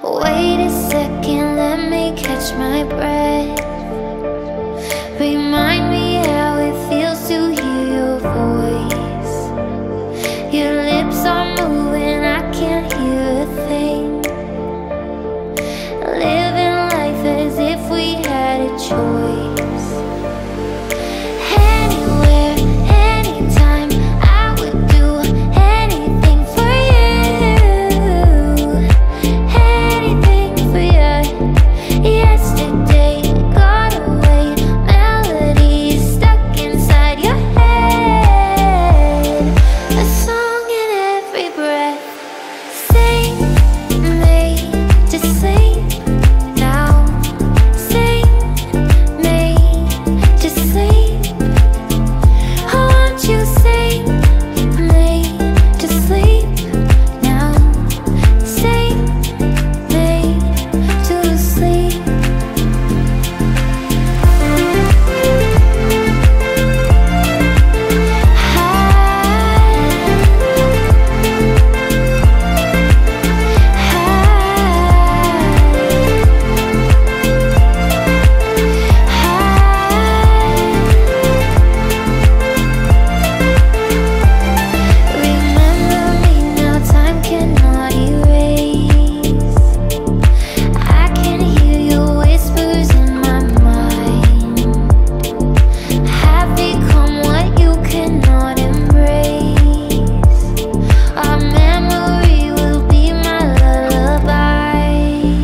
Wait a second, let me catch my breath. Remind me how it feels to hear your voice. Your lips are moving, I can't hear a thing. Living life as if we had a choice. Anywhere, anytime, I would do anything for you. Anything for you. Yesterday got away, melodies stuck inside your head. A song in every breath. Sing me to sleep now. Sing me to sleep. I want you sing me to sleep now. Sing me to sleep. Remember me now, time cannot erase. I can hear your whispers in my mind. Have become what you cannot embrace. Our memory will be my lullaby.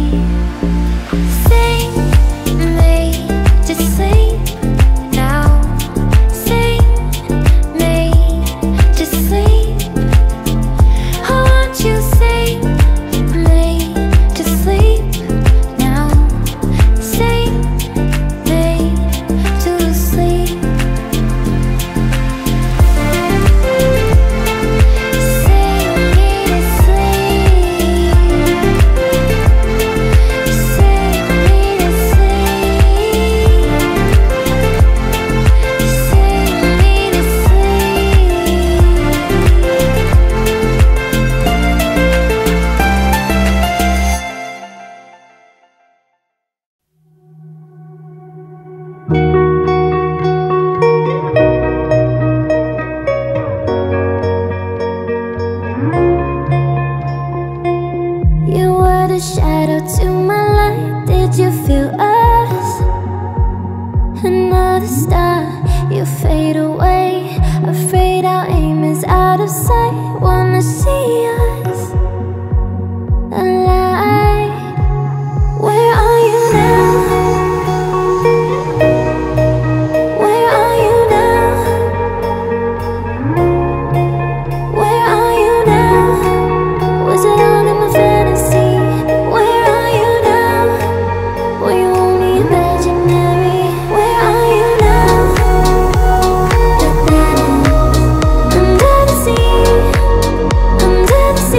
Sing me to sleep now. Sing me to sleep. I want you sing me to sleep now. Sing me to sleep. Sing me to sleep. Sing me to sleep. Sing me to You were the shadow to my light. Did you feel us? Another star, you fade away. Afraid our aim is out of sight. Wanna see us alive. Where are you now? Where are you now? Where are you now? Was it all in my fantasy? Where are you now? Were you only imaginary? Where are you now? Under the sea, under the sea.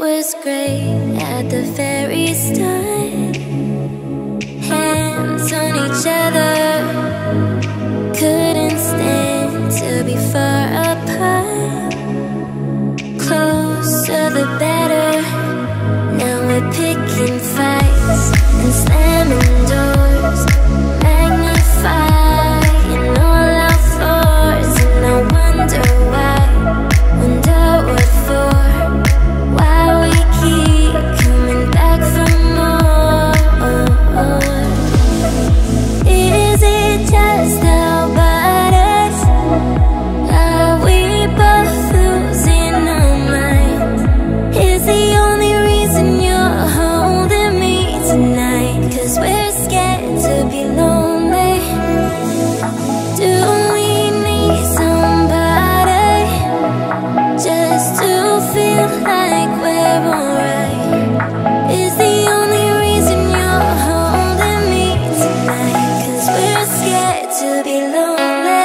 was great at the very start. Hands on each other, couldn't stand to be far apart. Closer the better, now we're picking fights and slamming doors, magnifying all our flaws. And I wonder why, wonder what for, why we keep coming back for more. Is it just about us? Are we both losing our minds? Is the only reason you're holding me tonight 'cause we're scared to be lonely? Do we need somebody just to feel like we're alright? Is the only reason you're holding me tonight 'cause we're scared to be lonely?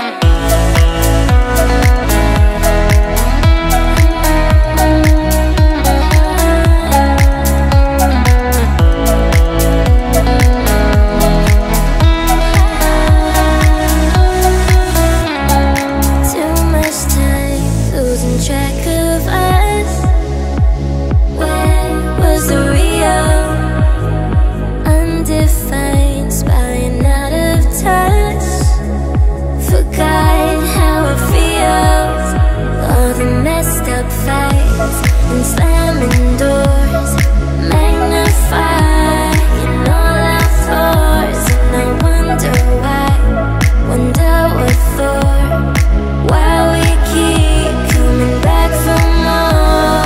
Too much time losing track of us. Where was the real? Undefined, spying out of touch. Forgot how it feels. All the messed up fights and slamming doors, magnifying all our flaws. And I wonder why, wonder what for, why we keep coming back for more.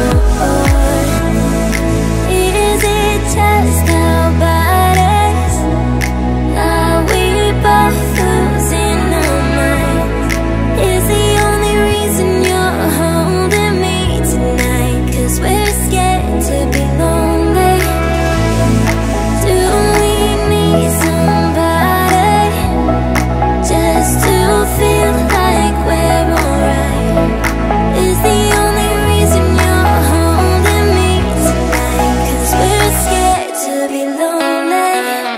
Is it just about us? Are we both losing our minds? Is the only reason you're holding me tonight 'cause we're scared to be lonely? Do we need somebody just to feel like we're alright? Is the only reason you're holding me tonight 'cause we're scared to be lonely?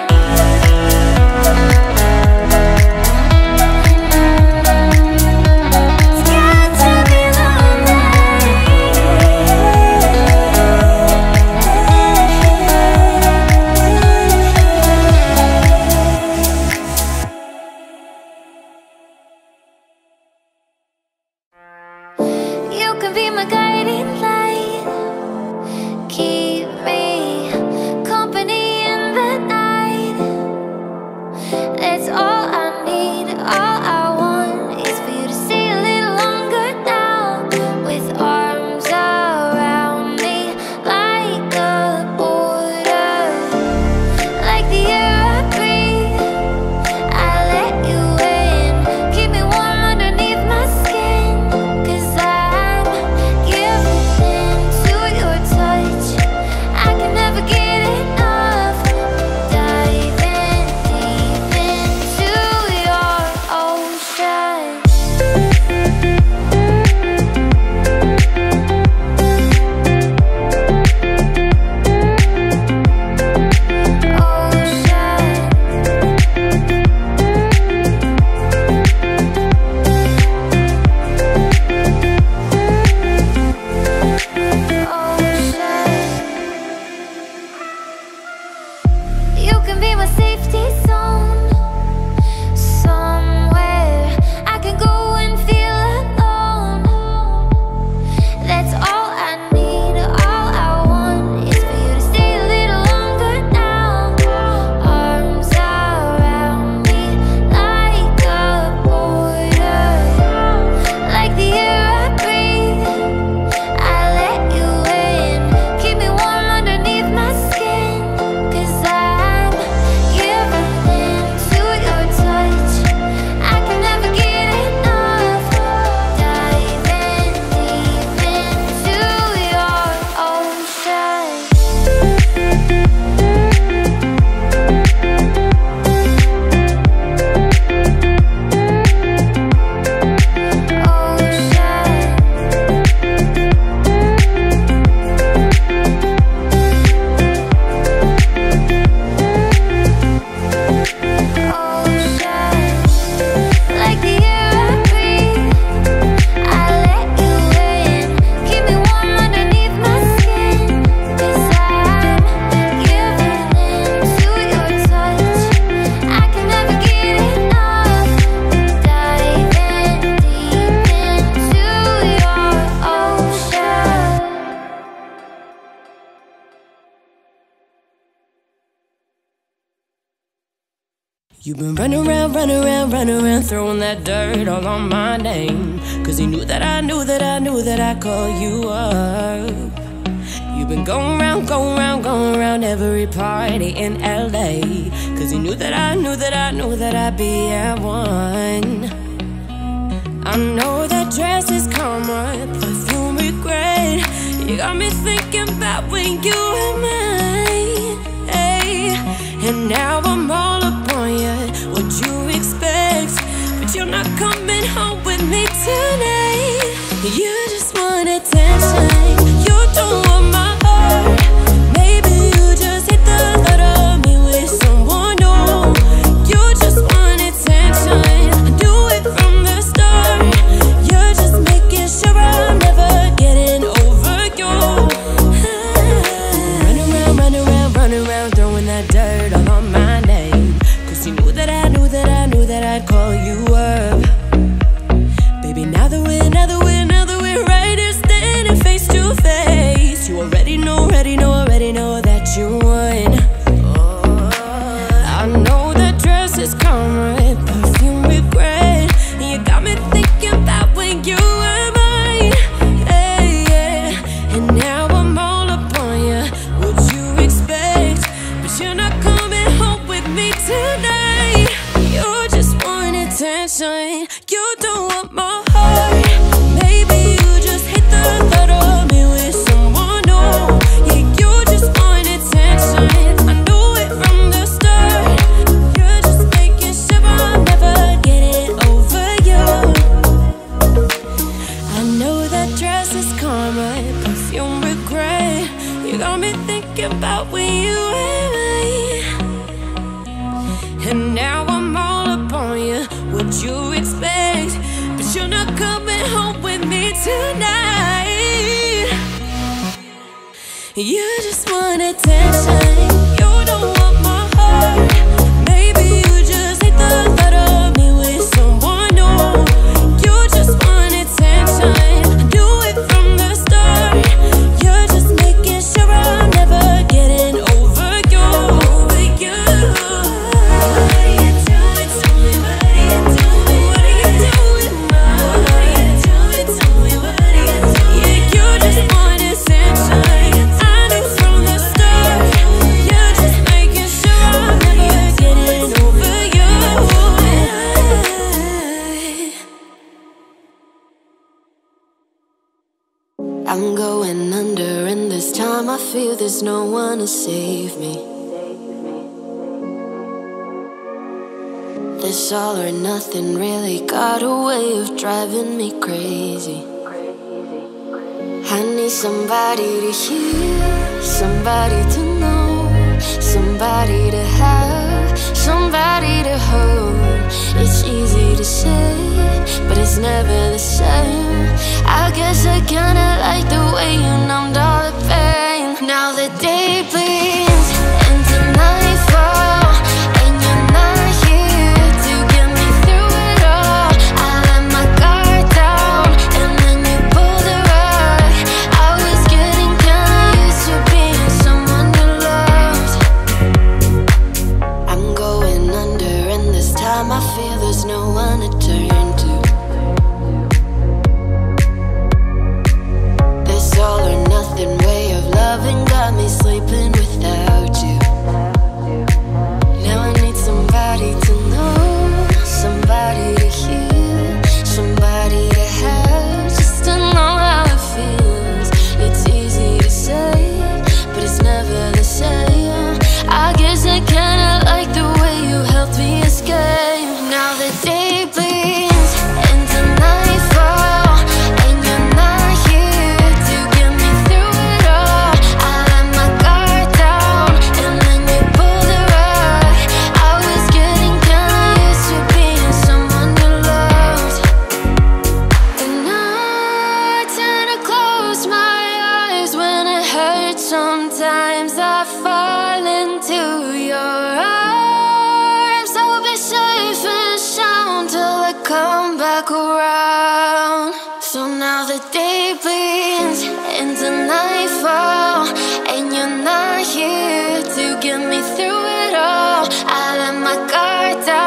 Scared to be lonely. You can be my guiding light, keep me company in the night. That's all I need, all I want is for you to stay a little longer now, with arms around me like a border, like the air I breathe. I let you in, keep me warm underneath my skin, 'cause I'm giving You've been running around, running around, running around, throwing that dirt all on my name. Cause you knew that I knew that I knew that I'd call you up. You've been going around, going around, going around every party in LA. Cause you knew that I knew that I knew that I'd be at one. I know that dress is karma, perfume regret. You got me thinking about when you were mine, hey. And now I'm all upon you, what you expect? But you're not coming home with me tonight. You just want attention, you don't want my heart. Maybe you just hate the thought of me with someone new. You just want attention, I knew it from the start. You're just making sure I'm never getting over you. Running around, running around, running around, throwing that dirt all on my name. Cause you knew that I knew that I knew that I'd call you up. Baby, now that we're right here standing face to face, you already know that you won. I know that dress is karma, perfume regret. And you got me thinking about when you were mine, hey, yeah. And now I'm all upon you, what you expect? But you're not coming home with me tonight. You just want attention, you don't want my heart. Maybe you just hate the thought of me with someone new. Yeah, you just want attention, I knew it from the start. You're just making sure I'm never getting over you. I know that dress is karma, perfume regret. You got me thinking about when you were mine. And now I'm all upon you, what you expect? But you're not coming home with me tonight. You just want attention, you don't want my heart. Maybe you just hate the thought of me with someone new. You just want attention, I knew it from the start. You're just making sure I'm never getting over you. Over you. What are you doing to me? What are you doing? What are you doing now? What are you doing to me? What are you doing? Yeah, you just want attention, I knew from the start. You're just making sure I'm never getting over you. I'm going under, and this time I feel there's no one to save me. This all or nothing really got a way of driving me crazy. I need somebody to hear, somebody to know, somebody to have, somebody to hold. It's easy to say, but it's never the same. I guess I kinda like the way you numbed all the pain. Now the day bleeds into nightfall, and you're not here to get me through it all. I let my guard down, and then you pulled the rug. I was getting kinda used to being someone you loved. I'm going under, and this time I feel there's no one to turn to. This all or nothing way of loving got me sleeping without you. Now I need somebody to know, somebody to hear, somebody to have, just to know how it feels. It's easy to say, but it's never the same. I guess I kinda like the way you helped me escape. Now the day bleeds into nightfall, and you're not here to get me through it all. I let my guard down, and then you pulled the rug. I was getting kinda used to being someone you loved. And I tend to close my eyes when it hurts. Sometimes I fall into your arms. I'll be safe and sound till I come back around. So now the day bleeds into nightfall, and you're not here to get me through it all. I let my guard down.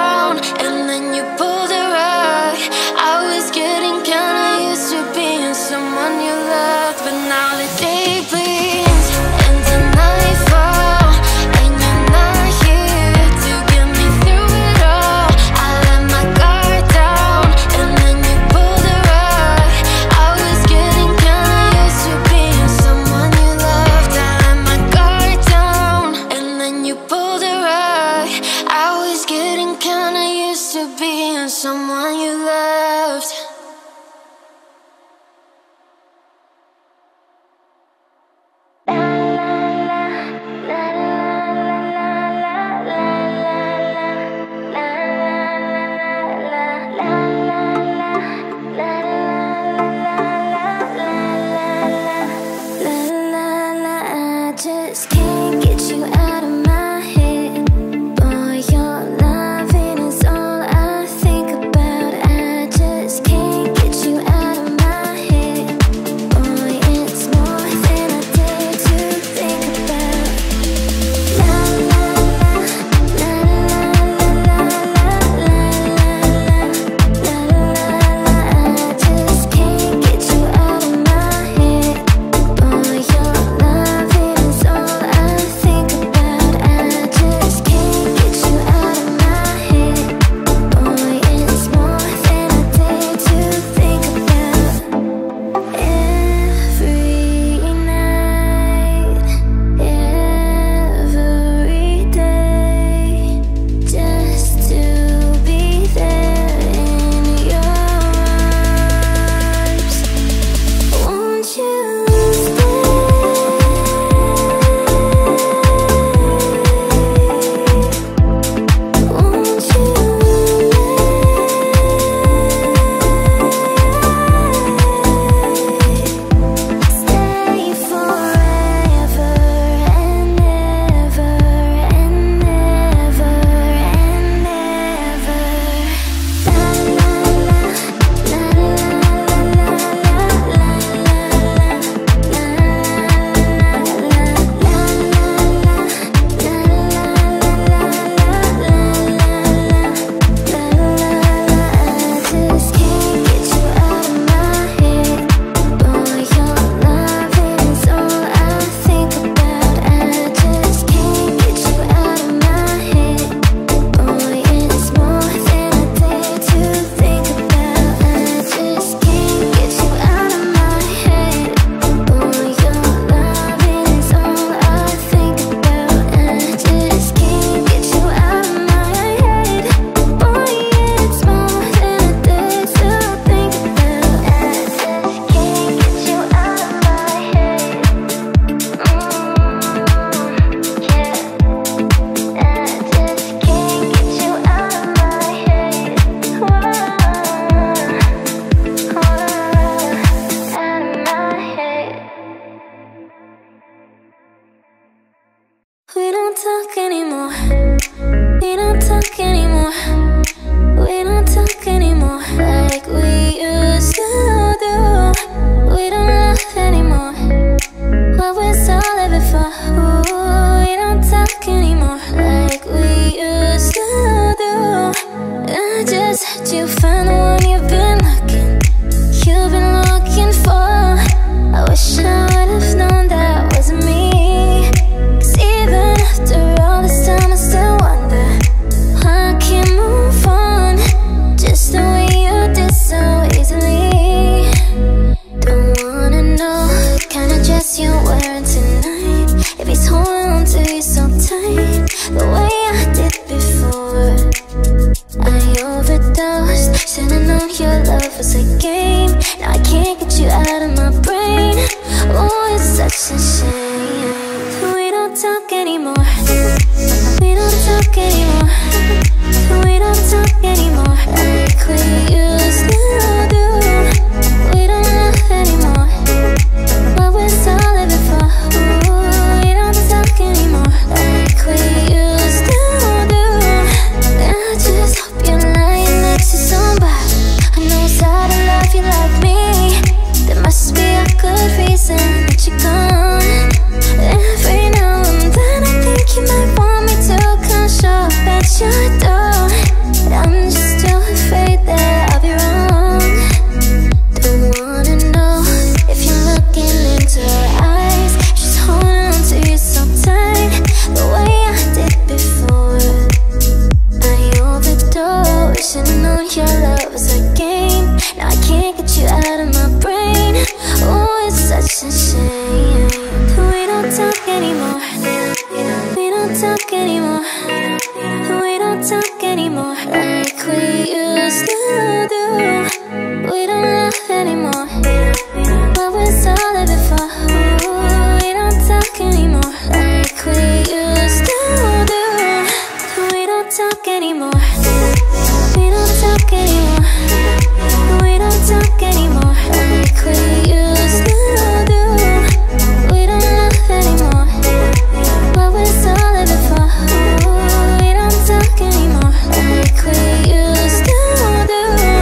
love was a game. Now I can't get you out of my brain. Oh, it's such a shame. We don't talk anymore. We don't talk anymore. We don't talk anymore like we used to do. We don't love anymore. What was all living for? Ooh, we don't talk anymore like we used to do. And I just hope you're lying next to somebody who knows how to love you like me. There must be a good reason that you're gone. Every now and then I think you might want me to come show up at your door, but I'm just too afraid that I'll be wrong. Don't wanna know if you're looking into her eyes. She's holding on to you so tight, the way I did before. I overdosed, should've known your love was a game. Now I can't get you out of my brain. Oh, it's such a shame. We don't talk anymore. We don't talk anymore. We don't talk anymore like we used to do. We don't love anymore. What was all living for? Ooh, we don't talk anymore like we used to do. We don't talk anymore. We don't talk anymore. We don't talk anymore like we used to do. We don't love anymore. What was all living for? Ooh, we don't talk anymore like we used to do.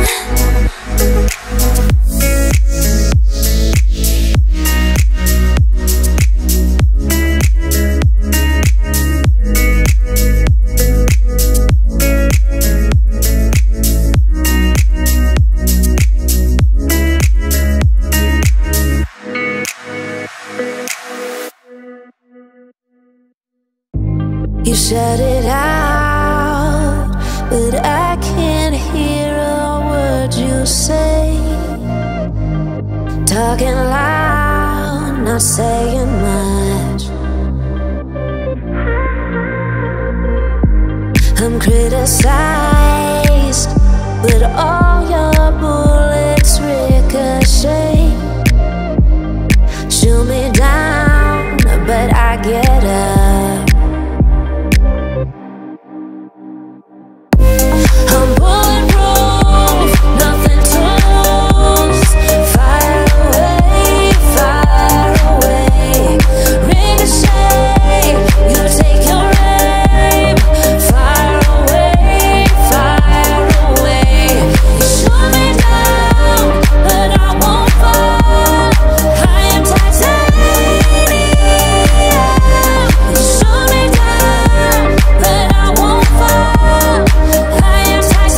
You shut it out, but I can't hear a word you say. Talking loud, not saying much. I'm criticized, but all your bullets ricochet. Shoot me down, but I get up. I'm bulletproof, nothing to lose. Fire away, ricochet. You take your aim. Fire away. You shoot me down, but I won't fall. I am titanium. You shoot me down, but I won't fall. I am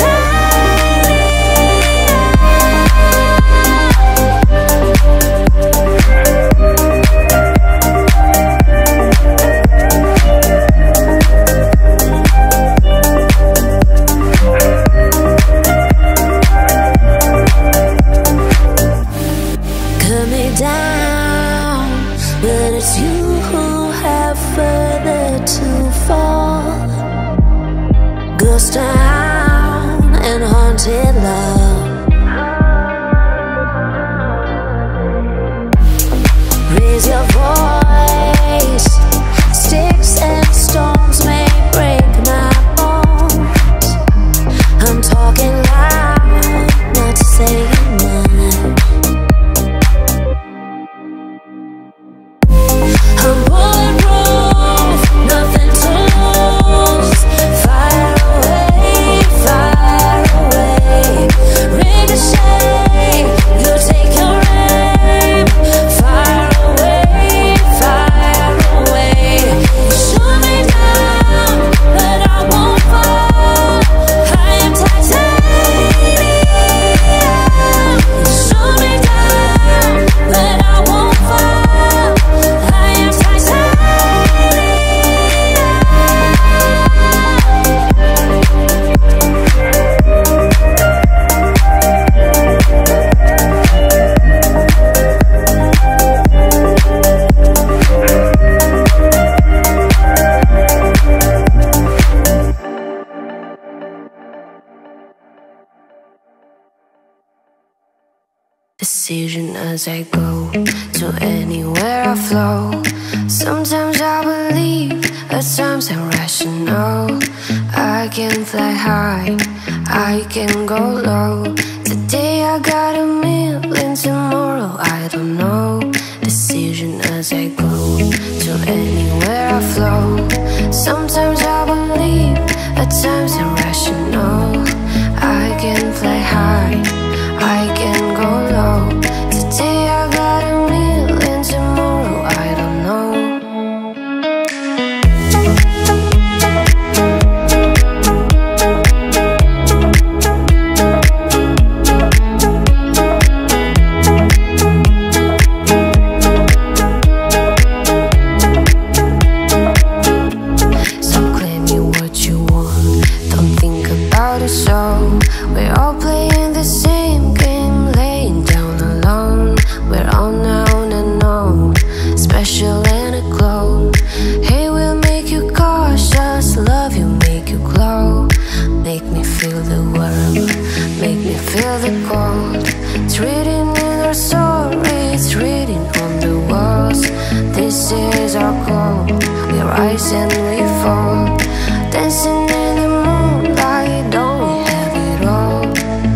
cut me down, but it's you who have further to fall. Ghost town and haunted love. Raise your voice. Sticks and stones may break my bones. I'm talking loud, not saying much. I'm bulletproof, nothing to lose. Fire away, decision as I go. To anywhere I flow. Sometimes I believe, at times I'm rational. I can fly high, I can go low. Today I got a million, tomorrow I don't know. Decision as I go. To anywhere I flow. Sometimes I believe, at times I'm rational. I can fly high, I can go low. Today I got a million, tomorrow I don't know. So claim me what you want, don't think about it so. We're all playing the same game, laying down alone. We're all known and known, special and a glow. Hey, we'll make you cautious, love you, make you glow. Make me feel the world, make me feel the cold. It's written in our story, it's written on the walls. This is our goal, we rise and we fall. Dancing in the moonlight, don't we have it all?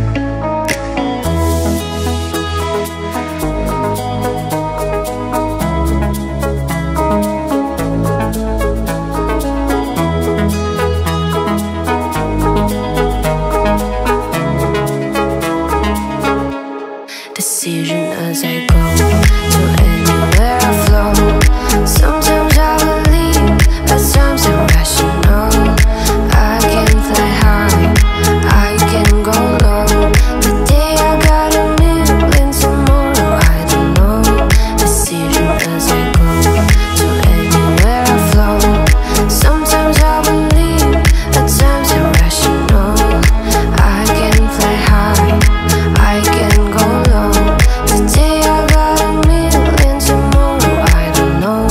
Decision as I go. To anywhere I flow. Sometimes I believe, at times I'm rational. I can fly high, I can go low. Today I got a million, tomorrow I don't know. Decision as I go. To anywhere I flow. Sometimes I believe, at times I'm rational. I can fly high, I can go low. Today I got a million, tomorrow I don't know.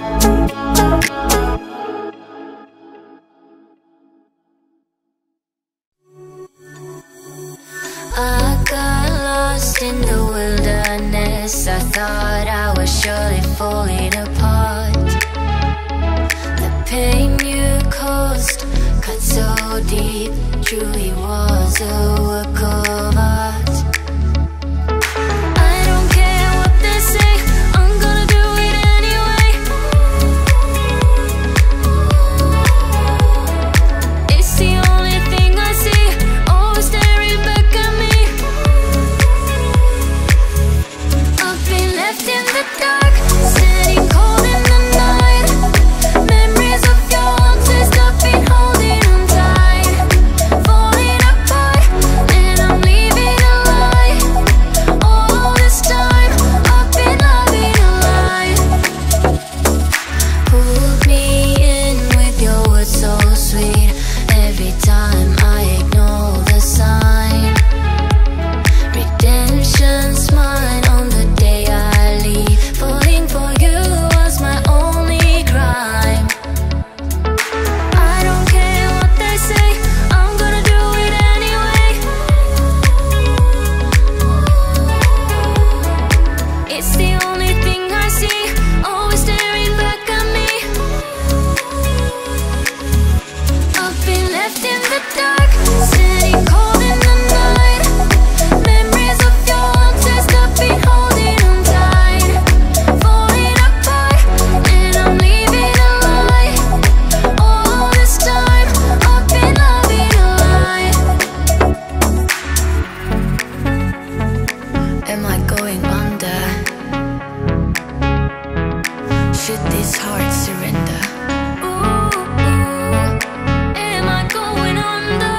I got lost in the wilderness. I thought I was surely falling apart. The pain you caused cut so deep, truly was a work of art. I don't care what they say, I'm gonna do it anyway. It's the only thing I see, always staring back at me. I've been left in the dark, standing cold in the night. Memories of your haunted, I've been holding on tight. Falling apart, and I'm leaving a lie. All this time, I've been loving a lie. Pulled me in with your words so sweet. Every time I ignore the sign. Redemption's mine on the day I leave. Falling for you was my only crime. I don't care what they say, I'm gonna do it anyway. It's the only thing I see, always staring back at me. I've been left in the dark, standing cold in the night. Memories of your haunted, I've been holding on tight. Falling apart, and I'm leaving a lie. All this time, I've been loving a lie. Am I going under? Should this heart surrender? Ooh, am I going under?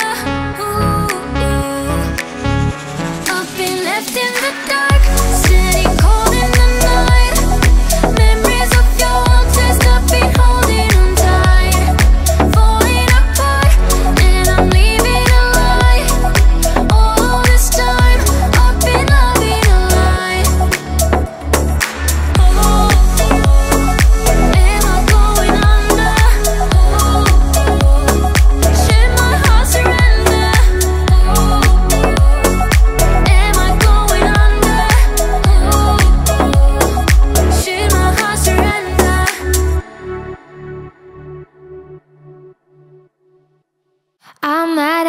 I've been left in the dark, standing cold in the night. Memories of your haunted, I've been holding on tight. Falling apart, and I'm leaving a lie. All this time, I've been loving a lie. Am I going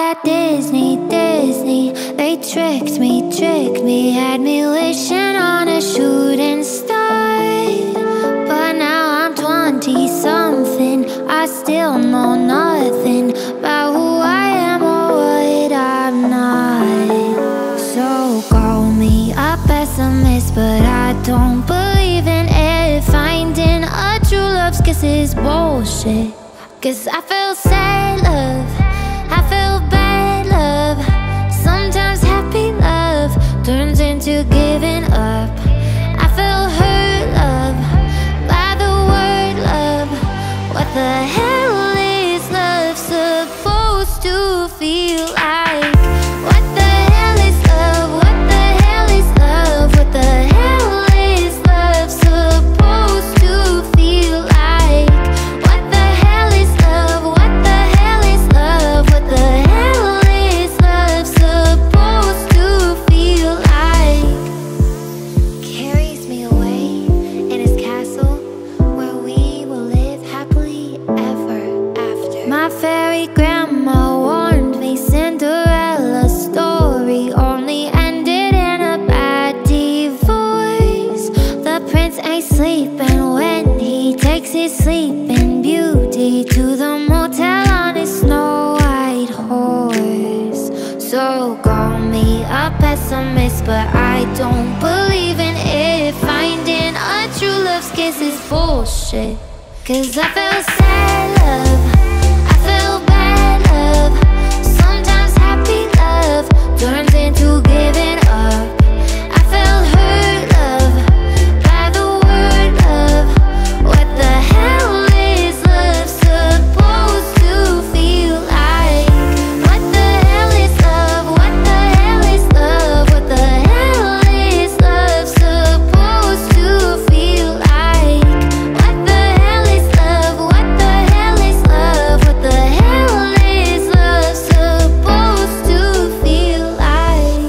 that Disney, Disney. They tricked me, had me wishing on a shooting star. But now I'm 20-something, I still know nothing about who I am or what I'm not. So call me a pessimist, but I don't believe in it. Finding a true love's kiss is bullshit. 'Cause I feel sad love, I feel bad love. Sometimes happy love turns into giving up. I feel hurt love by the word love. What the hell is love supposed to feel like? What the hell is love? What the hell is love? What the hell is love supposed to feel like? What the hell is love? What the hell is love? What the hell is love supposed to feel like? Carries me away in his castle where we will live happily ever after. My fairy grandma warned me Cinderella's story only ended in a bad divorce. The prince ain't sleeping when he takes his sleeping beauty to the motel on his snow white horse. So call me a pessimist, but I don't believe in it. Finding a true love's kiss is bullshit. 'Cause I feel sad love, I feel bad love. Sometimes happy love turns into giving up. I feel hurt love by the word love. What the hell is love supposed to feel like? What the hell is love? What the hell is love? What the hell is love supposed to feel like? What the hell is love? What the hell is love? What the hell is love supposed to feel like?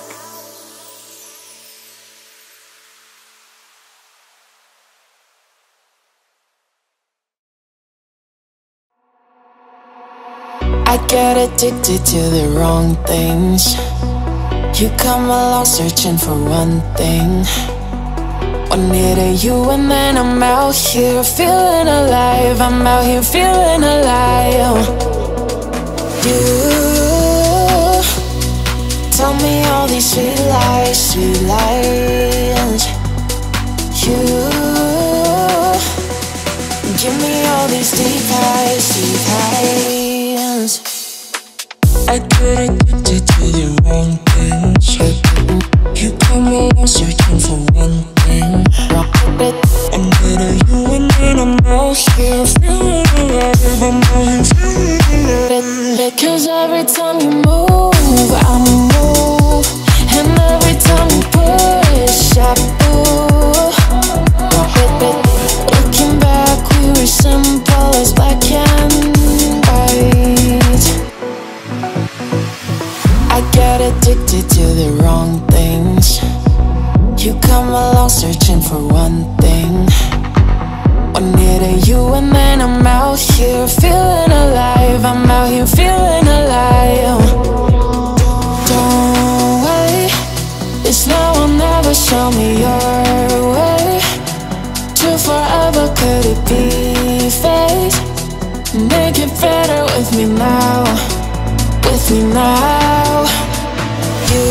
I get addicted to the wrong things. You come along searching for one thing. One hit of you and then I'm out here feeling alive. I'm out here feeling alive. You tell me all these sweet lies, sweet lies. You give me all these deep highs, deep highs. I get addicted to the wrong things. You come along searching for one thing. I'm good at you and then I'm out here feeling alive. I'm out here feeling alive. Because every time you move, I move. And every time you push, I pull. Looking back, we were simple as black and white. I get addicted to the wrong things. You come along searching for one thing. One hit of you and then I'm out here feeling alive. I'm out here feeling alive. Don't wait, it's now or never, show me your way. To forever, could it be fate? Make it better with me now, with me now. You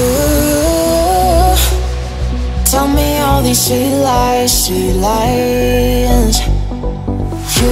tell me all these sweet lies, sweet lies. You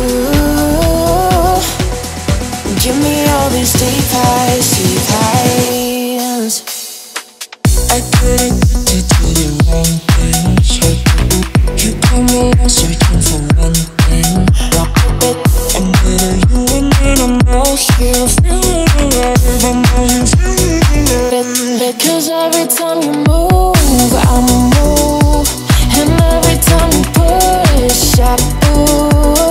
give me all these deep highs, deep highs. I get addicted to the wrong things. You come along searching for one thing. I'm good at you and then I'm out here feeling alive. I'm out here feeling alive. Because every time you move, I move. And every time you push, I pull.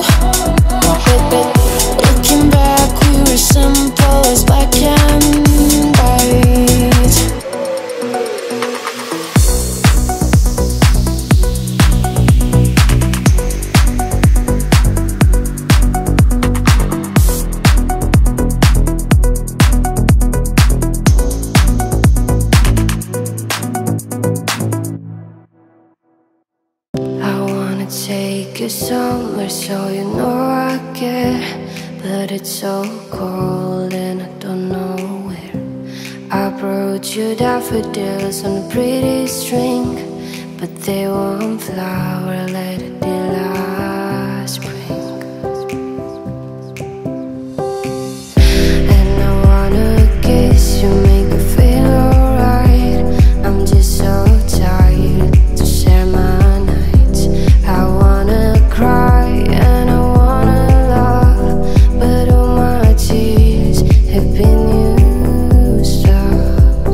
Looking back, we were simple as black and white. take you somewhere so you know I care. But it's so cold and I don't know where. I brought you daffodils on a pretty string, but they won't flower like they did last spring. And I wanna kiss you, make you feel alright. I'm just so tired to share my nights. I wanna cry and I wanna laugh, but all my tears have been used up.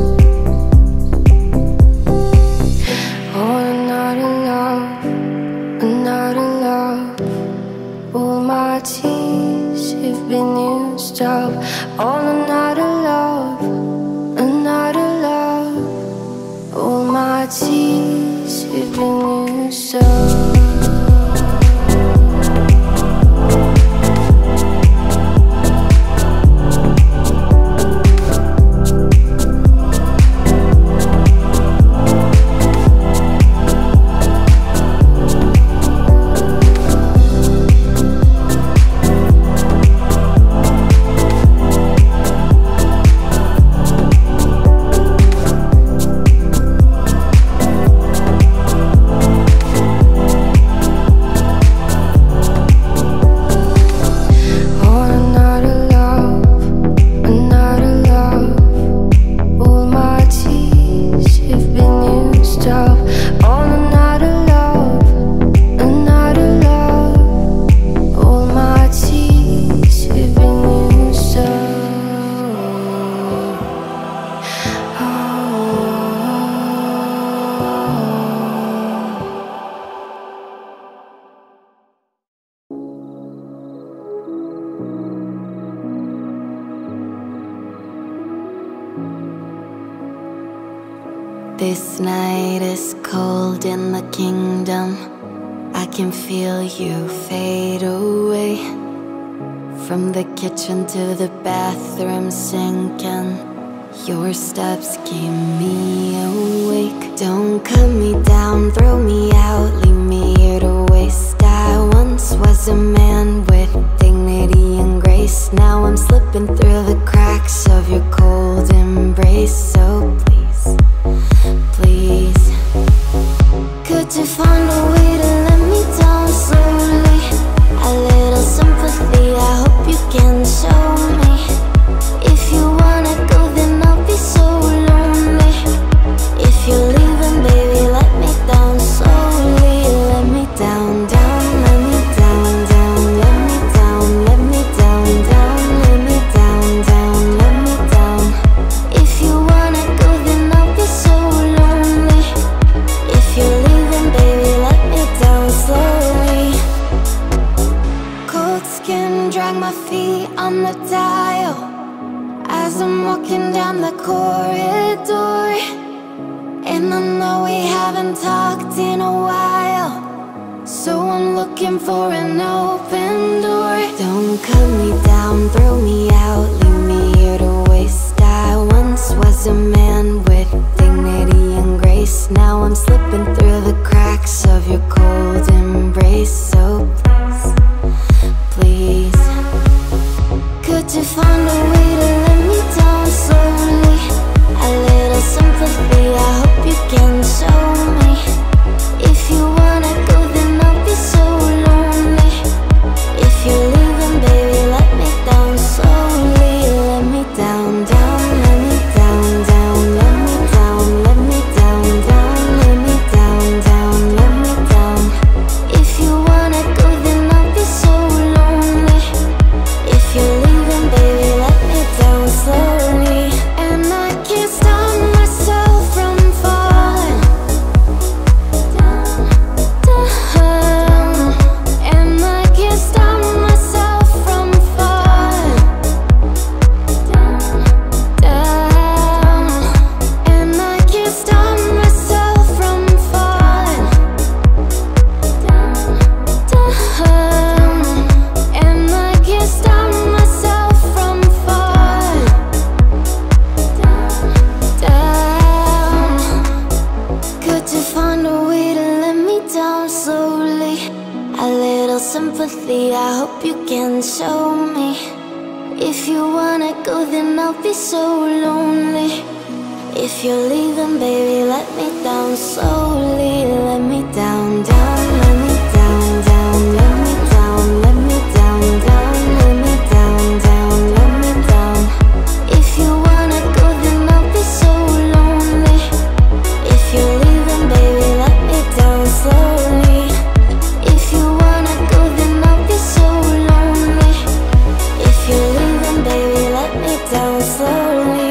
Oh, another love, another love. All my tears have been used up. On another love, another love. All my tears have been used up. This night is cold in the kingdom. I can feel you fade away. From the kitchen to the bathroom sinking, your steps keep me awake. Don't cut me down, throw me out, leave me here to waste. I once was a man with dignity and grace. Now I'm slipping through the cracks of your cold embrace. So please, please, could you find a way to let me down slowly? A little sympathy, I hope you can show me. If you wanna go, then I'll be so lonely. If you're leaving, baby, let me down slowly. Let me down, down, let me down, down. Let me down, let me down, down. Let me down, down, let me down. If you wanna go, then I'll be so lonely. If you're leaving, baby, let me down slowly. Cold skin, drag my feet on the dial as I'm walking down the corridor. And I know we haven't talked in a while, so I'm looking for an open door. Don't cut me down, throw me out, leave me here to waste. I once was a man with dignity and grace. Now I'm slipping through the cracks of your cold embrace. So please, please, could you find a way to let me down slowly? A little sympathy, I hope you can show me. If you wanna go, then I'll be so lonely. If you're leaving, baby, let me down slowly. Let me down, down, let me down, down. Let me down, let me down, down. Let me down, down, let me down. If you wanna sympathy, I hope you can show me. If you wanna go, then I'll be so lonely. If you're leaving, baby, let me down slowly. Let me down, down, let me down, down, let me down, let me down, down, let me down, down, let me down. If you wanna go, then I'll be so lonely. If you're leaving, baby, let me down slowly. If you wanna go, then I'll be so lonely. If you're leaving, baby, let me down slowly.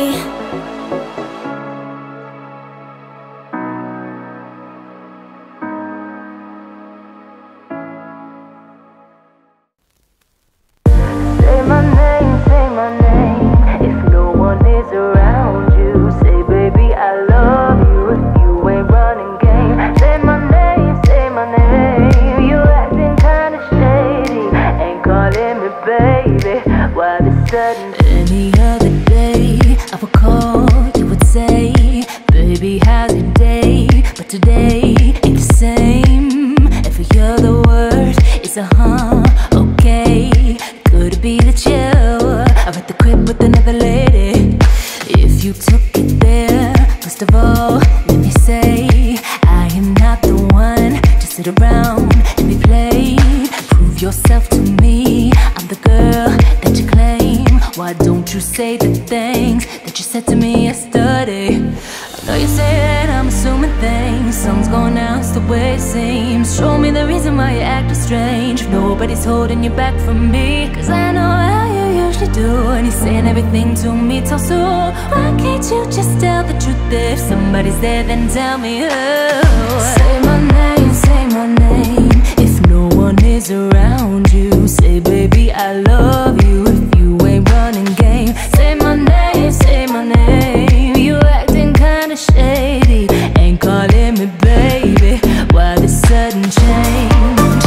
Say my name, if no one is around you. Say, baby, I love you if you ain't running game. Say my name, you acting kinda shady. Ain't calling me baby, why the sudden? Any other day, I would call, you would say, baby, how's your day? But today ain't the same. Every other word is a okay. Could it be that you are at the crib with another lady? If you took it there, first of all, let me say, I am not the one to sit around and be played. Prove yourself to me, I'm the girl that you claim. Why don't you say the things that you said to me yesterday? I know you say that I'm assuming things, something's going on, it's the way it seems. Show me the reason why you're acting strange. If nobody's holding you back from me, cause I know how you usually do. And you're saying everything to me, tell so. Why can't you just tell the truth? If somebody's there, then tell me who. Say my name, if no one is around you. Say, baby, I love you if you ain't running game. Say my name, you acting kinda shady. Ain't calling me baby, why the sudden change?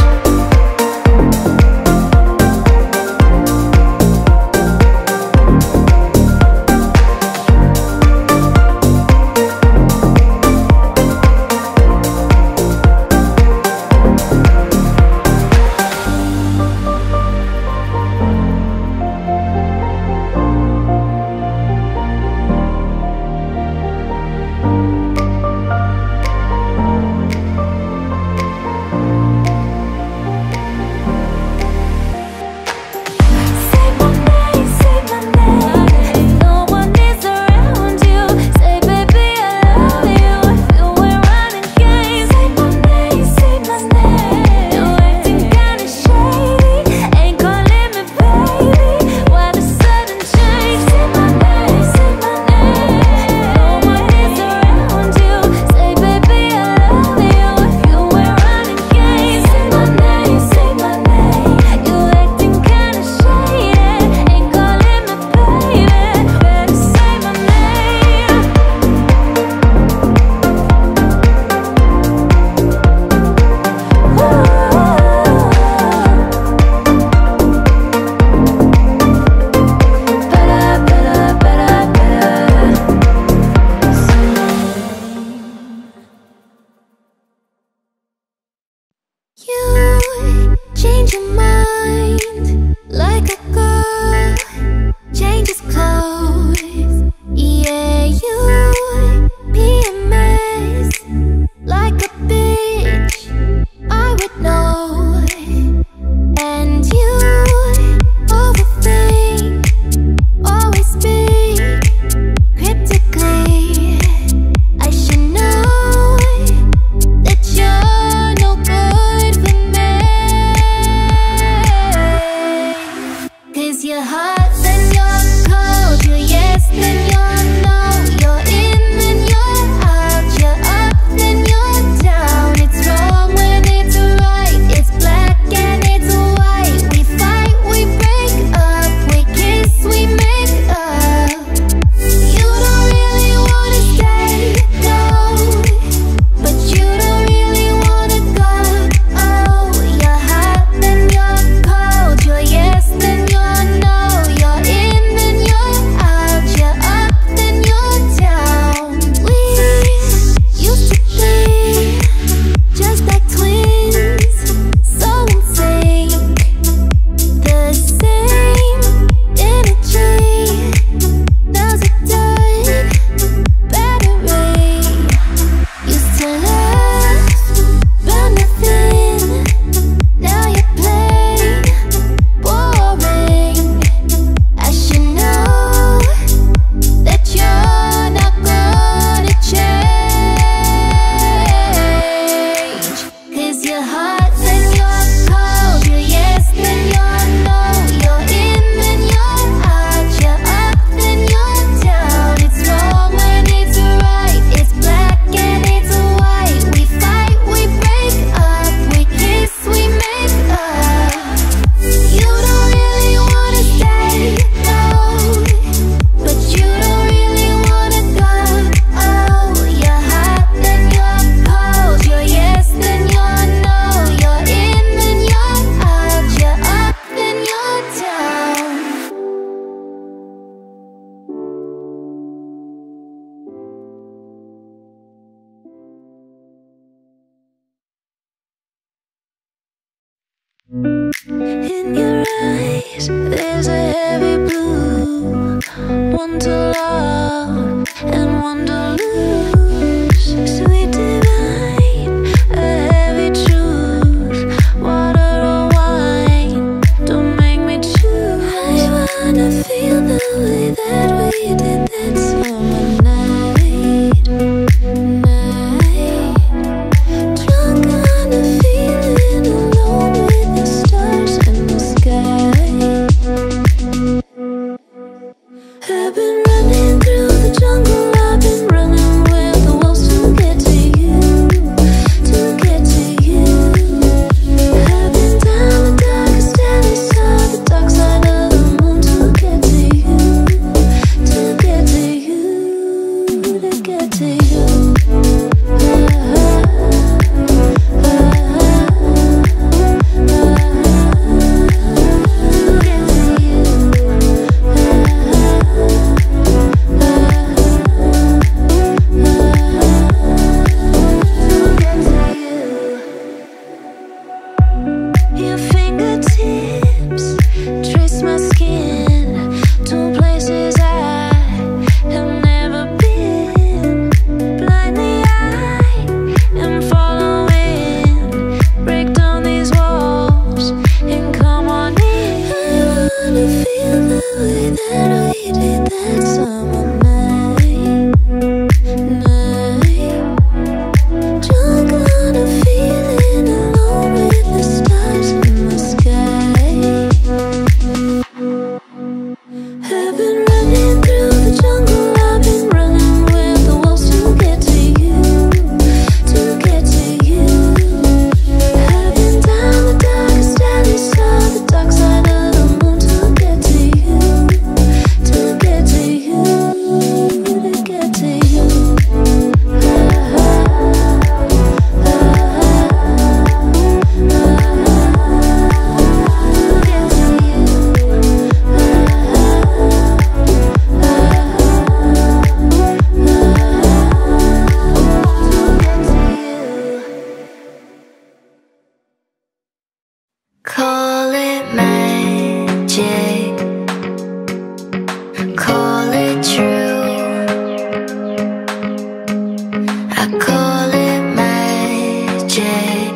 In your eyes, there's a heavy blue, one to love and one to lose. Sweet divine, a heavy truth. Water or wine, don't make me choose. I wanna feel the way that we did that summer night. Drunk on a feeling, alone with the stars in the sky. I've been running through the jungle, I've been running with the wolves to get to you, to get to you. I've been down the darkest alley, saw the dark side of the moon to get to you, to get to you, to get to you. Your fingertips trace my skin to places I have never been. Blind the eye and following. Break down these walls and come on in. I wanna feel the way that we did that summer night. Drunk on a feeling, alone with the stars in the sky. I've been running through the jungle, I've been running with the wolves to get to you, to get to you. I've been down the darkest alley, saw the dark side of the moon to get to you, to get to you, to get to you. Call it magic, call it true. I call it magic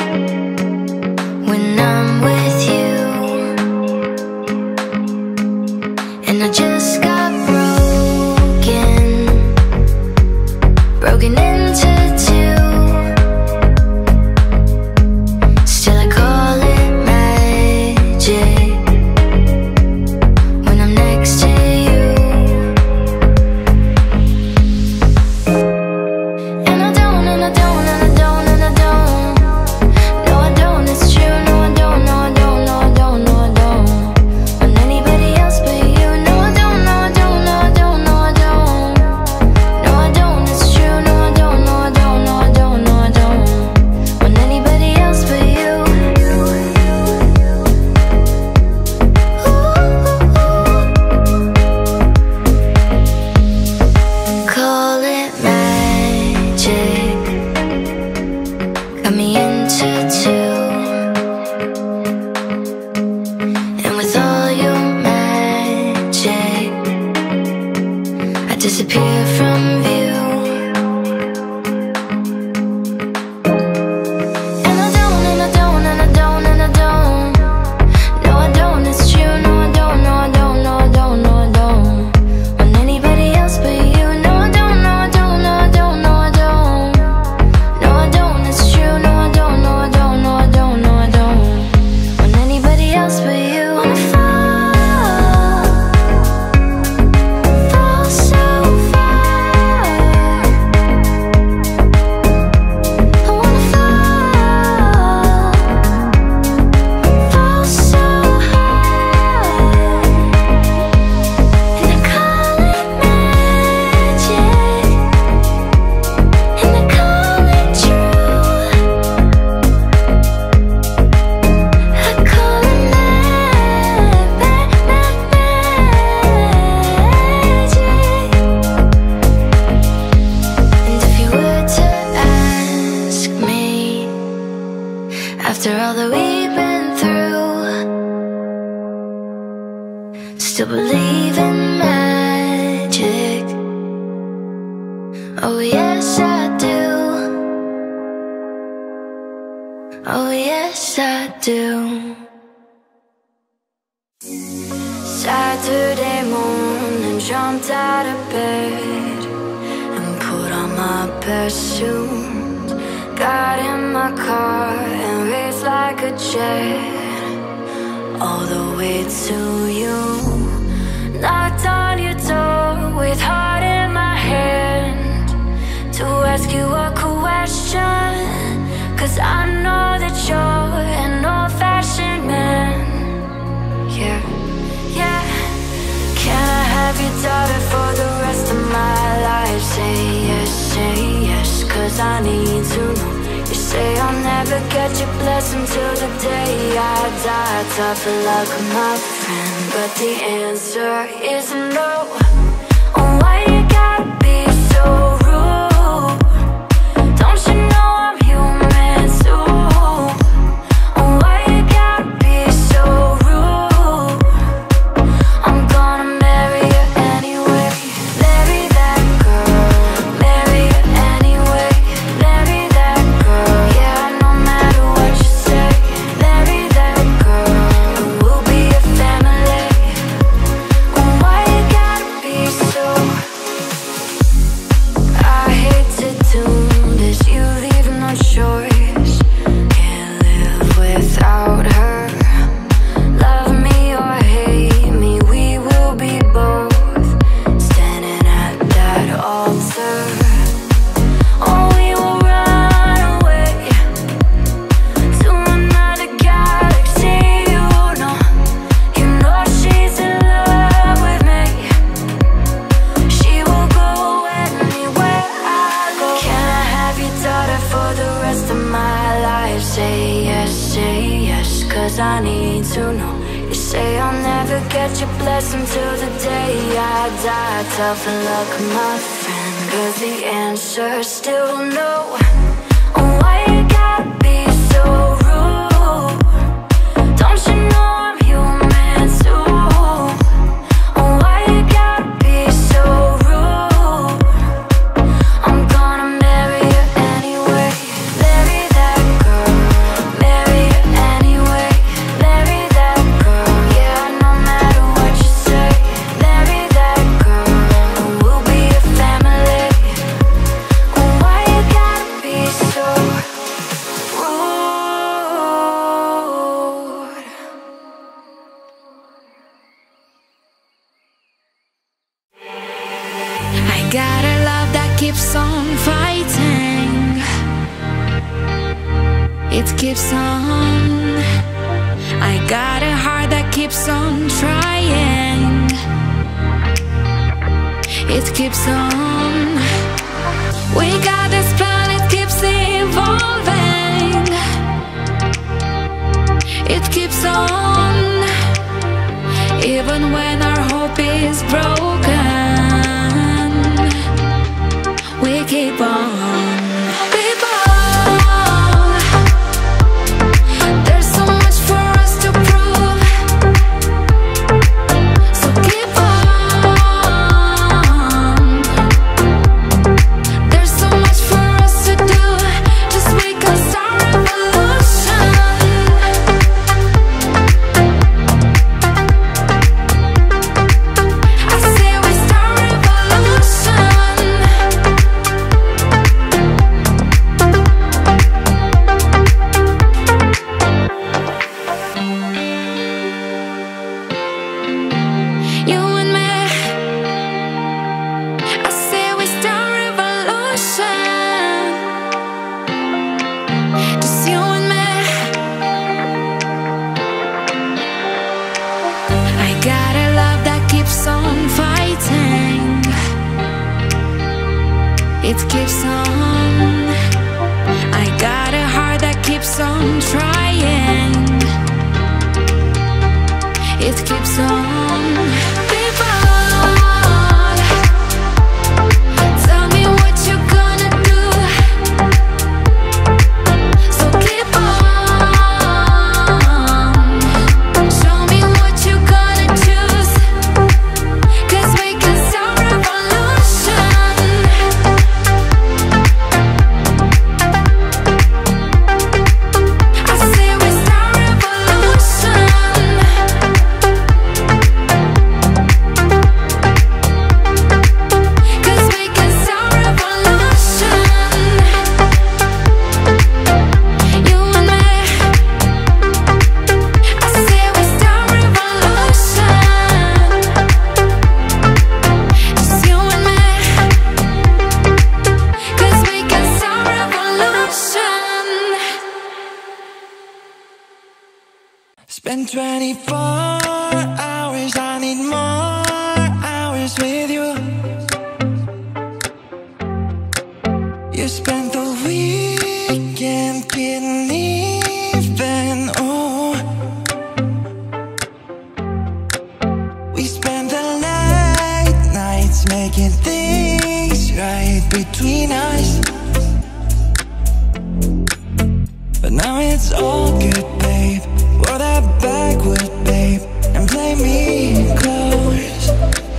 when I'm with you. And I just got broken into two. Still I call it magic when I'm next to you. And I don't, and I don't, and I don't, and I don't. No, I don't, it's true. No, I don't, no, I don't, no, I don't, no, I don't. Want anybody else but you. No, I don't, no, I don't, no, I don't, no, I don't. No, I don't, it's true. No, I don't, no, I don't, no, I don't, no, I don't. Want anybody else but you. Call it magic, got me into two. And with all your magic, I disappear from view. And I don't, and I don't, and I don't, and I don't. No, I don't, it's true. No, I don't, no, I don't, no, I don't, no, I don't. Want anybody else but you. No, I don't, no, I don't, no, I don't, no, I don't. No, I don't, it's true. No, I don't, no, I don't, no, I don't, no, I don't. Want anybody else but you. Wanna fall so far. I wanna fall so high. And I call it magic, and I call it true. I call it magic. And if you were to ask me, after all that we've been through, still believe in magic. Oh yes I do. Oh yes I do. Saturday morning, jumped out of bed and put on my best suit. Got in my car and raced like a jet all the way to you. Knocked on your door with heart in my hand to ask you a question, 'cause I know that you're an old-fashioned man. Yeah, yeah. Can I have your daughter for the rest of my life? Say yes, 'cause I need to know. You say I'll never get your blessing till the day I die. Tough luck, my friend, but the answer is no. Oh, why you gotta be so rude? Don't you know I'm human too? Oh, why you gotta be so rude? I'm gonna marry you anyway. Marry that girl, marry you anyway. Marry that girl, yeah, no matter what you say. Marry that girl, and we'll be a family. Oh, why you gotta be so? I hate to do this, you leave no choice. Can't live without her. Love me or hate me, we will be both standing at that altar. Oh, we will run away to another galaxy. You know she's in love with me. She will go anywhere I go. Can I have your daughter for the rest of my life? Say yes, 'cause I need to know. You say I'll never get your blessing till the day I die. Tough luck, my friend, 'cause the answer's still no. Oh, why you gotta be so rude? Don't you know I'm human too? Oh, why you gotta be so rude? I'm gonna marry you anyway. Marry that girl, marry you anyway. Marry that girl, yeah, no matter what you say. Marry that girl, and we'll be a family. Oh, why you gotta be so rude? I got a love that keeps on fighting. It keeps on. I got a heart that keeps on trying. It keeps on. We got this planet keeps evolving. It keeps on. Even when our hope is broken, we keep on. Keep on. There's so much for us to prove, so keep on. There's so much for us to do, just make us our revolution. I say we start revolution. You and me, I say we start revolution. Just you and me. I got a love that keeps on fighting. It keeps on. I got a heart that keeps on trying. It keeps on. Keep on. Tell me what you're gonna do, so keep on. Show me what you're gonna choose. spend 24 hours, I need more hours with you. You spent the weekend getting even, oh. We spent the late nights making things right between us. But now it's all good, babe. Roll that backward, babe, and play me close.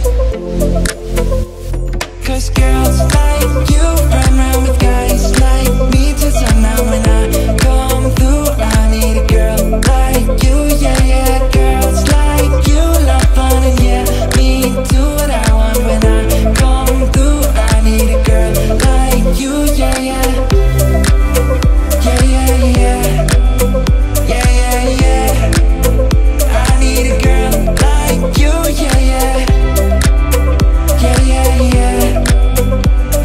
Cause girls like you run around with guys like me till sundown. When I come through, I need a girl like you, yeah, yeah. Girls like you love fun and yeah, me do what I want. When I come through, I need a girl like you, yeah, yeah. Yeah, yeah, yeah. Yeah, yeah, yeah. I need a girl like you, yeah, yeah. Yeah, yeah, yeah.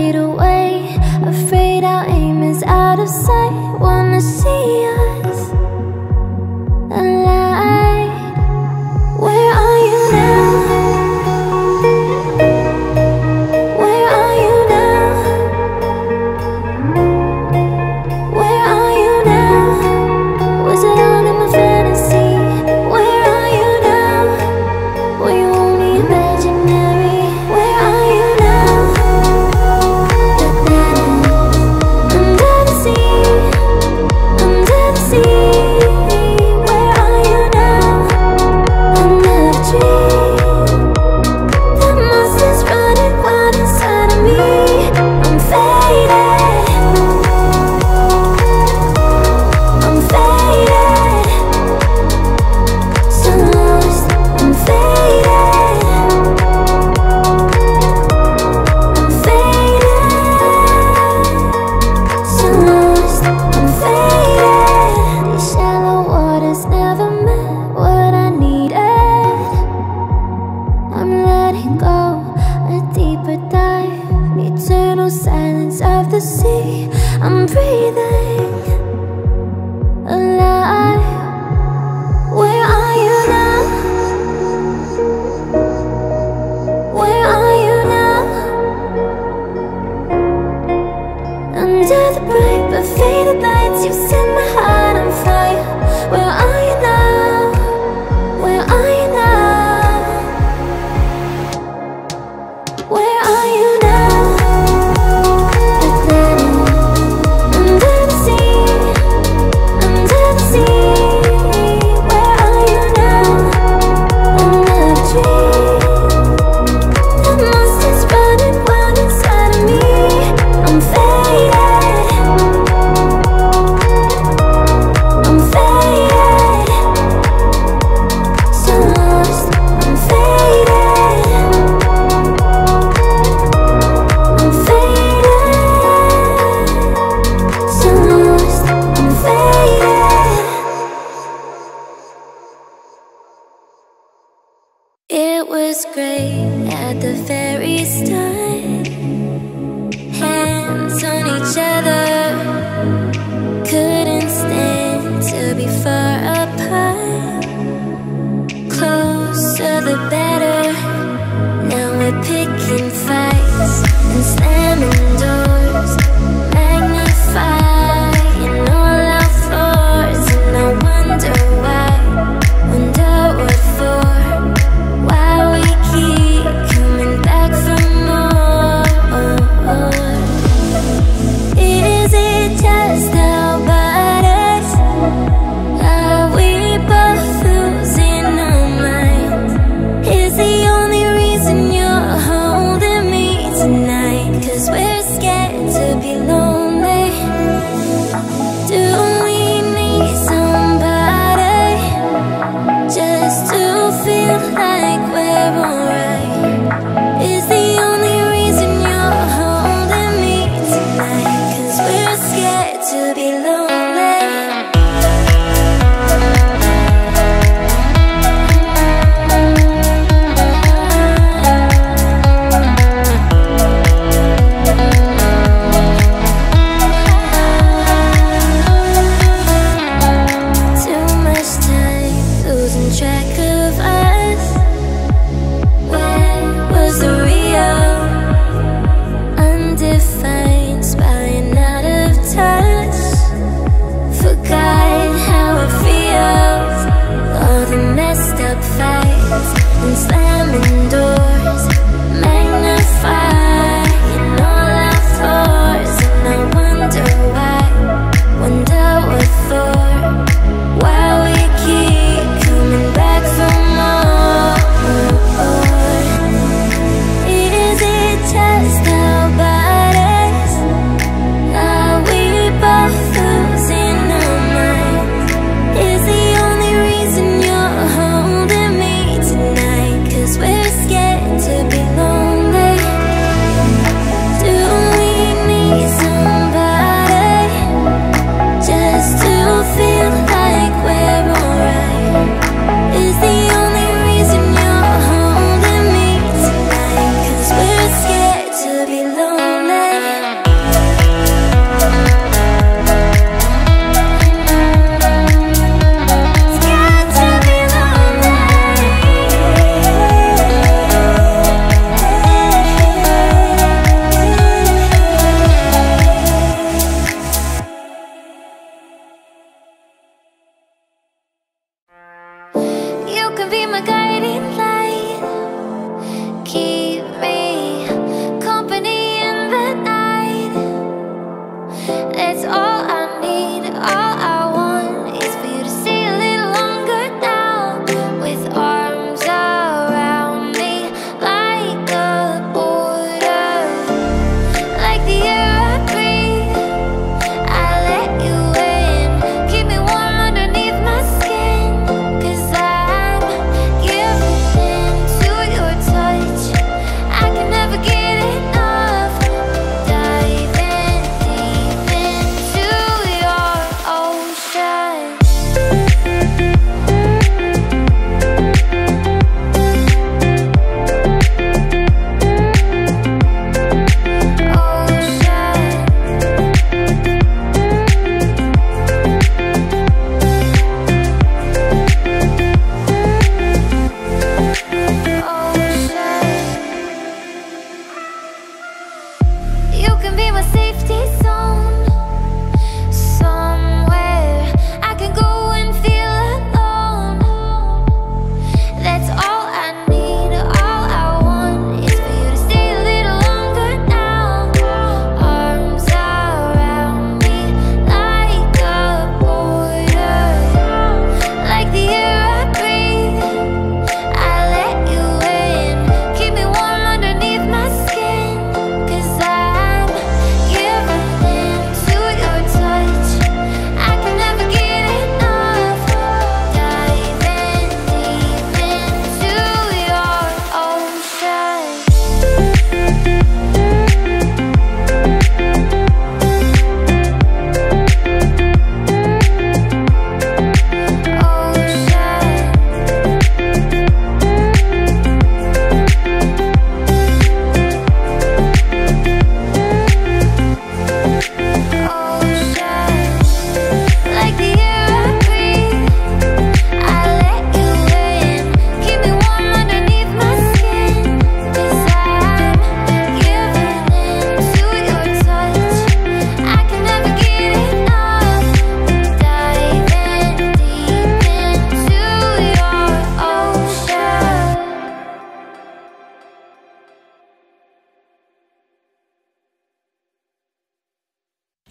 fade away. Afraid our aim is out of sight. Wanna see us alive. Where are you now? Where are you now? Where are you now? Was it all in my fantasy? Where are you now? Were you only imaginary? Where are you now? Under the sea, under the sea. Where are you now? Under the tree. The monster's running wild inside of me. I'm faded. I'm faded. So lost. I'm faded. I'm faded. So lost. I'm faded. These shallow waters never meant what I needed. I'm letting go, a deeper dive, eternal silence of the sea. I'm breathing alive. Where are you now? Where are you now? Under the bright but faded lights, you set my heart on fire. Where are you now? Where are you now? Where are you now? Under the sea, under the sea. Where are you now? Under the tree. The monster's running wild inside of me. I'm faded. I'm faded. So lost. I'm faded. I'm faded. So lost. I'm faded. It was great at the very start. Hands on each other. Couldn't stand to be far apart. Closer the better. Now we're picking fights and slamming doors. Magnifying all our flaws. And I wonder why. Wonder what for. Why we keep coming back for more.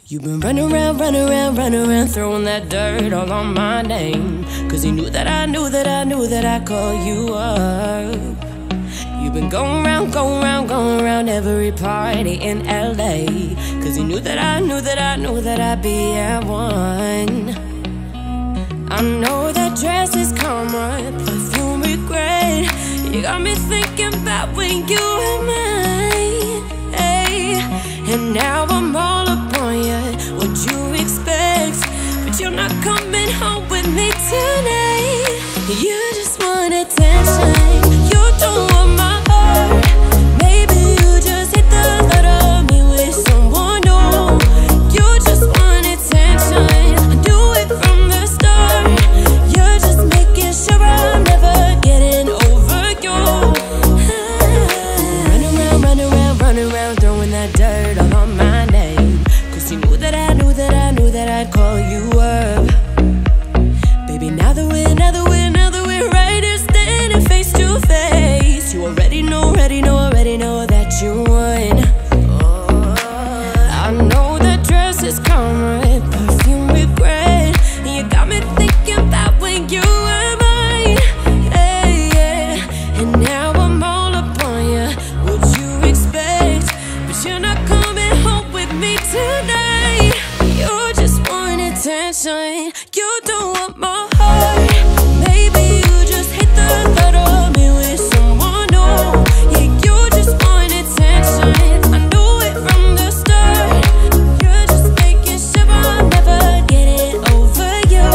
You've been running around, running around, running around, throwing that dirt all on my name. Cause you knew that I knew that I knew that I'd call you up. You've been going around, going around, going around every party in LA. Cause you knew that I knew that I knew that I'd be at one. I know that dress is karma, perfume regret. You got me thinking about when you were mine, hey. And now I'm all upon you, what you expect? But you're not coming home with me tonight. You just want attention, you don't want my heart. Maybe you just hate the thought of me with someone new. You just want attention, I knew it from the start. You're just making sure I'm never getting over you. Run around, throwing that dirt all on my name. Cause you knew that I knew that I knew that I'd call you up. Baby, now that we're right here standing face to face, you already know that you won. I know that dress is karma, perfume regret. And you got me thinking about when you were mine, hey, yeah. And now I'm all upon you, what you expect? But you're not coming home with me tonight. You just want attention, you don't want my heart. Maybe you just hate the thought of me with someone new. Yeah, you just want attention, I knew it from the start. You're just making sure I'm never getting over you.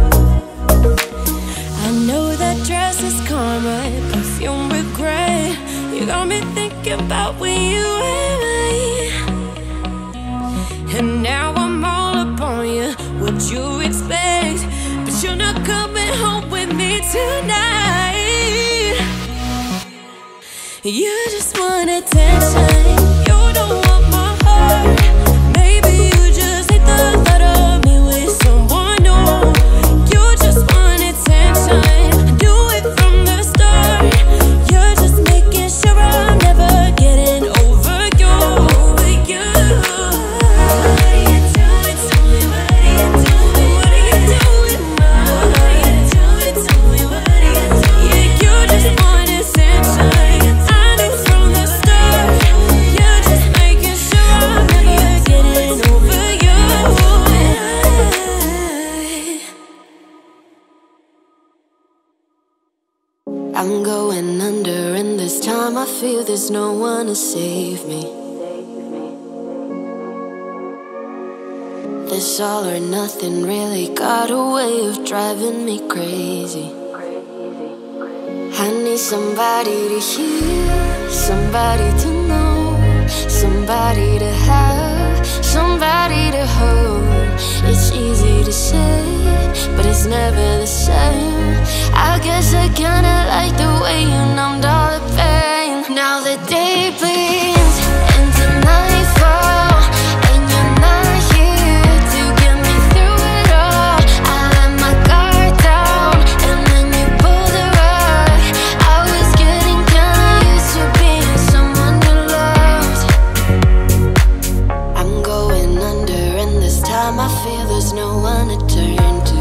I know that dress is karma, perfume regret. You got me thinking about when you were mine. And now I'm all upon you, what you expect? But you're not coming home with me tonight. You just want attention, you don't want my heart. Maybe you just hate the thought of me with someone new. You just want attention, I knew it from the start. You're just making sure I'm never getting over you. What are you doing? Tell me, what are you doing? What are you doing now? What are you doing? Tell me, what are you doing? Yeah, you just want attention, I knew from the start. You're just making sure I'm never getting over you. I'm going under, and this time I feel there's no one to save me. This all or nothing really got a way of driving me crazy. I need somebody to hear, somebody to know, somebody to have, somebody to hold. It's easy to say, but it's never the same. I guess I kinda like the way you numbed all the pain. Now the day bleeds into nightfall, and you're not here to get me through it all. I let my guard down, and then you pulled the rug. I was getting kinda used to being someone you loved. I'm going under, and this time I feel there's no one to turn to.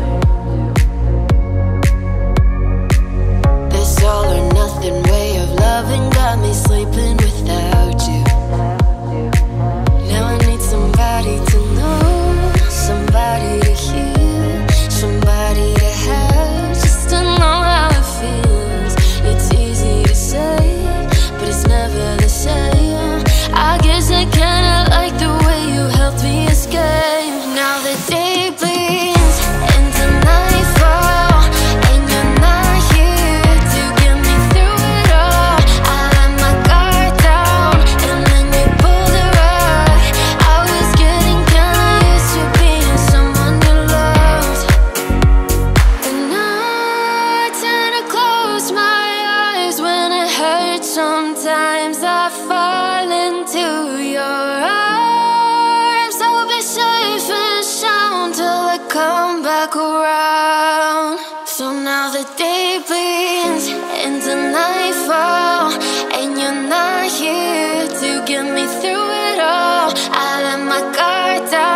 This all or nothing way of loving got me sleeping without you. Now I need somebody to know, somebody to hear, somebody to have, just to know how it feels. It's easy to say, but it's never the same. I guess I kinda like the way you helped me escape. Now the day bleeds into nightfall, and you're not here to get me through it all. I let my guard down, and then you pulled the rug. I was getting kinda used to being someone you loved. And I tend to close my eyes when it hurts. Sometimes I fall into your arms. I'll be safe and sound till I come back around. So now the day bleeds into nightfall, and you're not here to get me through it all. I let my guard down.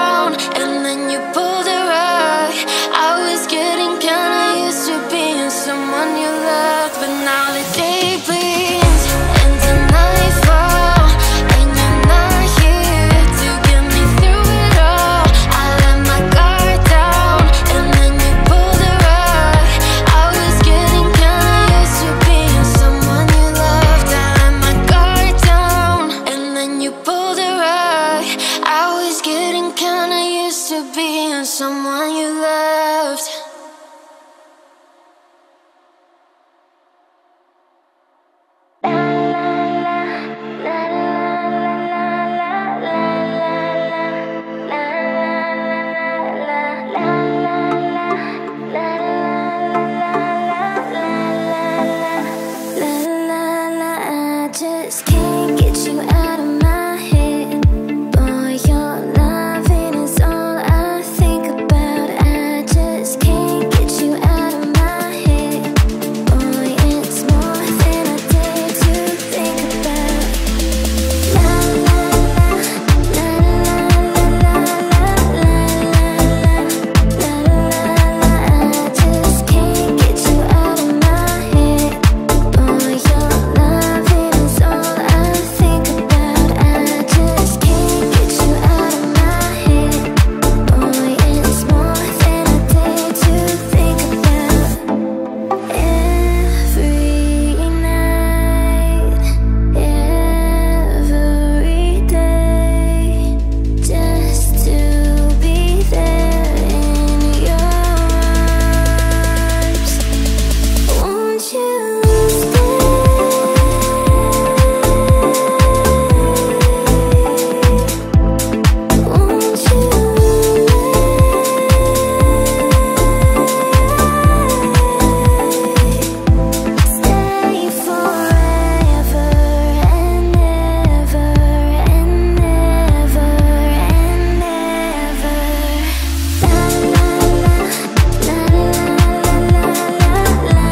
someone you loved. Just can't get you out of my head. Boy, your loving is all I think about. I just can't get you out of my head. Boy, it's more than a day to think about. La la la, la la la la la la la. I just can't get you out of my head. Boy, your loving is all I think about. I just can't get you out of my head. Boy, it's more than a day to think about. Every night, every day, just to be there in your arms. Won't you stay? Won't you stay forever and ever and ever and ever? La la la, la la la la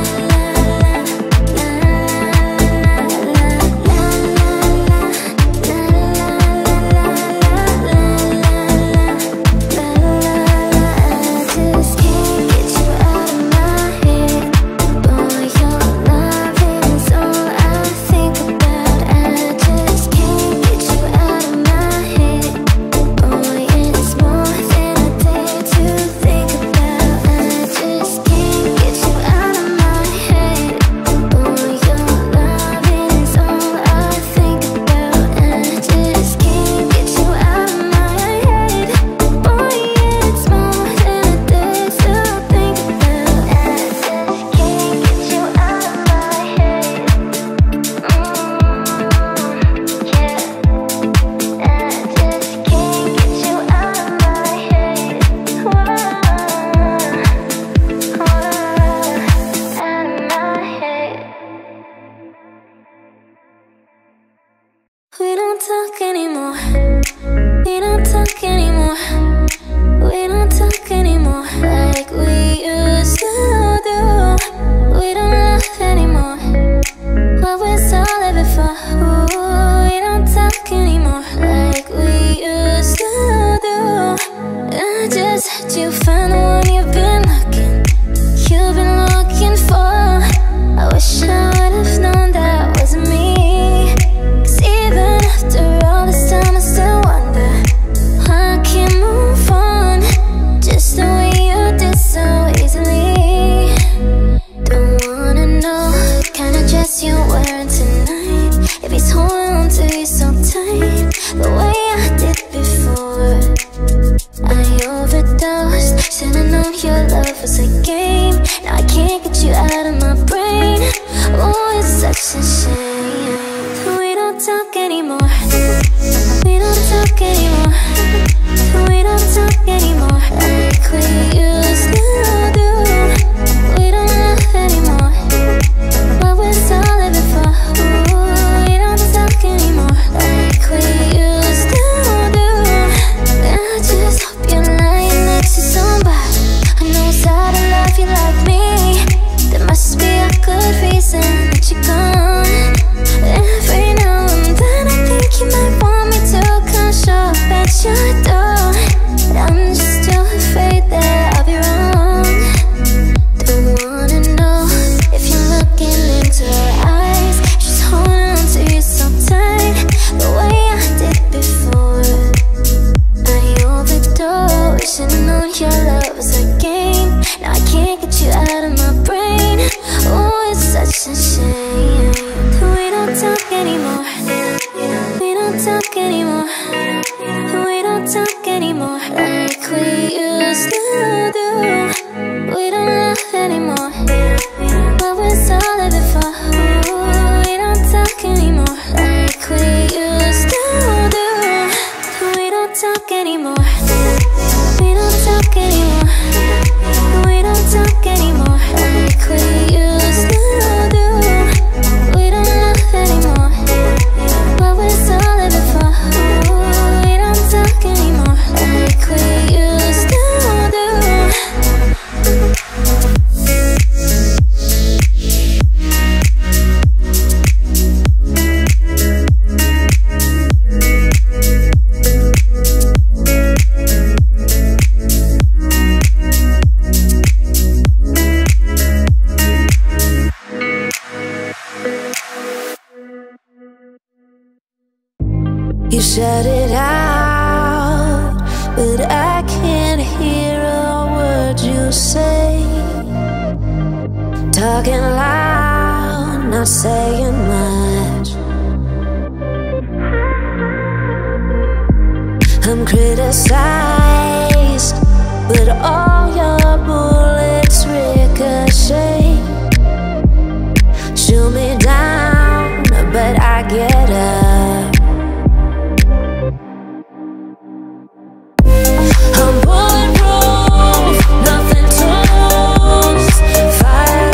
We don't talk anymore. We don't talk anymore. We don't talk anymore like we used to do. We don't laugh anymore. What was all of it for? Ooh, we don't talk anymore like we used to do. I just had you find the one you've been looking for. I wish I would've known that wasn't me. 'Cause even after all this time I still wonder why I can't move on just the way you did so easily. Don't wanna know what kind of dress you're wearing tonight, if he's holding on to you so tight the way I did before. talk anymore. We don't talk anymore. We don't talk anymore like we used to do. We don't love anymore. What was all of it for? We don't talk anymore like we used to do. You shut it out, but I can't hear a word you say. Talking loud, not saying much. I'm criticized, but all your bullets ricochet. Shoot me down, but I get up. I'm bulletproof, nothing to lose. Fire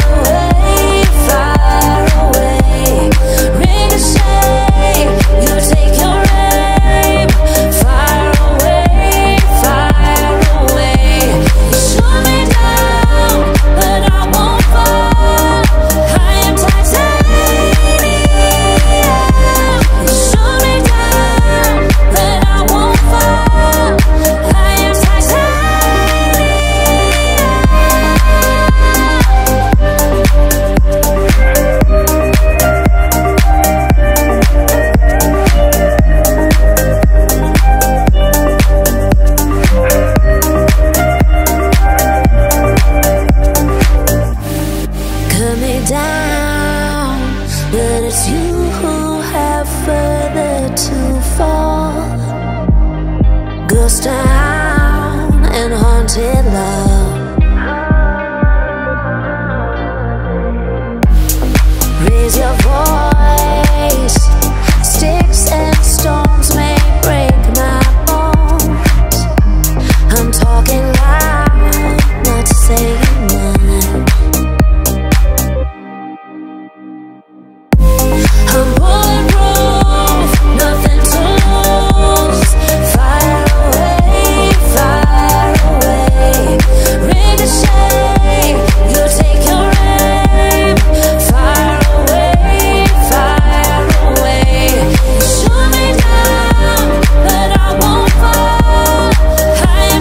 away, ricochet. You take your aim. Fire away. You shoot me down, but I won't fall. I am titanium. You shoot me down, but I won't fall. I am cut me down, but it's you who have further to fall. Ghost town and haunted love. Raise your voice. Sticks and stones may break my bones. I'm talking loud, not saying much. I'm bulletproof, nothing to lose. Fire away, ricochet. You take your aim. Fire away. You shoot me down, but I won't fall. I am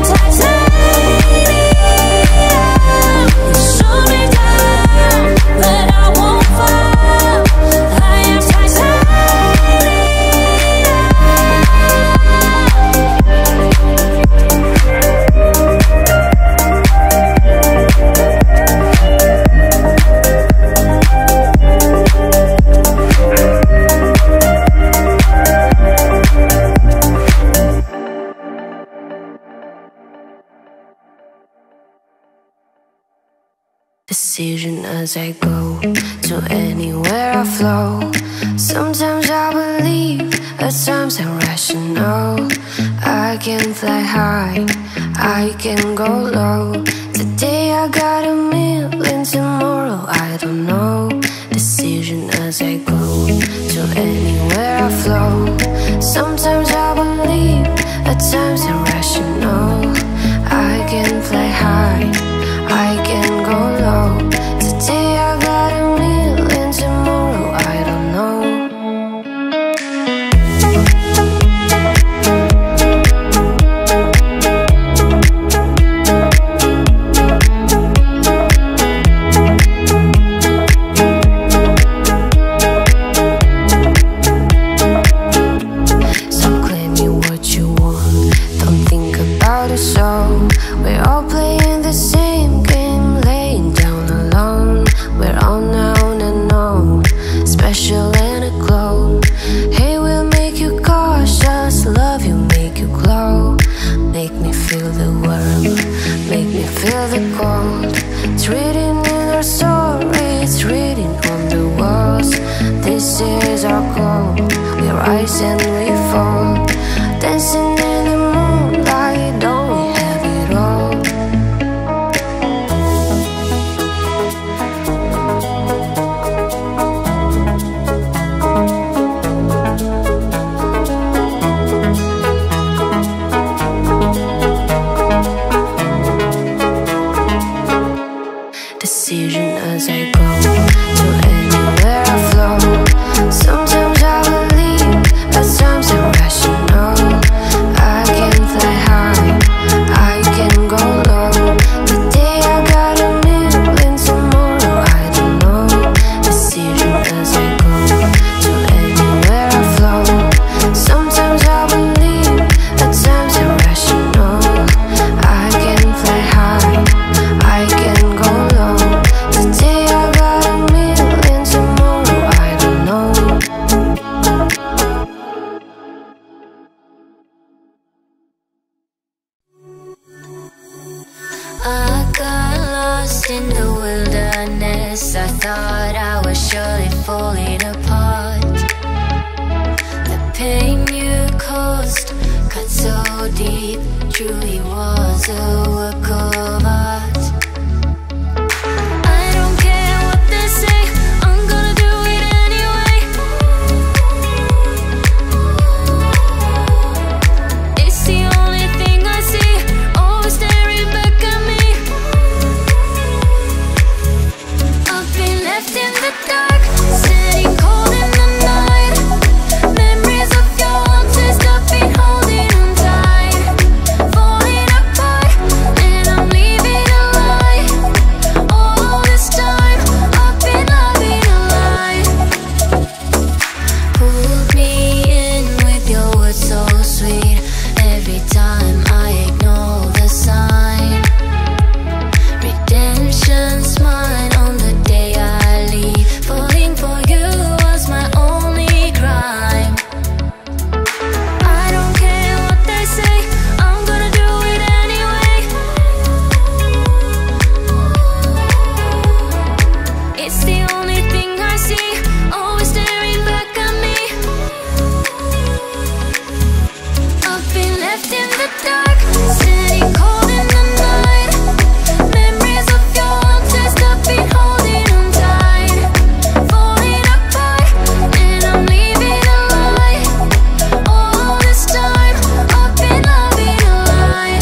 titanium. You shoot me down, but I won't fall. I am Decision as I go to anywhere I flow. Sometimes I believe, at times I'm rational. I can fly high, I can go low. Today I got a million, tomorrow I don't know. Decision as I go to anywhere I flow. Sometimes I believe, at times I'm rational. I can fly high, I can go low. Today I got a million, tomorrow I don't know. So claim falling apart. The pain you caused cut so deep, truly was a work of art. I don't care what they say, I'm gonna do it anyway. It's the only thing I see, always staring back at me. I've been left in the dark, sitting cold in the night. Memories of your taste, I've been holding on tight. Falling apart, and I'm leaving a lie. All this time, I've been loving a lie. Pulled me in with your words so sweet. Every time I ignore the sign. Redemption's mine on the day I leave. Falling for you was my only crime. I don't care what they say, I'm gonna do it anyway. It's the only thing I see, always staring back at me. I've been left in the dark, sitting cold in the night. Memories of your taste, I've been holding on tight. Falling apart, and I'm leaving a lie. All this time, I've been loving a lie.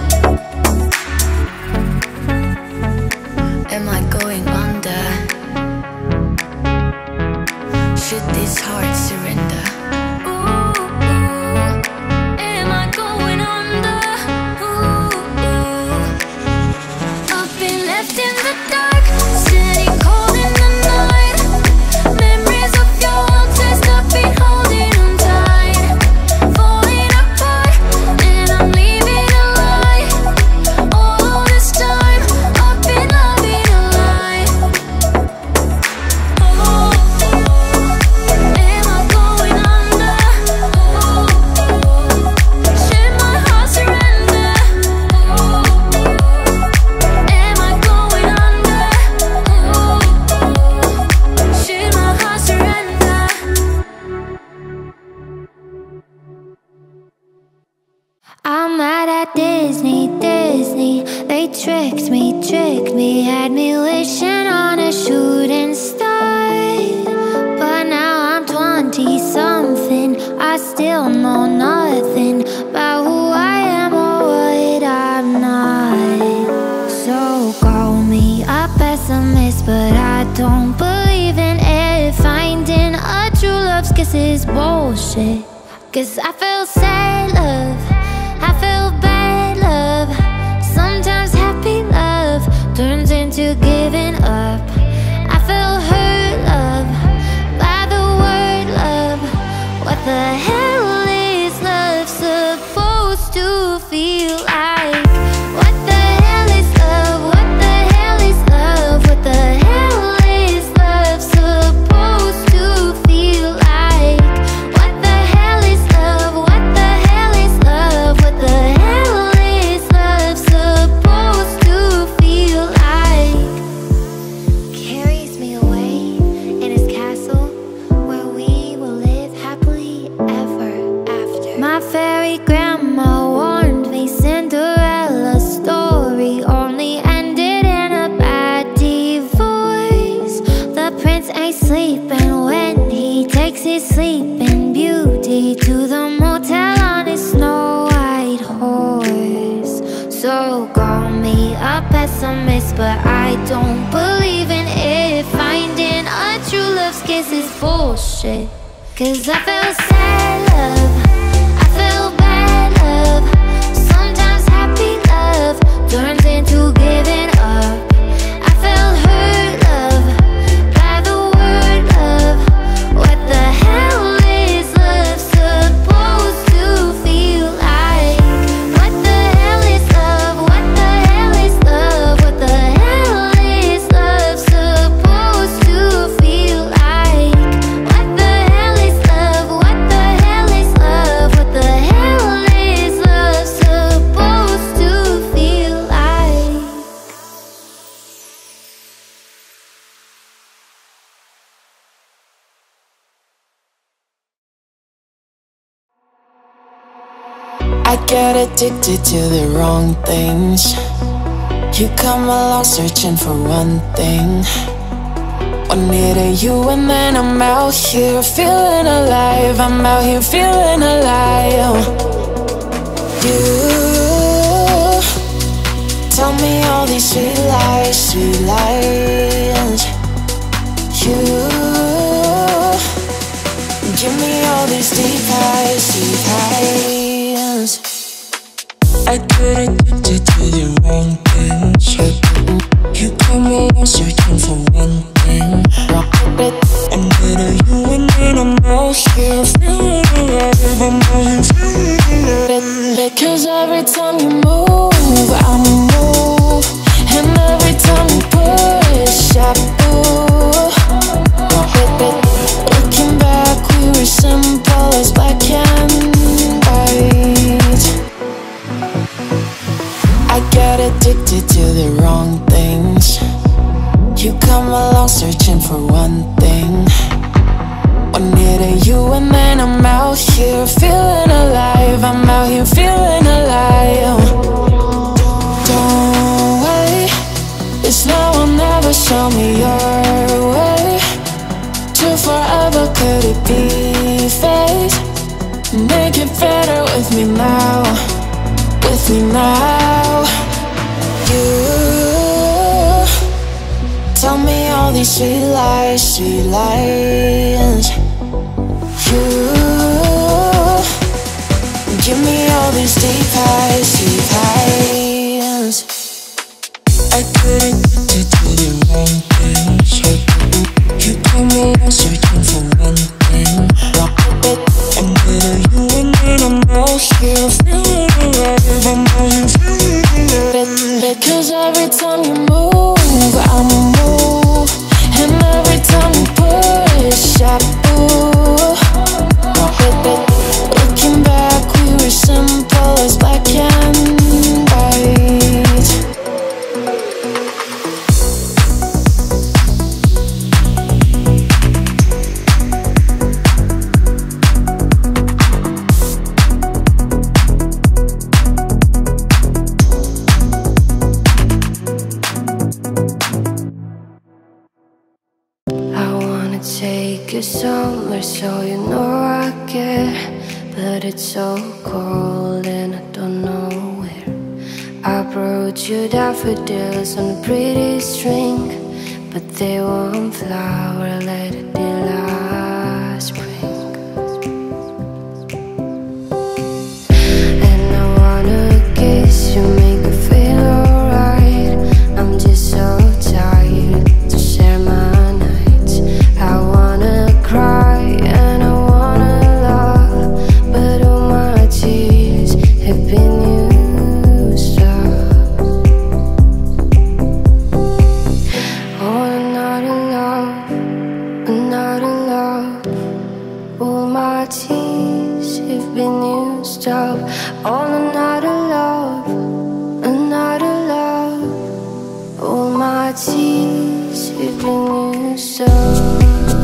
Am I going under? Should this heart surrender? Ooh, am I going under? I've been left in the dark, sitting cold in the night. Memories of your taste, I've been holding on tight. Falling apart, and I'm leaving a lie. All this time, I've been loving a lie. Am I going under? Should my heart surrender? Am I going under? Should my heart surrender? I'm mad at Disney, they tricked me, had me wishing on a shooting star. But now I'm 20-something, I still know nothing about who I am or what I'm not. So call me a pessimist, but I don't believe in it. Finding a true love's kiss is bullshit. 'Cause I feel sad love, I feel bad love. Sometimes happy love turns into giving up. I feel hurt love by the word love. What the hell is love supposed to feel like? What the hell is love? What the hell is love? What the hell is love supposed to feel like? What the hell is love? What the hell is love? What the hell is love supposed to feel like? Carries me away in his castle where we will live happily ever after. My fairy grandma warned me Cinderella's story only ended in a bad divorce. The prince ain't sleeping when he takes his sleeping beauty to the motel on his Snow White horse. So call me a pessimist, but I don't believe in it. Finding a true love's kiss is bullshit. 'Cause I feel sad love, I feel bad love. Sometimes happy love turns into giving up. I feel hurt love by the word love. What the hell is love supposed to feel like? What the hell is love? What the hell is love? What the hell is love supposed to feel like? What the hell is love? What the hell is love? I get addicted to the wrong things. You come along searching for one thing. One hit of you and then I'm out here feeling alive. I'm out here feeling alive. You tell me all these sweet lies, sweet lies. You give me all these deep highs, deep highs. I get addicted to the wrong things. You come along searching for one thing. I'm better you and then I'm out here feeling alive. I'm out here feeling alive. Cause every time you move, I move. And every time you push, I pull. Looking back, we were simple as black and white. I get addicted to the wrong things. You come along searching for one thing. One hit of you and then I'm out here feeling alive. I'm out here feeling alive. Don't wait, it's now or never, show me your way. To forever, could it be fate? Make it better with me now, with me now. You tell me all these sweet lies, sweet lies. You give me all these deep highs, deep highs. I get addicted to the wrong things. You come along searching for one thing. I'm better you and then I'm out here feeling alive. I'm out here feeling alive. Cause every time you move, I move. And every time you push, I pull. Looking back, we were simple as black and white. Take you somewhere so you know I care. But it's so cold and I don't know where. I brought you daffodils on a pretty string, but they won't flower, let it be last spring. And I wanna kiss you, make you feel alright. I'm just so tired to share my nights. I wanna cry and I wanna love, but all my tears have been used up. Oh, another love, another love. All my tears have been used up. Oh, another love, another love. All my tears have been used up.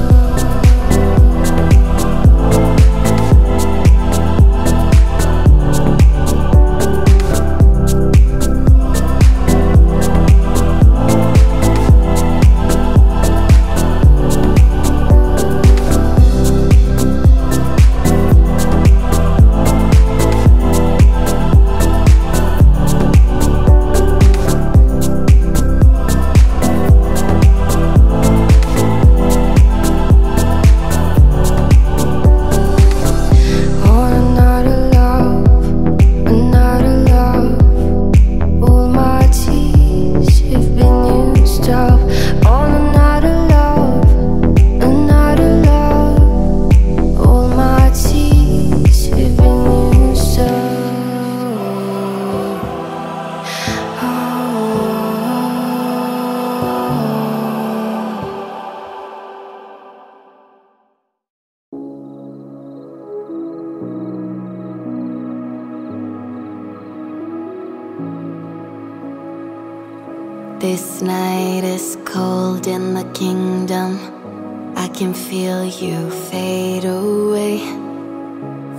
This night is cold in the kingdom. I can feel you fade away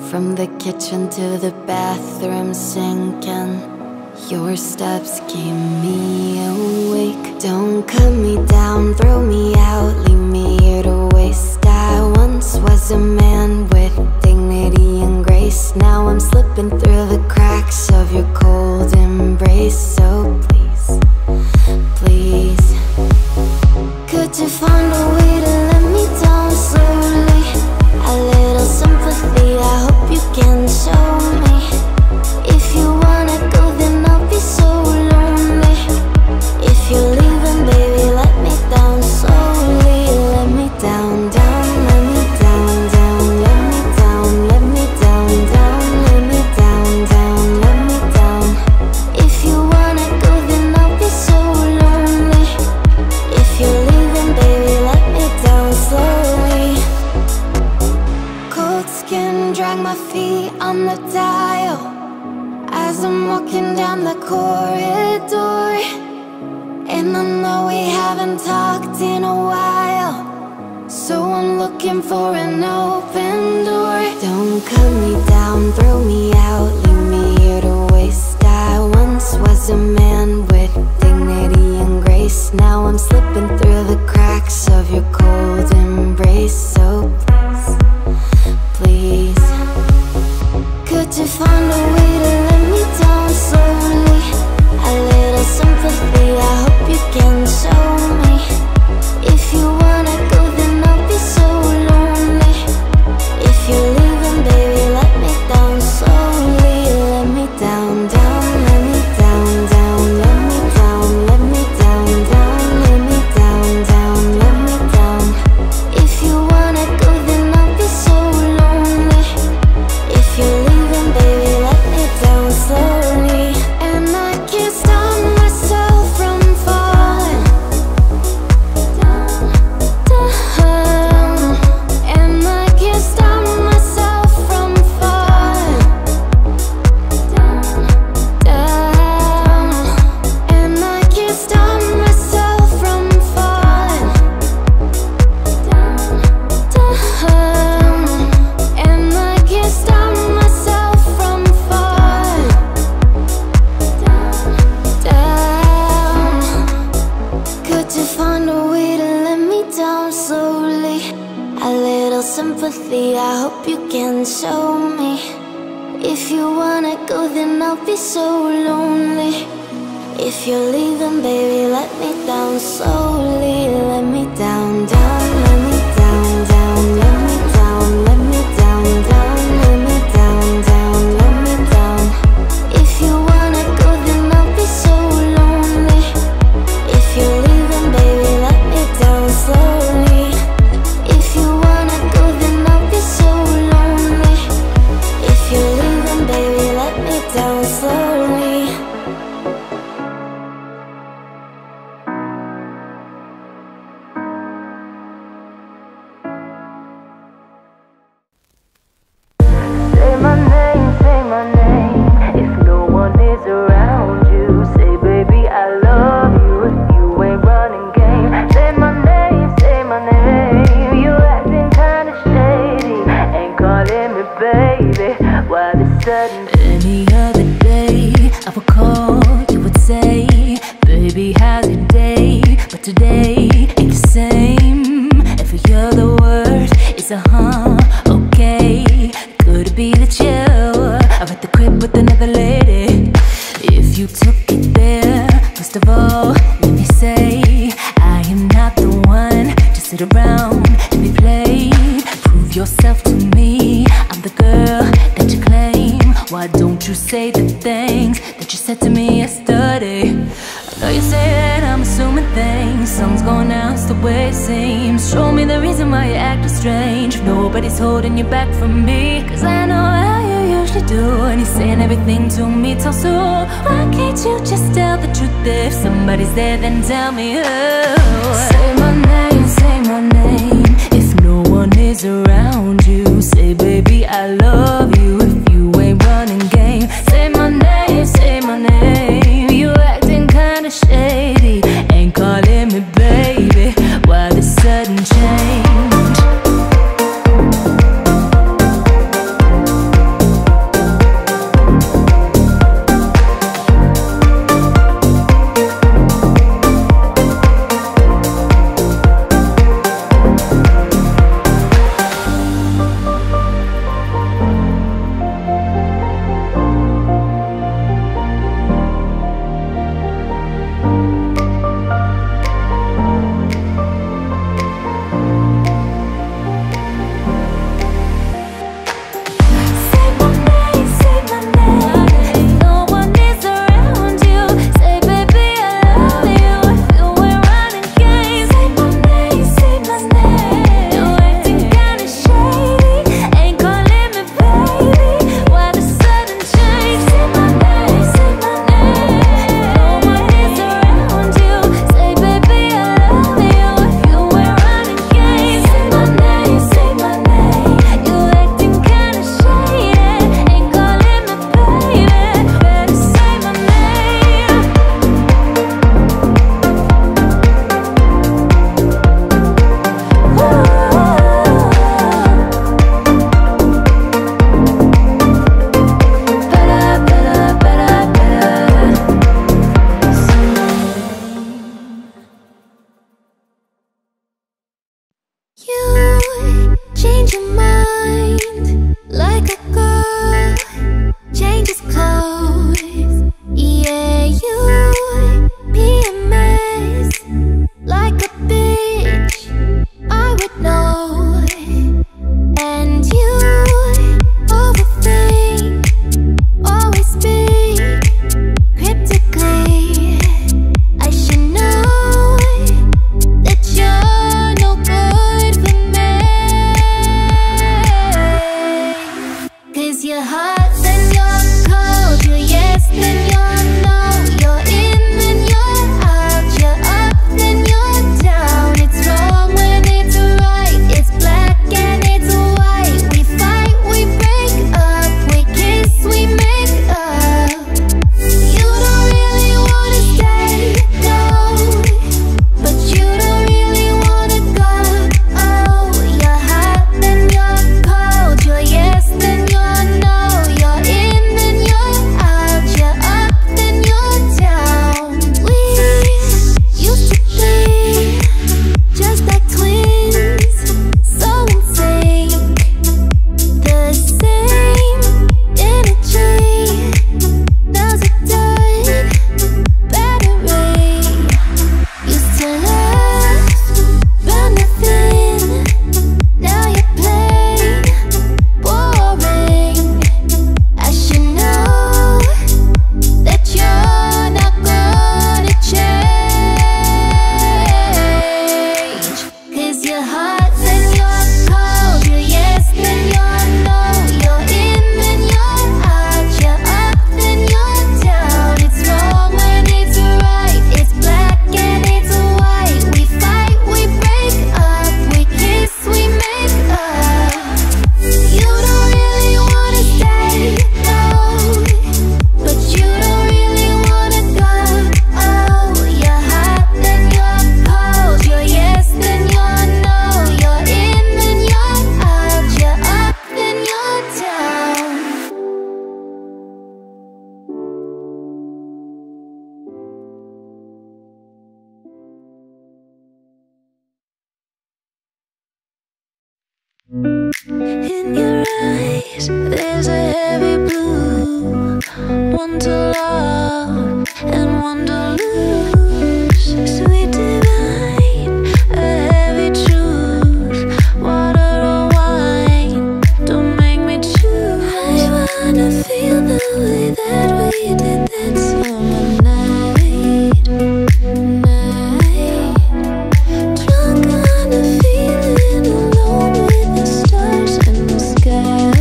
From the kitchen to the bathroom sink, and your steps keep me awake. Don't cut me down, throw me out, leave me here to waste. I once was a man with dignity and grace. Now I'm slipping through the cracks of your cold embrace. So please, please, could you find a way to let me down slowly? A little sympathy, I hope you can show me. If you wanna go, then I'll be so lonely. If you're leaving, baby, let me down slowly. Let me down, down, let me down, down, let me down, let me down, down, let me down, down, let me down. If you wanna go, then I'll be so lonely. If you're leaving, baby, let me down slowly. Cold skin, drag my feet on the dial as I'm walking down the corridor. And I know we haven't talked in a while, so I'm looking for an open door. Don't cut me down, throw me out, leave me here to waste. I once was a man with dignity and grace. Now I'm slipping through the cracks of your cold embrace. So please, please, could you find a way to let me down slowly? A little sympathy, I hope you can show me. If you wanna go, then I'll be so lonely. If you're leaving, baby, let me down slowly. Let me down, down, let me down, down, let me down, let me down, down, let me down, down, let me down. If you wanna go, then I'll be so lonely. If you're leaving, baby, let me down slowly. And I can't stop myself from falling down, down. And I can't stop myself from falling down, down. And I can't stop myself from falling down, down. And I can't stop myself from falling down, down. Could you find a way to let me down slowly? A little sympathy, I hope you can show me. If you wanna go, then I'll be so lonely. If you're leaving, baby, let me down slowly. Let me down, down, let me down, down, let me down, let me down, down, let me down, down, let me down. If you wanna go, then I'll be so lonely. If you're leaving, baby, let me down slowly. If you wanna go, then I'll be so lonely. If you're leaving, baby, let me down slowly. Say my name, if no one is around you. Say, baby, I love you if you ain't running game. Say my name, you acting kinda shady. Ain't calling me baby, why the sudden Any other day, I would call, you would say, baby, how's your day? But today ain't the same. If you hear the word, it's a okay. Could it be that you are at the crib with another lady? If you took it there, first of all, let me say, I am not the one to sit around and be played. Prove yourself to me, I'm the girl that you claim. Why don't you say the things that you said to me yesterday? I know you say that I'm assuming things, something's going out, it's the way it seems. Show me the reason why you're acting strange. If nobody's holding you back from me, cause I know how you usually do. And you're saying everything to me, tell so why can't you just tell the truth? If somebody's there, then tell me who. Say my name, say my name. If no one is around you, say, baby, I love you if you ain't running game. Say my name, say my name. You acting kinda shady, ain't calling me baby. Why the sudden change? heavy blue, one to love and one to lose. Sweet divine, a heavy truth, water or wine, don't make me choose. I wanna feel the way that we did that summer night. Drunk on a feeling, alone with the stars in the sky.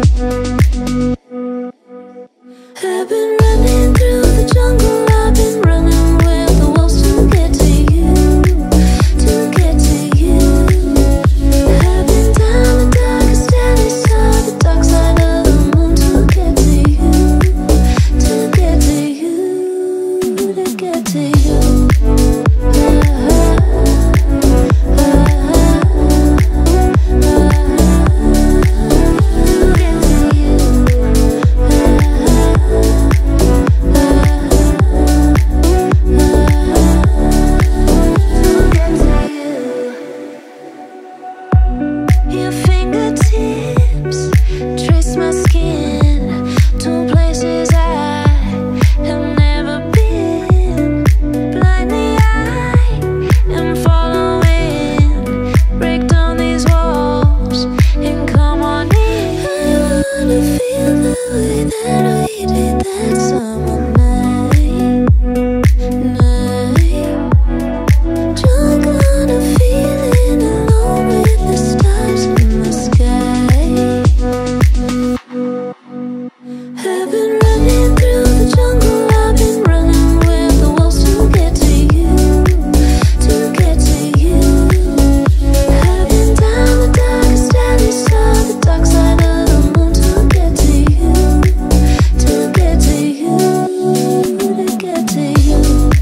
I've been running through the jungle, I've been running with the wolves to get to you, to get to you. I've been down the darkest alley, saw the dark side of the moon to get to you, to get to you, to get to you. Your fingertips trace my skin to places I have never been. Blindly I am following. Break down these walls and come on in. I wanna feel the way that we did that summer night. Drunk on a feeling, alone with the stars in the sky. I've been running through the jungle, I've been running with the wolves to get to you, to get to you. I've been down the darkest alley, saw the dark side of the moon to get to you, to get to you, to get to you.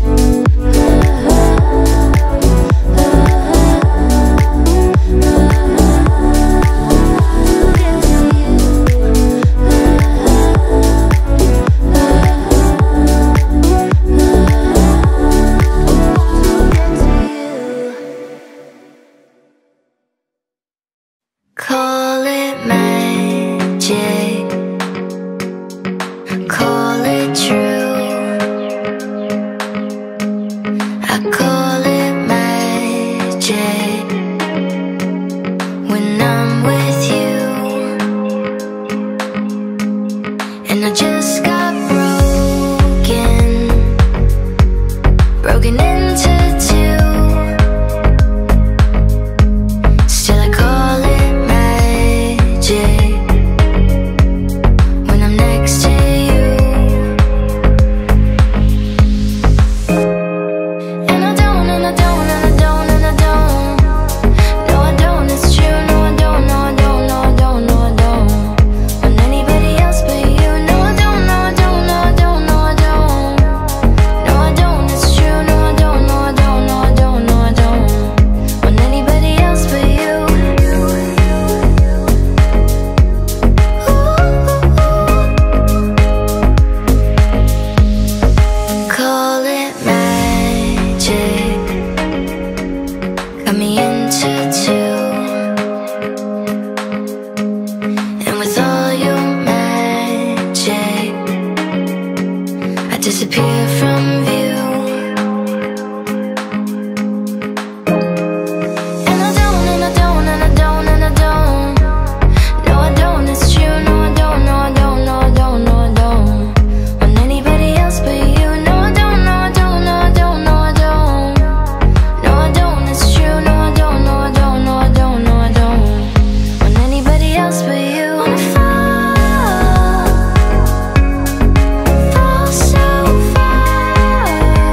Call it magic, call it true. I call it magic when I'm with you. And I just got broken into two. Still I call it magic when I'm next to you. And I don't, and I don't, and I don't, and I don't. No, I don't, it's true. No, I don't, no, I don't, no, I don't, no, I don't. Want anybody else but you. No, I don't, no, I don't, no, I don't, no, I don't. No, I don't, it's true. No, I don't, no, I don't, no, I don't, no, I don't. Want anybody else but you. Call it magic, got me into two. And with all your magic, I disappear from view. And I don't, and I don't, and I don't, and I don't. No, I don't, it's true. No, I don't, no, I don't, no, I don't, no, I don't. Want anybody else but you. No, I don't, no, I don't, no, I don't, no, I don't. No, I don't, it's true. No, I don't, no, I don't, no, I don't, no, I don't. Want anybody else but you. Wanna fall so far.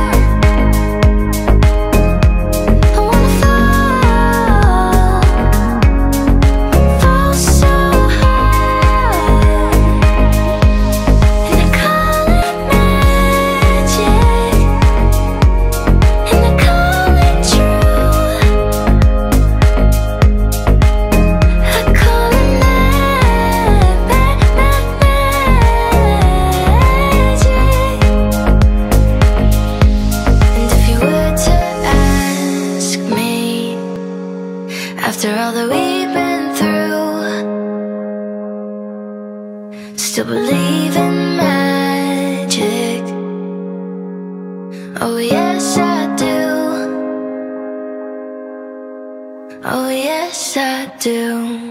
Oh yes I do. Oh yes I do.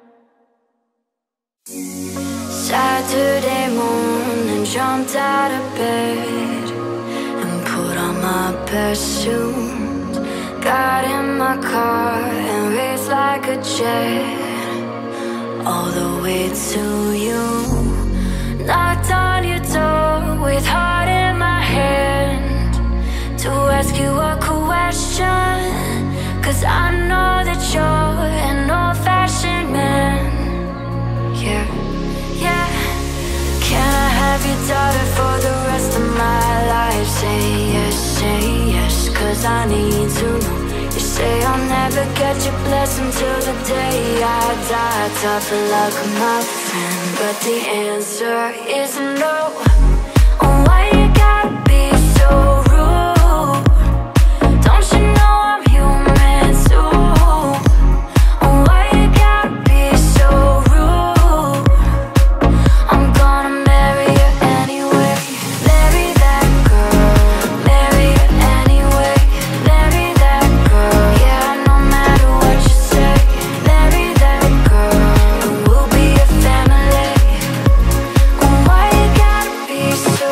Saturday morning, jumped out of bed and put on my best suit. Got in my car and raced like a jet all the way to you. Knocked on your door with heart in my hand to ask you a question, 'cause I know that you're an old-fashioned man. Yeah, yeah. Can I have your daughter for the rest of my life? Say yes, 'cause I need to know. You say I'll never get your blessing till the day I die. Tough luck, my friend, but the answer is no. Oh, why you gotta be so rude? Don't you know I'm human too? Oh, why you gotta be so rude? I'm gonna marry you anyway. Marry that girl. Marry you anyway. Marry that girl. Yeah, no matter what you say. Marry that girl. And we'll be a family. Oh, why you gotta be so?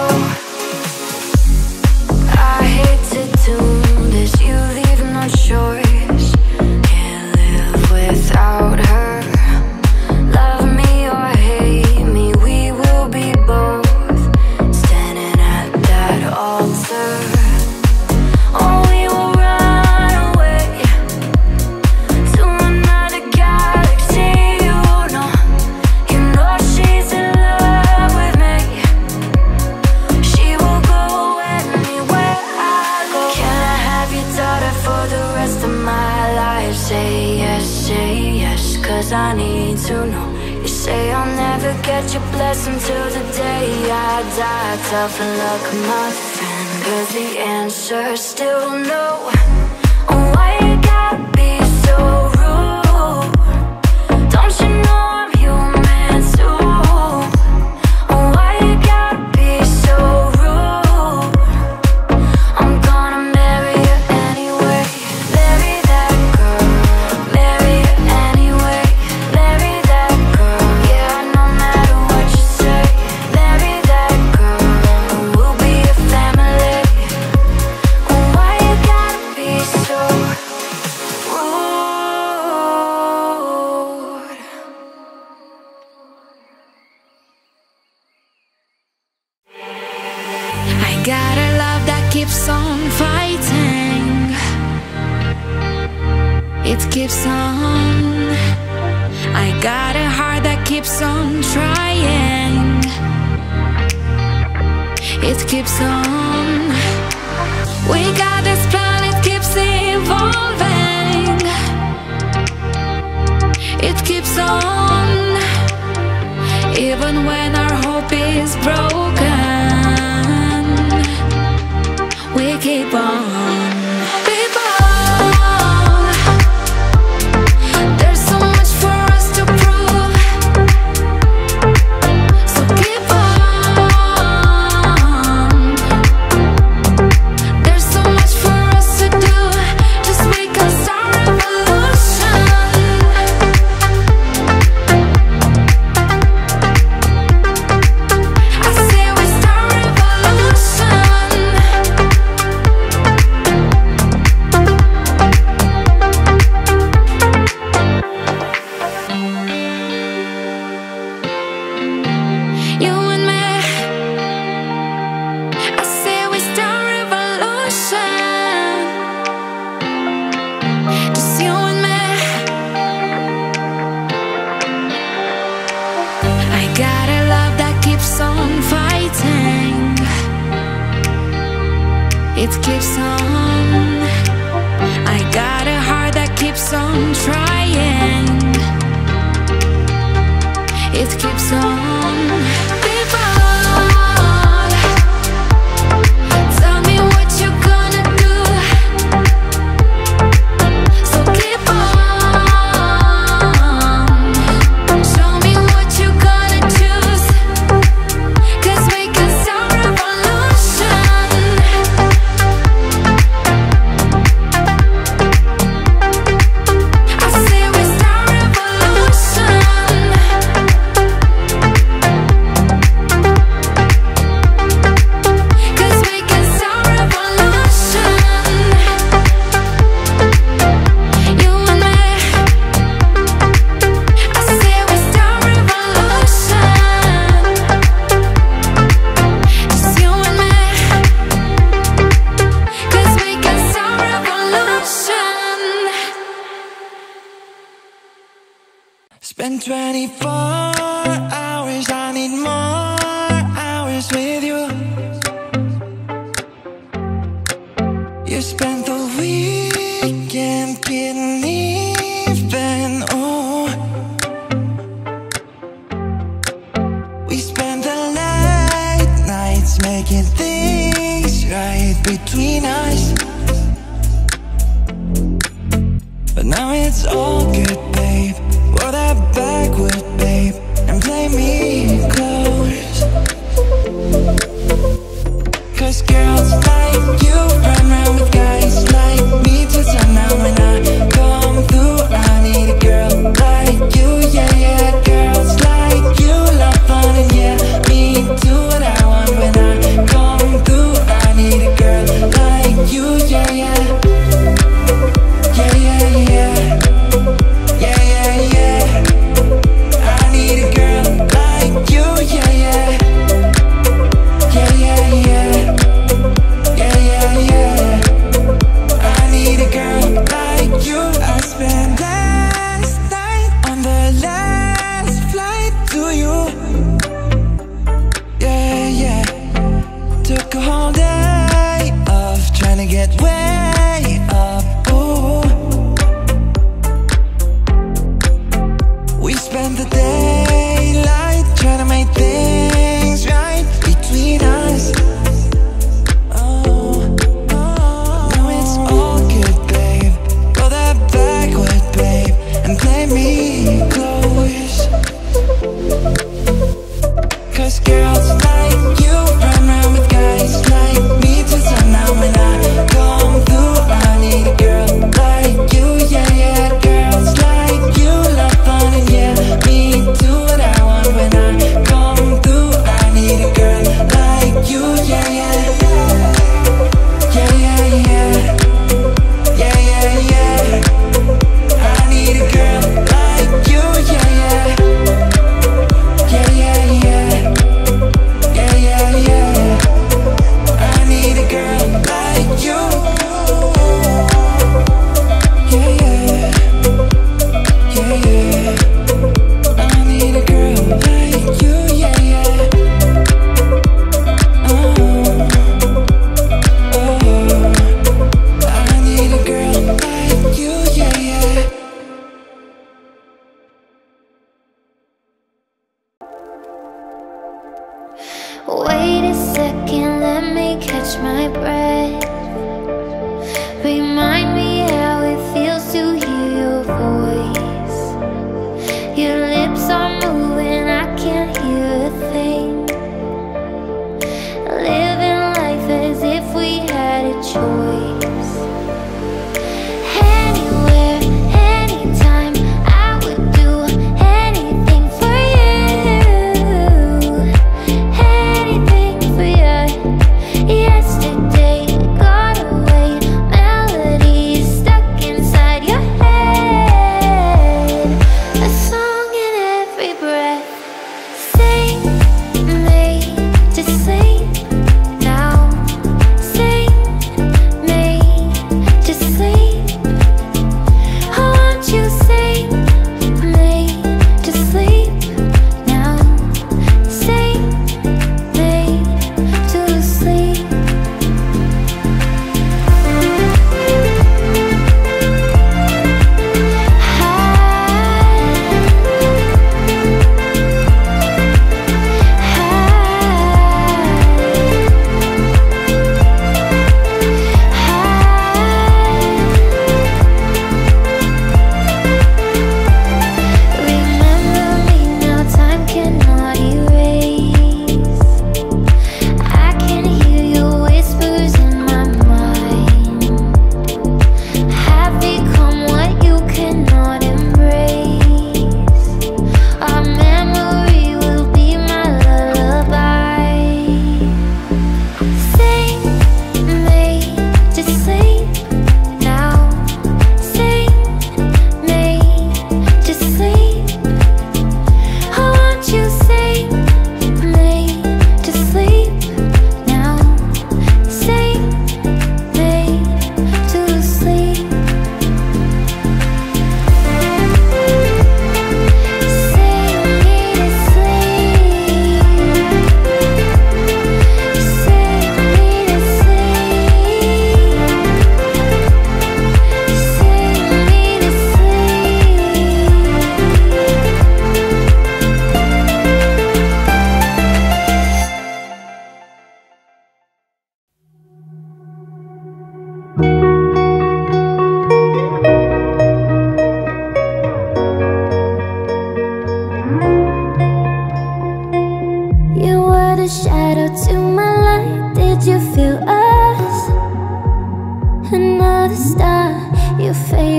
I hate to do this. You leave no choice. Can't live without her. Love me or hate me, we will be both standing at that altar. Oh, we will run away to another galaxy. You know she's in love with me. She will go anywhere I go. Can I have your daughter for the rest of my life? Say yes, 'cause I need to know. You say I'll never get your blessing till the day I die. Tough luck, my friend, 'cause the answer's still no. Oh, why you gotta be so rude? Don't you know I'm human too? Oh, why you gotta be so rude? I'm gonna marry you anyway. Marry that girl. Marry you anyway. Marry that girl. Yeah, no matter what you say. Marry that girl. And we'll be a family. Oh, why you gotta be so rude? I got a love that keeps on fighting. It keeps on. I got a heart that keeps on trying. It keeps on. We got this planet keeps evolving. It keeps on. Even when our hope is broken, we keep on. Keep on. There's so much for us to prove. So keep on. There's so much for us to do. Just make us our revolution. I say we start revolution. You and me. I say we start revolution. Just you and me. I got a love that keeps on fighting. It keeps on. I got a heart that keeps on trying. It keeps on. Keep on. Tell me what you're gonna do. So keep on. Show me what you're gonna choose. 'Cause we can start revolution. 24 hours, I need more hours with you. You spent the weekend getting even, oh. We spent the late nights making things right between us. But now it's all good, babe. Roll that backward, babe, and play me close. Cause girls like you run around with guys like me till sundown. When I come through, I need a girl like you, yeah, yeah. Girls like you love fun and yeah, me do what I want. When I come through, I need a girl like you, yeah, yeah. Yeah, yeah, yeah. Yeah, yeah, yeah. I need a girl like you, yeah, yeah. Yeah, yeah, yeah. Yeah, yeah, yeah. I need a girl like you. I spent last night on the last flight to you. Yeah, yeah. Took a whole day of trying to get way up, ooh. We spent the daylight trying to make things right between us. Oh, now it's all good, babe. Roll that backward, babe, and play me close. Cause girls like you run around with guys like me till sundown. When I come through, I need a girl like you, yeah, yeah. Girls like you love fun and yeah, me do what I want. When I come through, I need a girl like you, yeah, yeah. Yeah, yeah, yeah. Yeah, yeah, yeah. I need a girl like you, yeah, yeah. Yeah, yeah, yeah. Yeah, yeah, yeah. I need a girl like you. Yeah, yeah. Yeah, yeah. I need a girl like you, yeah, yeah. Oh, I need a girl like you, yeah, yeah. Wait a second, let me catch my breath. Remind me how it feels to hear your voice. Your lips are moving, I can't hear a thing. Living life as if we had a choice. Anywhere, anytime, I would do anything for you. Anything for you. Yesterday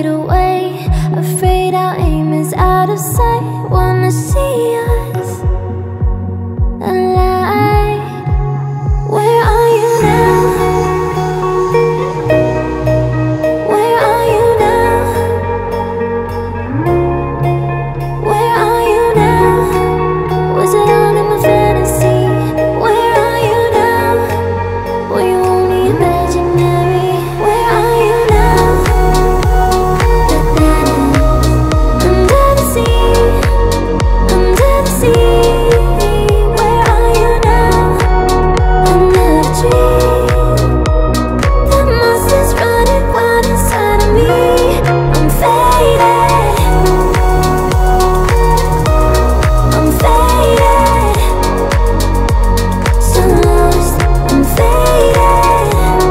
fade away. Afraid our aim is out of sight. Wanna see us alive. Where are you now? Where are you now? Where are you now? Was it all in my fantasy? Where are you now? Were you only imaginary? Where are you now? Under the sea, under the sea. Where are you now? Under the tree. The monster's running wild inside of me. I'm faded. I'm faded. So lost. I'm faded.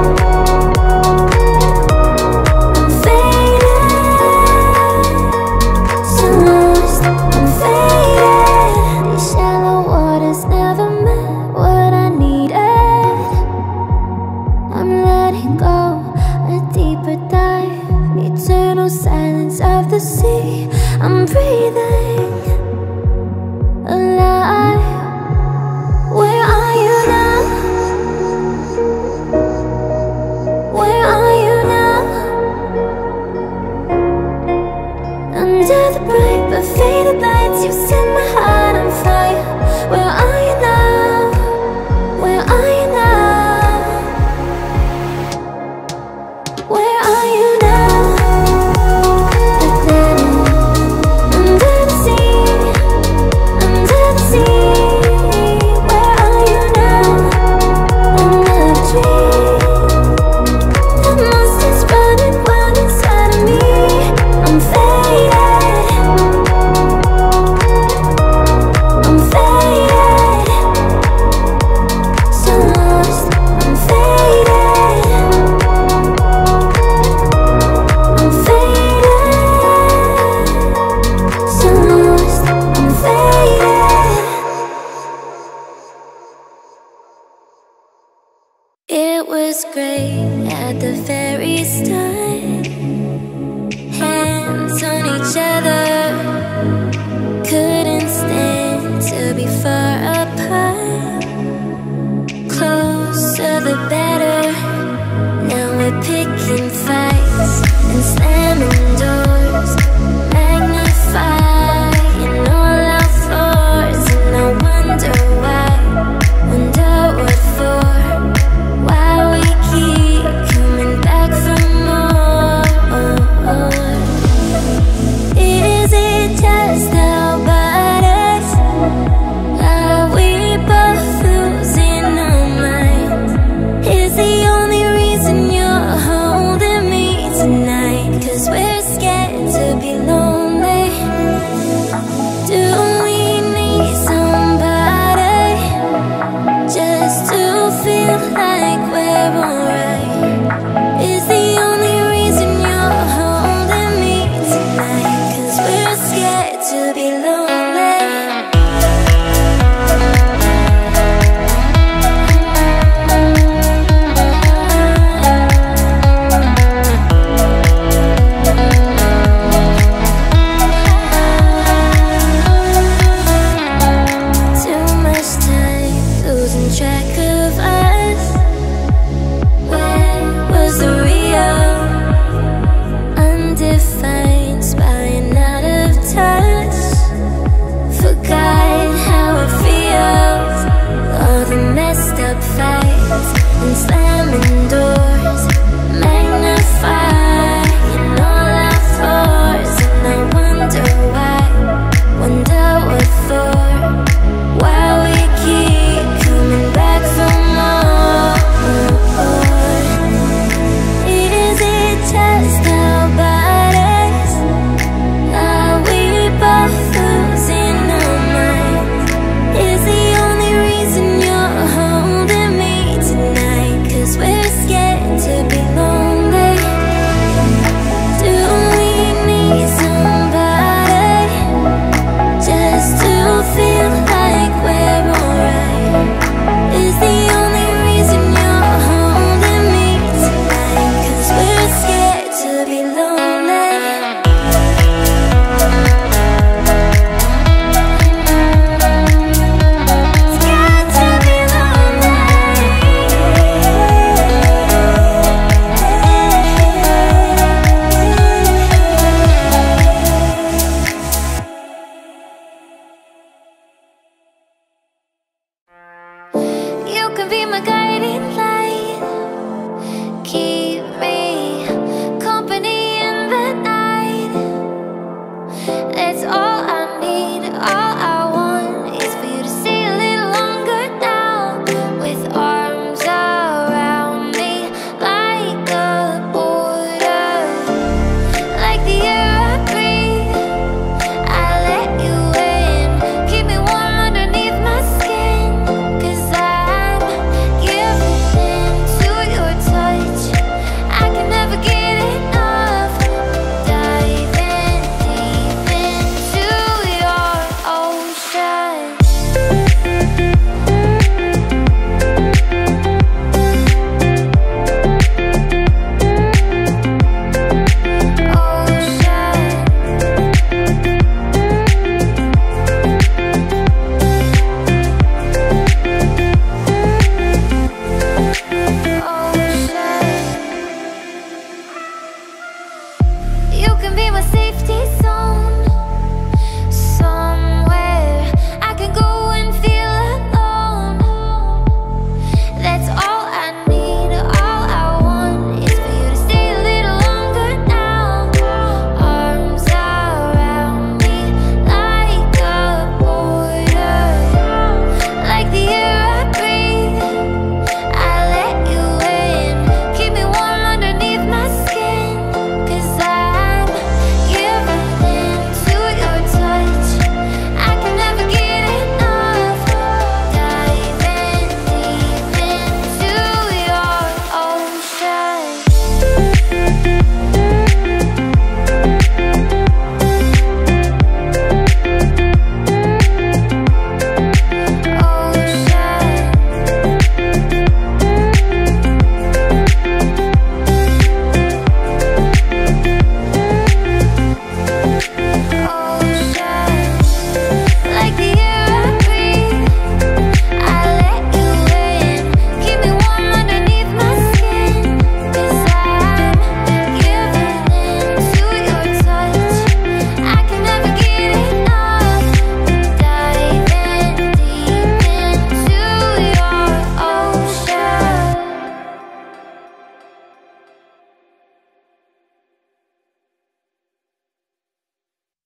I'm faded. So lost. I'm faded. These shallow waters never met what I needed. I'm letting go, a deeper dive, eternal silence of the sea. I'm breathing alive. Where are you now? Where are you now? Under the bright but faded lights, you set my heart on fire. Where are you now? Where are you now? Where are you now? Under the sea, under the sea. Where are you now? Under the tree. The monster's running wild inside of me. I'm faded. I'm faded. So lost. I'm faded. I'm faded. So lost. I'm faded. It was great at the very start. Hands on each other. Couldn't stand to be far apart. Closer the better. Now we're picking fights and slamming doors. Magnifying all our flaws. And I wonder why. Wonder what for. Why we keep coming back for more. Is it just about us? Are we both losing our minds?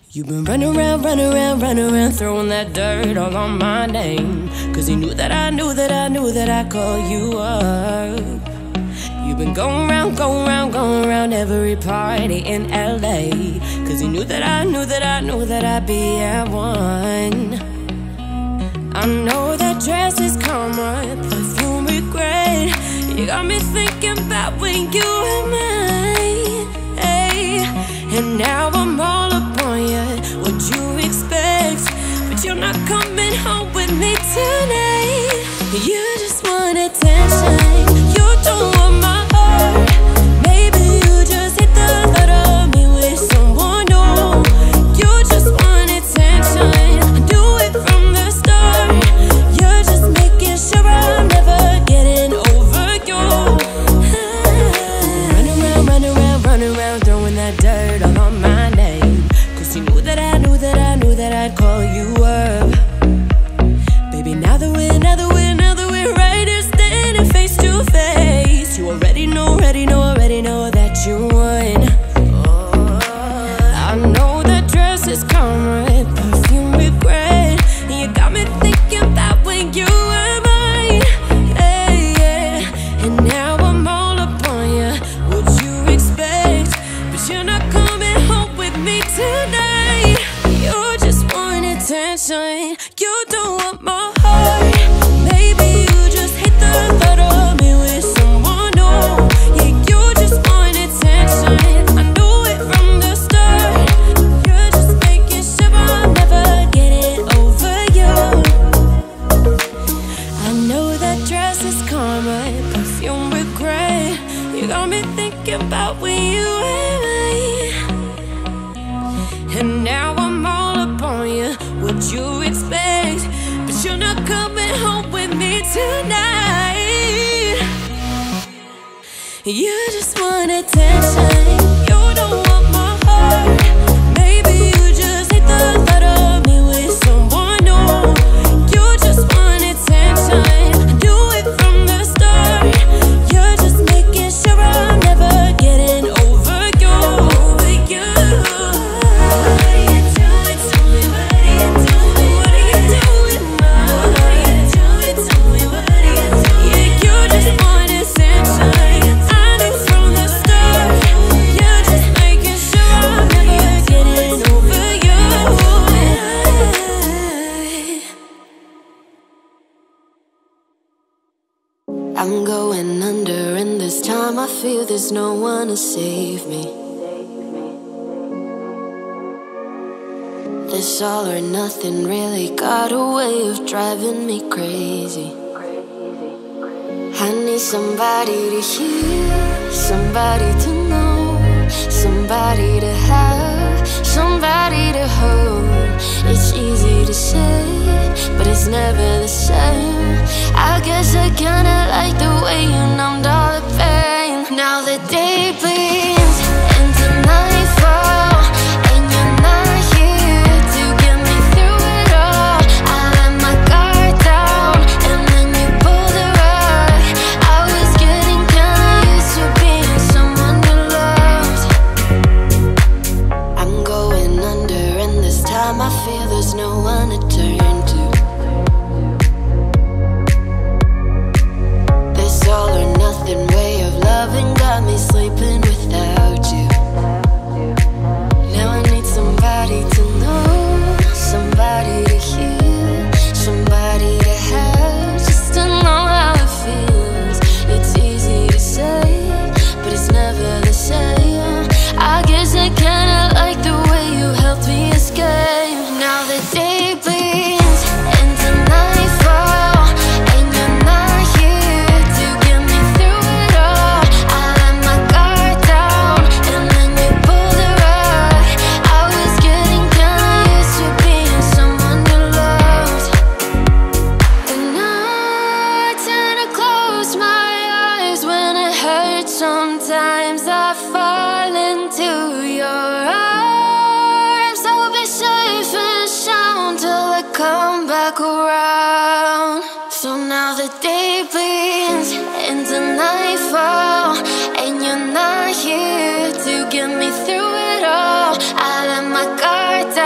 You've been running around, running around, running around, throwing that dirt all on my name. Cause he knew that I knew that I knew that I'd call you up. You've been going around, going around, going around every party in LA. Cause he knew that I knew that I knew that I'd be at one. I know that dress is karma, perfume regret. You got me thinking about when you were mine, hey. And now I'm all up on you, what you expect? But you're not coming home with me tonight. You just want attention, you don't want my heart. Maybe you just hate the thought of me with someone new. You just want attention, do it from the start. You're just making sure I'm never getting over you. Running around, running around, running around, throwing that dirt all on my name. Cause you knew that I knew that I knew that I'd call you up. Baby, now that we're right here standing face to face, you already know that you won. I know that dress is karma, perfume regret. You got me thinking about when you were mine, hey, yeah. And now I'm all up on you, what you expect? But you're not coming home with me tonight. You just want attention, you don't want my heart. Maybe you just hate the thought of me with someone new. Yeah, you just want attention, I knew it from the start. You're just making sure I'm never getting over you. I know that dress is karma, perfume regret. You got me thinking about when you were mine. And now I'm all up on you, what you expect? But you're not coming home with me tonight. You just want attention, you don't want my heart. Maybe you just hate the thought of me with someone new. You just want attention, do it from the start. You're just making sure I'm never getting over you. What are you doing? Tell me, what are you doing? What are you doing, ma? What are you doing? Tell me, what are you doing? Yeah, you just want attention, I knew from the start. You're just making sure I'm never getting over you. I'm going under, and this time I feel there's no one to save me. This all or nothing really got a way of driving me crazy. I need somebody to hear, somebody to know, somebody to have, somebody to hold. It's easy to say, but it's never the same. I guess I kinda like the way you numbed all the pain. Now the day bleeds into nightfall, and you're not here to get me through it all. I let my guard down, and then you pulled the rug. I was getting kinda used to being someone you loved. I'm going under, and this time I feel there's no one to turn to. This all or nothing way of loving got me sleeping without you. Now I need somebody to know, somebody to hear, somebody to have, just to know how it feels. It's easy to say, but it's never the same. I guess I kinda like the way you helped me escape. Now the day bleeds into nightfall, and you're not here to get me through it all. I let my guard down, and then you pulled the rug. I was getting kinda used to being someone you loved. And I tend to close my eyes when it hurts. Sometimes I fall into your arms. I'll be safe and sound till I come back around. So now the day bleeds into nightfall, and you're not here to get me through it all. I let my guard down.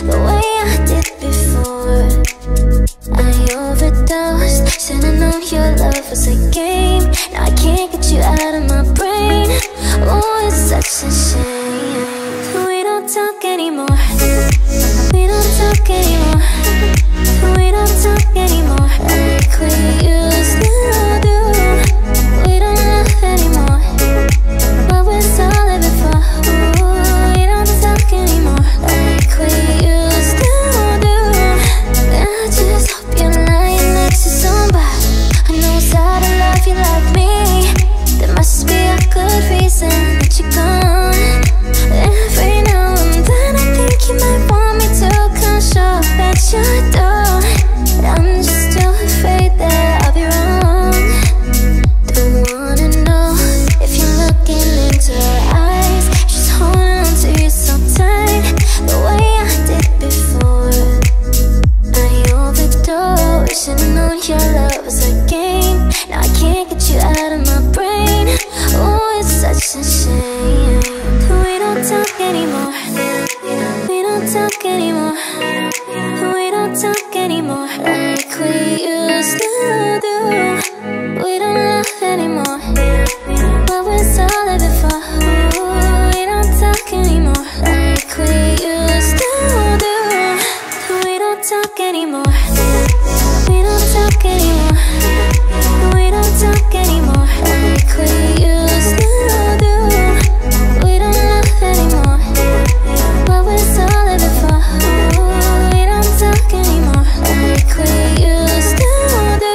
the way I did before. I overdosed, should've known your love was a game. Now I can't get you out of my brain. Oh, it's such a shame. We don't talk anymore. We don't talk anymore. We don't talk anymore like we used to do. We don't love anymore. What was all of it for? Ooh, we don't talk anymore like we used to do. I just hope you're lying next to somebody who knows how to love you like me. There must be a good reason that you're gone. Every now and then I think you might want me to come show at your door. I'm just too afraid that I'll be wrong. Don't wanna know if you're looking into her eyes. She's holding on to you so tight, the way I did before. I overdosed, should've known your love was a game. Now I can't get you out of my brain. Oh, it's such a shame. We don't talk anymore. We don't talk anymore. We don't talk anymore like we used to do. We don't love anymore. What was all of it for? Ooh, we don't talk anymore like we used to do. We don't talk anymore. We don't talk anymore. We don't talk anymore like we used to do. We don't love anymore. What was all of it for? Ooh, we don't talk anymore like we used to do.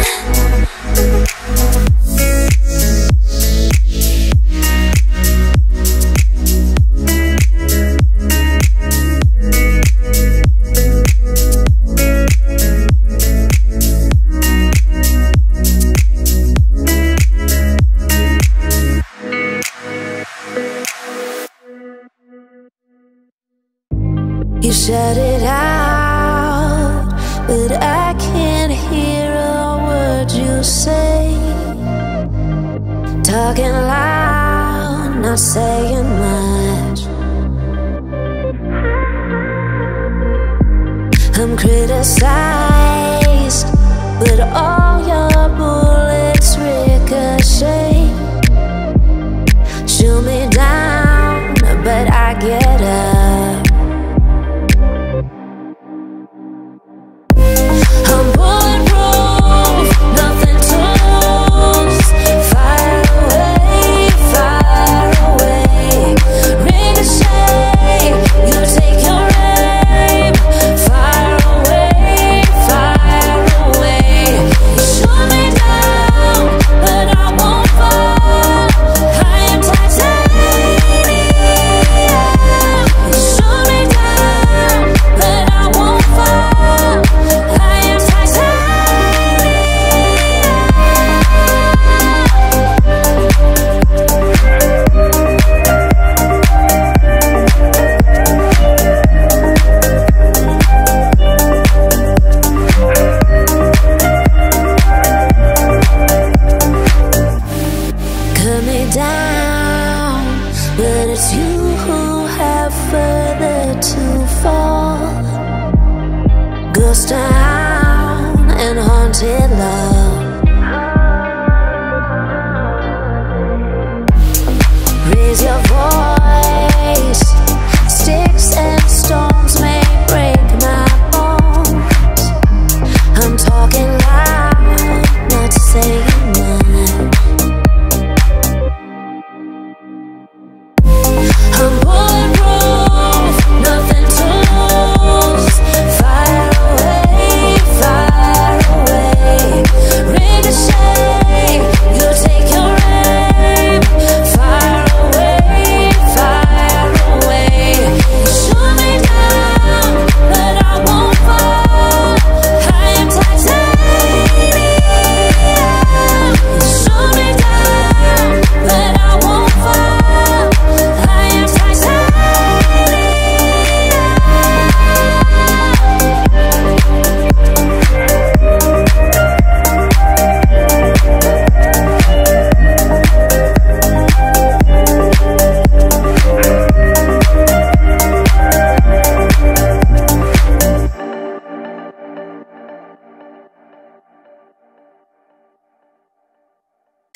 You shut it out, but I can't hear a word you say. Talking loud, not saying much. I'm criticized, but all your bullets ricochet. Shoot me down, but I get up. I'm bulletproof, nothing to lose. Fire away, ricochet. You take your aim. Fire away. You shoot me down, but I won't fall. I am titanium. You shoot me down, but I won't fall. I am cut me down, but it's you who have further to fall. Ghost town and haunted love. Raise your voice. Sticks and stones may break my bones. I'm talking loud, not saying much. I'm bulletproof, nothing to lose. Fire away.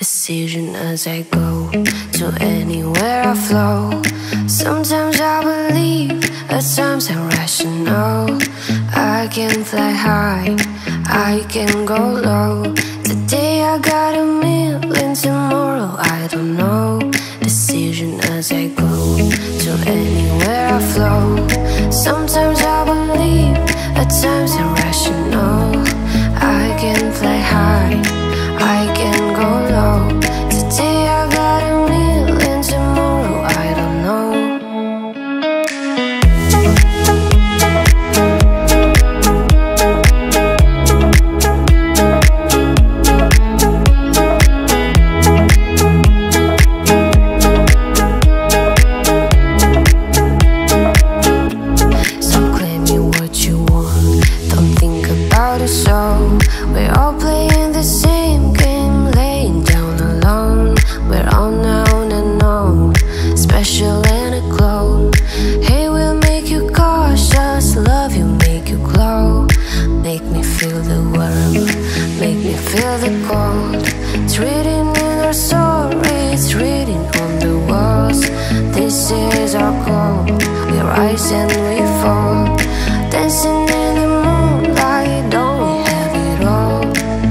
decision as I go. To anywhere I flow. Sometimes I believe, at times I'm rational. I can fly high, I can go low. Today I got a million, tomorrow I don't know. Decision as I go. To anywhere I flow. Sometimes I believe, at times I'm rational. I can fly high, I can go low. Today I got a million, tomorrow I don't know. So claim me what you want, don't think about it so. We're all playing the same game, laying down alone. We're unknown and known, special and a clone. Hey, we'll make you cautious, love you, make you glow. Make me feel the warmth, make me feel the cold. It's written in our story, it's written on the walls. This is our goal, we rise and we fall. Dancing in the moonlight, don't we have it all?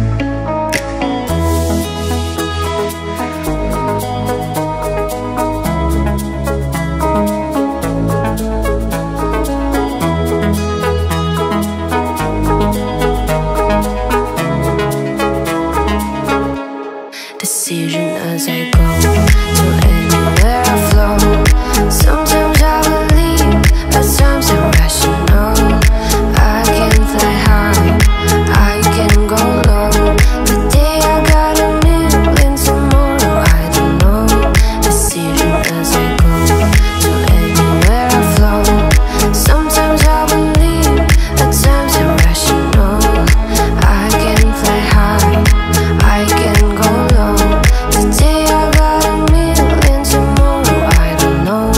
Decision as I go. To anywhere I flow. Sometimes I believe, at times I'm rational. I can fly high, I can go low. Today I got a million, tomorrow I don't know. Decision as I go. To anywhere I flow. Sometimes I believe, at times I'm rational. I can fly high, I can go low. Today I got a million, tomorrow I don't know.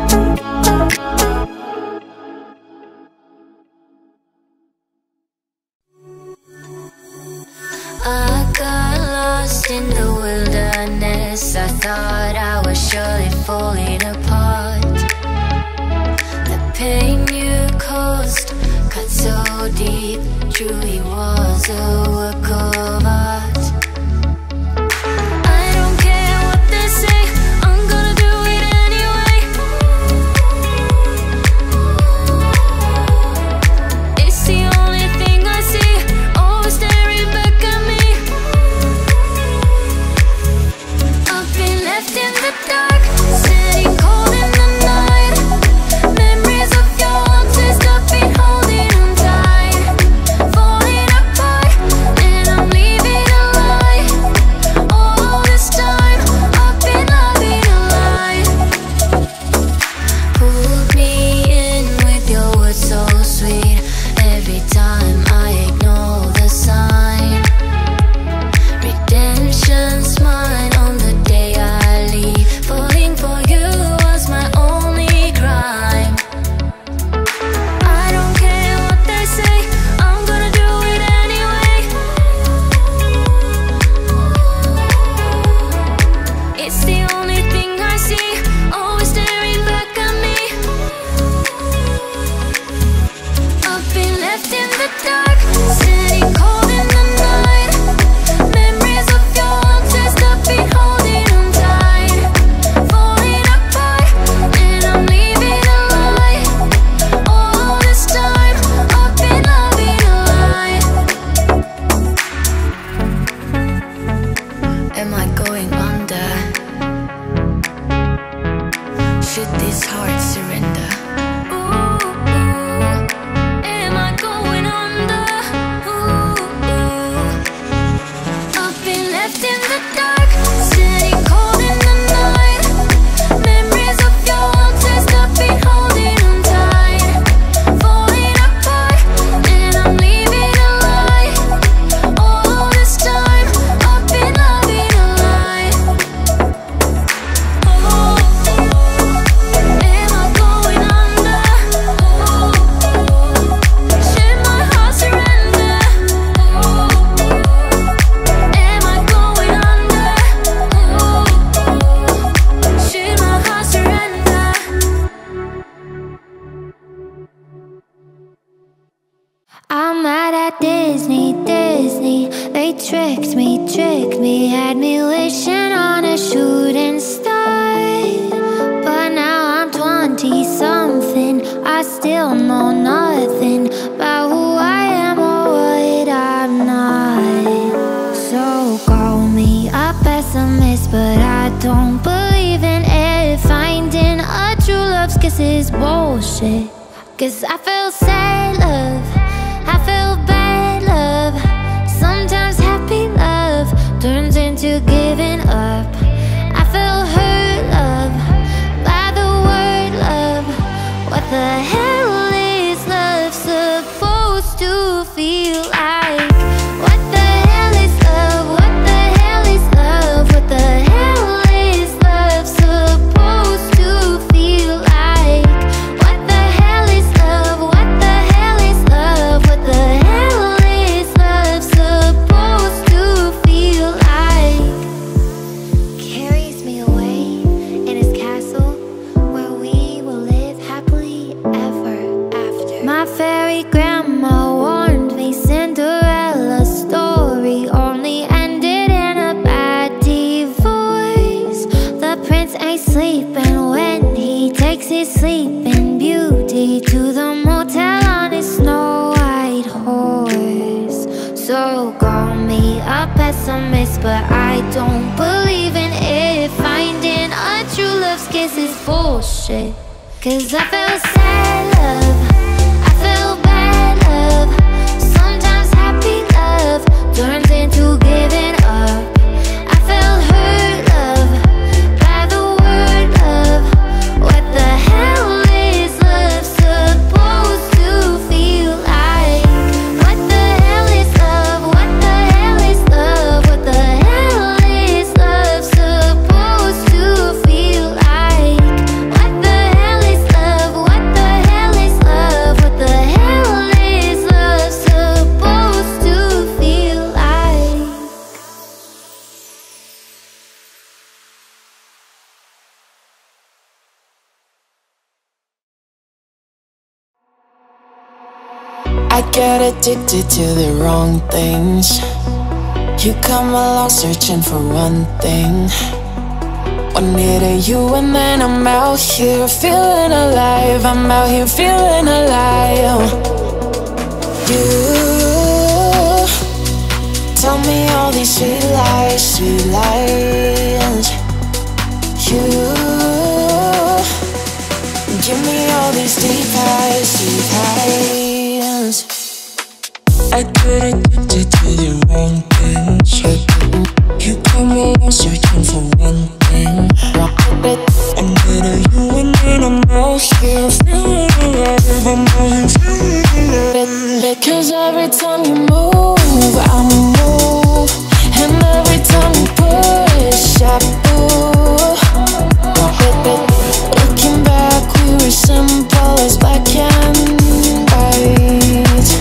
I got lost in the wilderness. I thought I was surely falling apart. The pain you caused cut so deep, truly was a work of art. I don't care what they say, I'm gonna do it anyway. It's the only thing I see, always staring back at me. I've been left in the dark, sitting cold in the night. Memories of your arms, I've been holding on tight. Falling apart, and I'm leaving alive. All this time, I've been loving a lie. Pulled me in with your words so sweet. Every time I ignore the sign. Redemption's mine on the day I leave. Falling for you was my only crime. I don't care what they say, I'm gonna do it anyway. It's the only thing I see, always staring back at me. I've been left in the dark, sitting cold in the night. Memories of your arms, I've been holding on tight. Falling apart, and I'm leaving alive. All this time, I've been loving a lie. Am I going under? Should this heart surrender? Ooh, am I going under? I've been left in the dark, sitting cold in the night. Memories of your arms, I've been holding on tight. Falling apart, and I'm leaving alive. All this time, I've been loving a lie. Am I going out at Disney, Disney. They tricked me, had me wishing on a shooting star. But now I'm 20-something, I still know nothing about who I am or what I'm not. So call me a pessimist, but I don't believe in it. Finding a true love's kiss is bullshit. 'Cause I feel sad love, I feel bad love. Sometimes happy love turns into giving up. I feel hurt love by the word love. What the hell is love supposed to feel like? What the hell is love? What the hell is love? What the hell is love supposed to feel like? What the hell is love? What the hell is love? What the hell is love supposed to feel like? Carries me away in his castle where we will live happily ever after. My fairy grandma warned me Cinderella's story only ended in a bad divorce. The prince ain't sleeping when he takes his sleeping beauty to the motel on his snow white horse. So call me a pessimist, but I don't believe in it. Finding a true love's kiss is bullshit. 'Cause I feel sad love, I feel bad love. Sometimes happy love turns into giving up. I feel hurt love by the word love. What the hell is love supposed to feel like? What the hell is love? What the hell is love? What the hell is love supposed to feel like? What the hell is love? What the hell is love? What the hell is love supposed to feel like? I get addicted to the wrong things. You come along searching for one thing. One hit of you and then I'm out here feeling alive. I'm out here feeling alive. You tell me all these sweet lies, sweet lies. You give me all these deep highs, deep highs. I get addicted to the wrong things. You come along searching for one thing. I'm good at you and then I'm out here feeling alive. I'm out here feeling alive. Because every time you move, I move. And every time you push, I pull. Looking back, we were simple as black and white.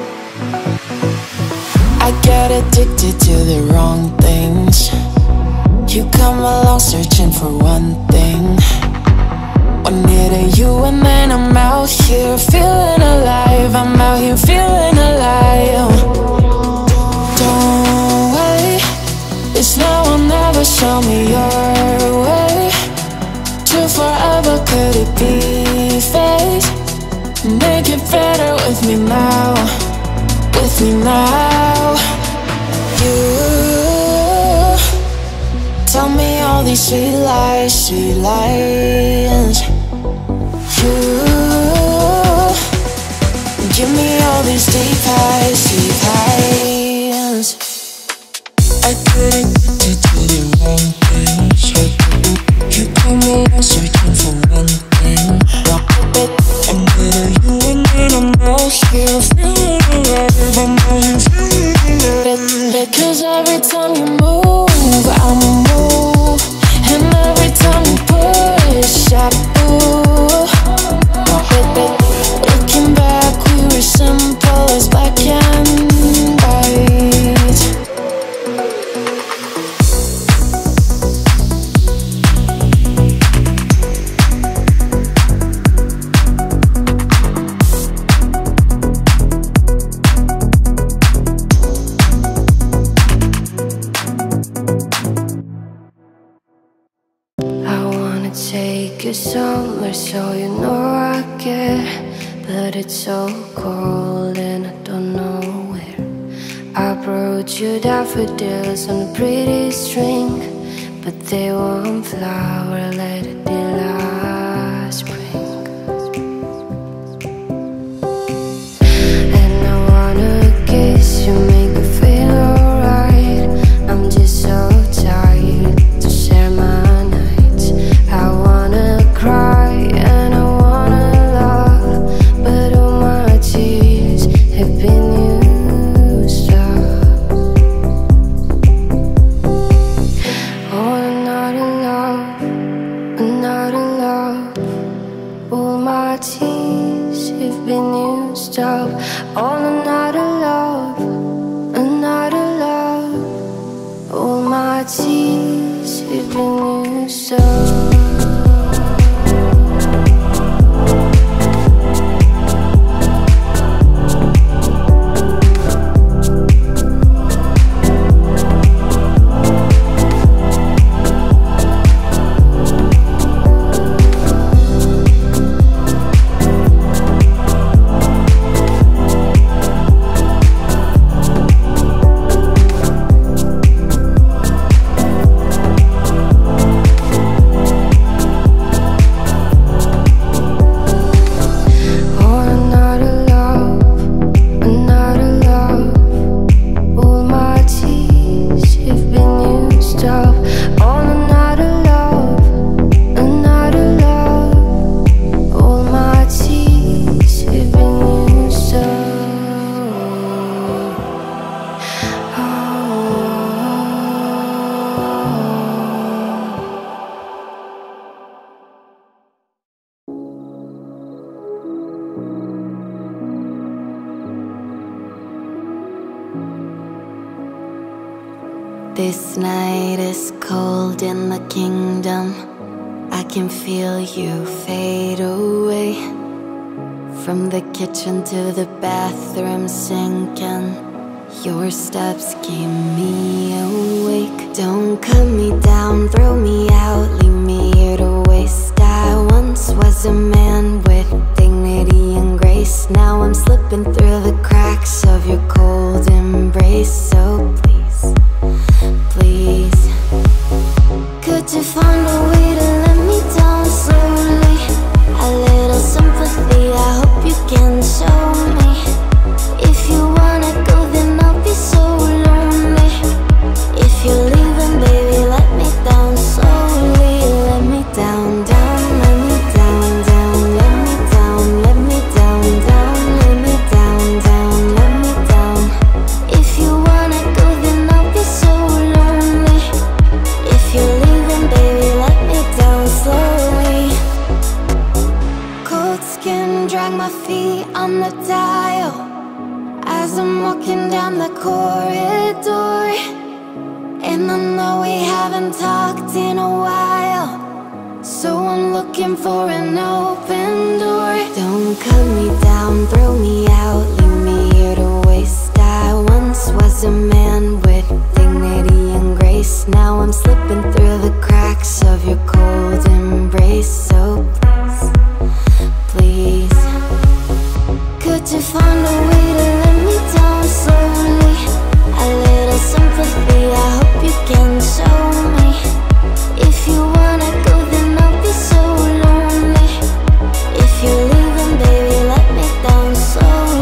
I get addicted to the wrong things. You come along searching for one thing. One hit of you and then I'm out here feeling alive. I'm out here feeling alive. Don't wait, it's now or never, show me your way. To forever, could it be fate? Make it better with me now, with me now. You tell me all these sweet lies, sweet lies. You give me all these deep highs, deep highs. I get addicted to the wrong things. You come along searching for one thing. I'm good at you and then I'm out here feeling alive. I'm out here feeling alive. Because every time you move, I move. And every time you push, I summer, so you know I care. But it's so cold and I don't know where. I brought you daffodils on a pretty string, but they won't flower like they did last spring. And I wanna kiss you, make you feel alright. I'm just so tired to share my nights. I wanna cry and I wanna love, but all my tears have been used up. Oh, another love, another love. All my tears have been used up. Oh, another love, another love. All my tears have been used up. This night is cold in the kingdom. I can feel you fade away. From the kitchen to the bathroom sinking, your steps keep me awake. Don't cut me down, throw me out, leave me here to waste. I once was a man with dignity and grace. Now I'm slipping through the cracks of your cold embrace. So please, please, could you find a way to let me down slowly? A little sympathy, I hope you can show me. If you wanna go, then I'll be so lonely. If you're leaving, baby, let me down slowly. Let me down, down, let me down, down, let me down, let me down, down, let me down, down, let me down. If you wanna go, then I'll be so lonely. If you're leaving, baby, let me down slowly. Cold skin, drag my feet on the dial as I'm walking down the corridor. And I know we haven't talked in a while, so I'm looking for an open door. Don't cut me down, throw me out, leave me here to waste. I once was a man with dignity and grace. Now I'm slipping through the cracks of your cold embrace. So please, please, could you find a way to let me down slowly? A little sympathy, I hope you can show me. If you wanna go, then I'll be so lonely. If you're leaving, baby, let me down slowly.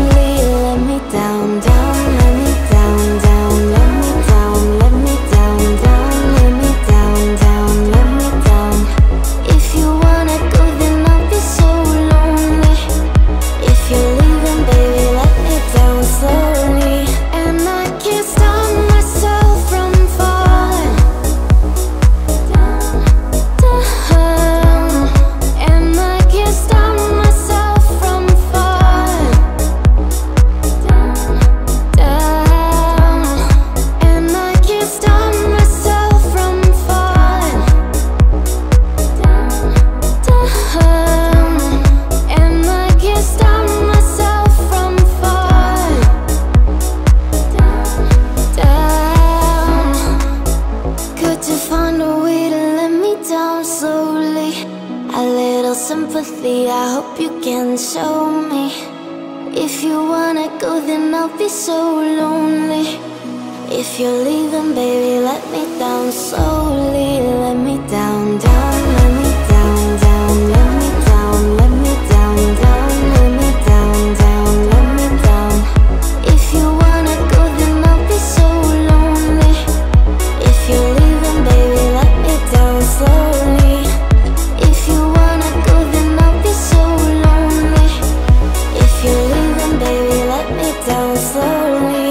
little sympathy, I hope you can show me. If you wanna go, then I'll be so lonely. If you're leaving, baby, let me down slowly. Let me down, down, let me down, down, let me down, let me down, down, let me down, down, let me down. If you wanna go, then I'll be so lonely. If you're leaving, baby, let me down slowly. If you wanna go, then I'll be so lonely. If you're leaving, baby, let me down slowly.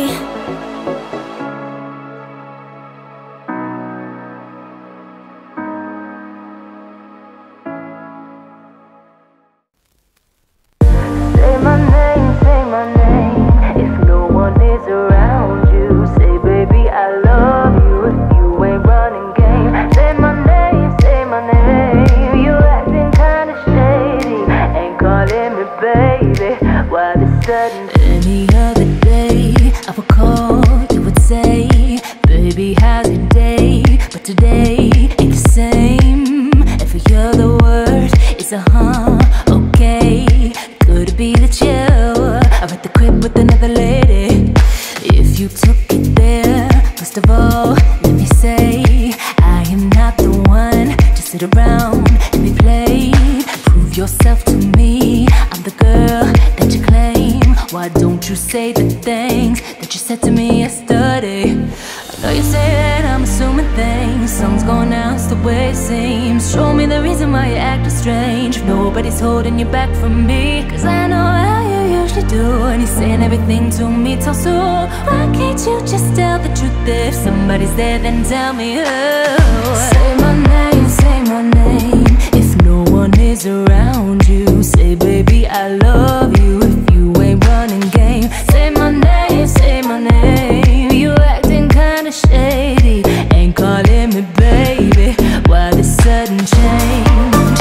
Say my name, if no one is around you. Say, baby, I love you if you ain't running game. Say my name, you acting kinda shady. Ain't calling me baby, why the sudden Any other day, I would call, you would say, baby, how's your day? But today ain't the same. If you hear the word, it's a okay. Could it be that I'm at the crib with another lady? If you took it there, first of all, let me say, I am not the one to sit around and be played. Prove yourself to me, I'm the girl that you claim. Why don't you say the things that you said to me yesterday? I know you say that I'm assuming things, songs going out, it's the way it seems. Show me the reason why you acting strange. If nobody's holding you back from me, cause I know how you usually do. And you're saying everything to me, tell so. Why can't you just tell the truth? If somebody's there, then tell me who. Say my name, say my name. If no one is around you, say, baby, I love you if you ain't running game. Say my name, say my name. You acting kinda shady, ain't calling me baby. Why this sudden change?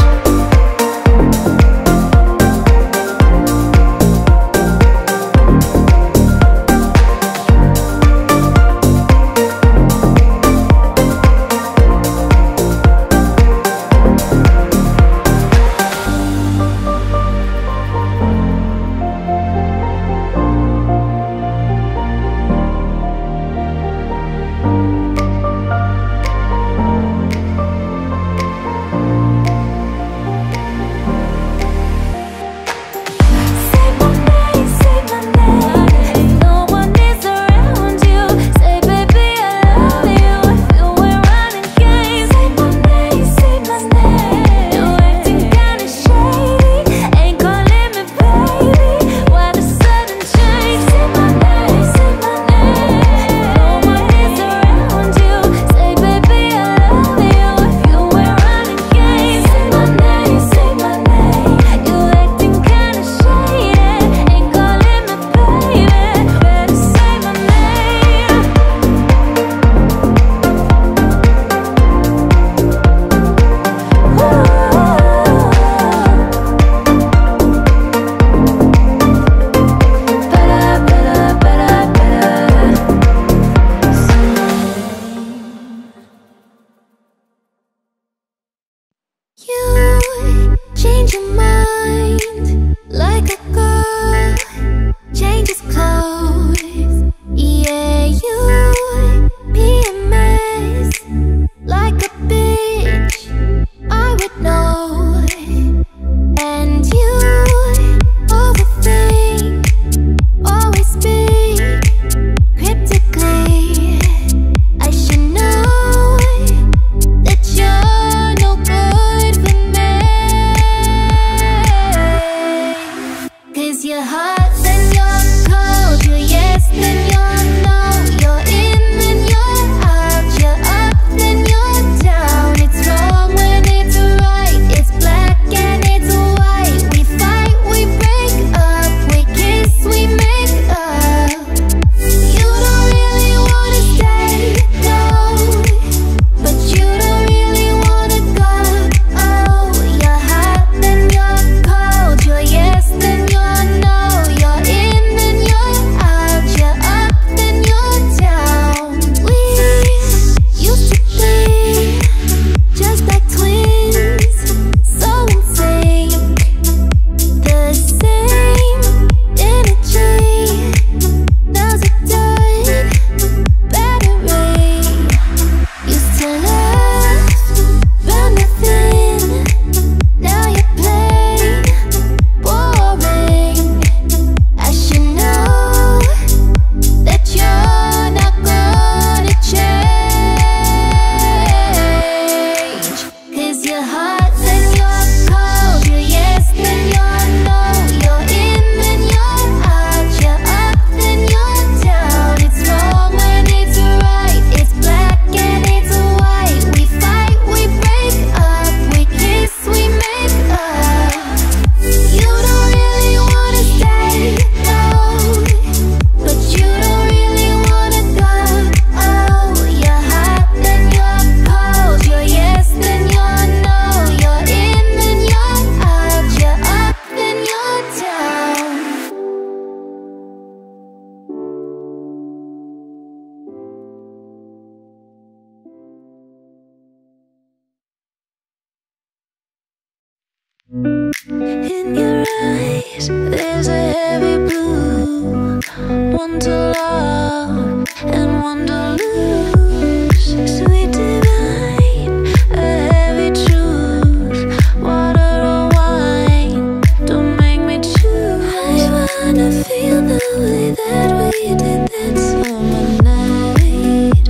eyes, there's a heavy blue. One to love and one to lose. Sweet divine, a heavy truth. Water or wine, don't make me choose. I wanna feel the way that we did that summer night.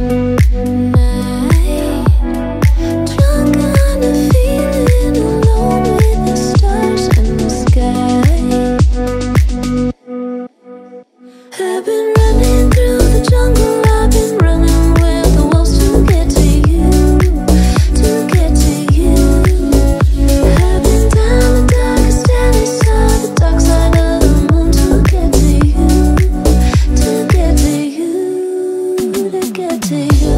Drunk on a feeling, alone with the stars in the sky. I've been running through the jungle, I've been running with the wolves to get to you, to get to you. I've been down the darkest alley, saw the dark side of the moon to get to you, to get to you, to get to you.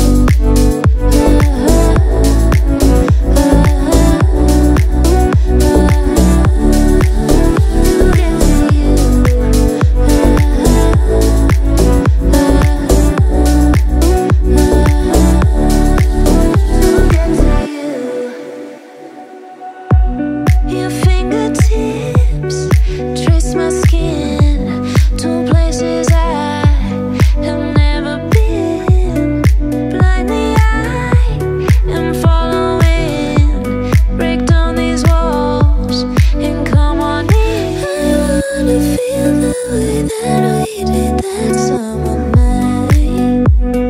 Your fingertips trace my skin to places I have never been. Blind the eye and following. Break down these walls and come on in. I wanna feel the way that we did that summer night.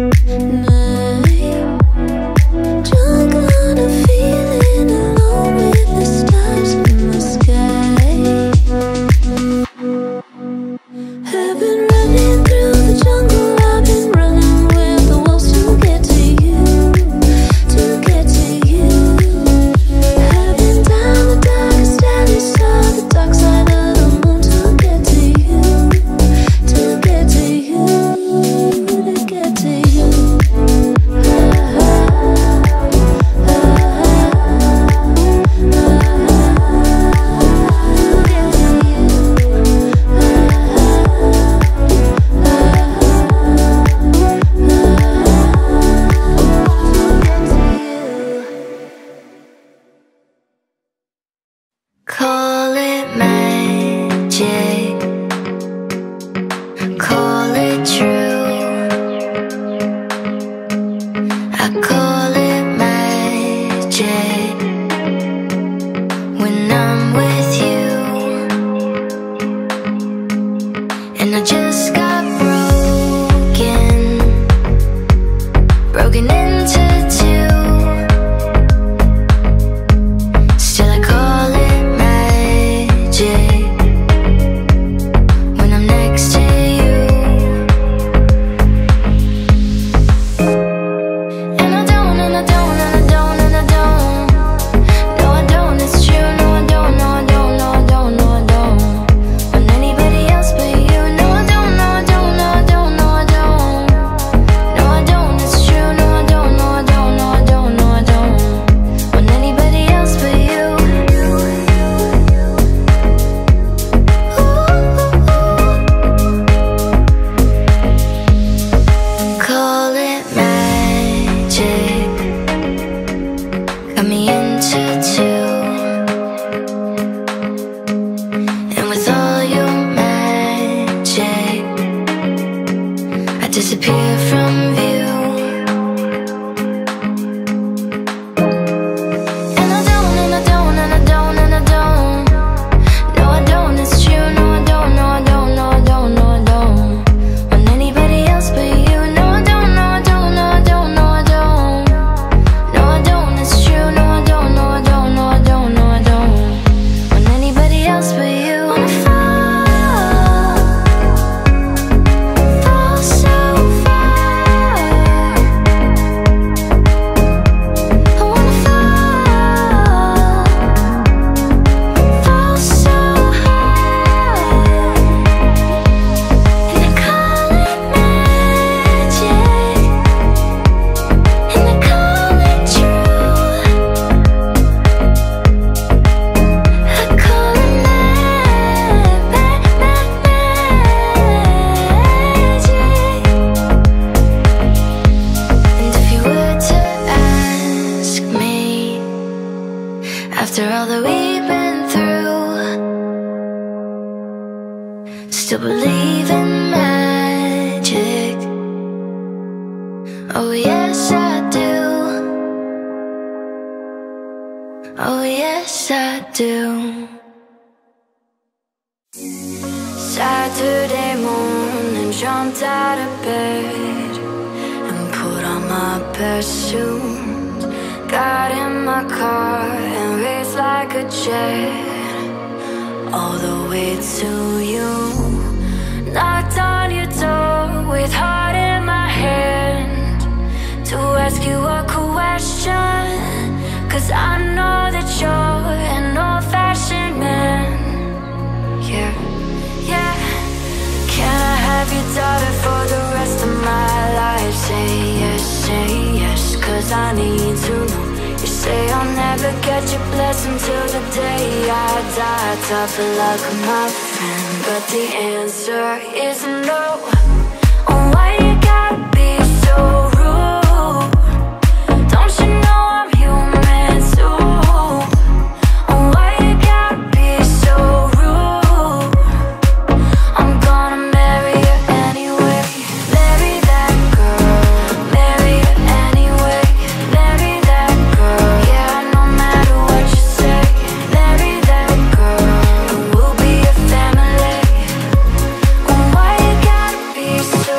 Drunk on a feeling, alone with the stars in the sky. I've been running through the jungle, I've been running with the wolves to get to you, to get to you. I've been down the darkest alley, saw the dark side of the moon to get to you, to get to you, to get to you. Call it magic, call it true. I call it magic when I'm with you. And I just got broken into two. Still I call it magic when I'm next to you. And I don't, and I don't, and I don't, and I don't. No, I don't, it's true. No, I don't, no, I don't, no, I don't, no, I don't. Want anybody else but you. No, I don't, no, I don't, no, I don't, no, I don't. No, I don't, it's true. No, I don't, no, I don't, no, I don't, no, I don't. Want anybody else but you. Call it magic, got me into two. And with all your magic, I disappear from view. And I don't, and I don't, and I don't, and I don't. No, I don't, it's true. No, I don't, no, I don't, no, I don't, no, I don't. Want anybody else but you. No, I don't, no, I don't, no, I don't, no, I don't. No, I don't, it's true. No, I don't, no, I don't, no, I don't, no, I don't. Want anybody else but you. Wanna fall so far. to believe in magic. Oh yes I do. Oh yes I do. Saturday morning, jumped out of bed and put on my best suit. Got in my car and raced like a jet all the way to you. Knocked on your door with heart in my hand to ask you a question, 'cause I know that you're an old-fashioned man. Yeah, yeah. Can I have your daughter for the rest of my life? Say yes, 'cause I need to know. You say I'll never get your blessing till the day I die. Tough luck, my friend, but the answer is no. Oh, why you gotta be so rude? Don't you know I'm human too? Oh, why you gotta be so rude? I'm gonna marry you anyway. Marry that girl. Marry you anyway. Marry that girl. Yeah, no matter what you say. Marry that girl. We'll be a family. Oh, why you gotta be so?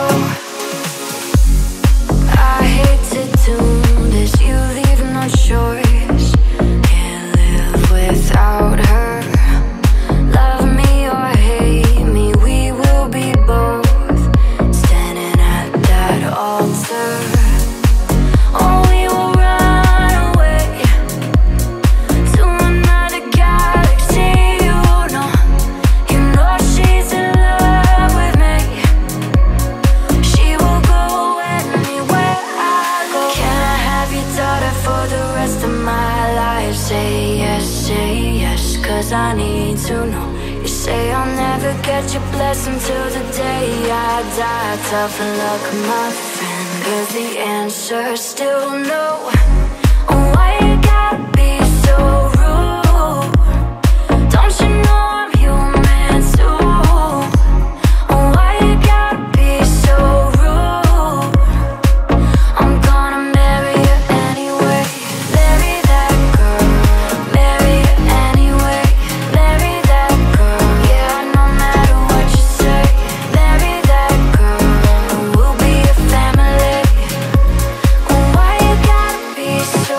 I hate to do this. You leave no choice. Can't live without her. Love me or hate me, we will be both standing at that altar. Oh, we will run away to another galaxy. You know she's in love with me. She will go anywhere I go. Can I have your daughter for the rest of my life? Say yes, 'cause I need to know. You say I'll never get your blessing till the day I die. Tough luck, my friend, 'cause the answer's still no. Oh, why you gotta be so rude? Don't you know I'm human too? Oh, why you gotta be so rude? I'm gonna marry you anyway. Marry that girl. Marry you anyway. Marry that girl. Yeah, no matter what you say. Marry that girl. We'll be a family. Oh, why you gotta be so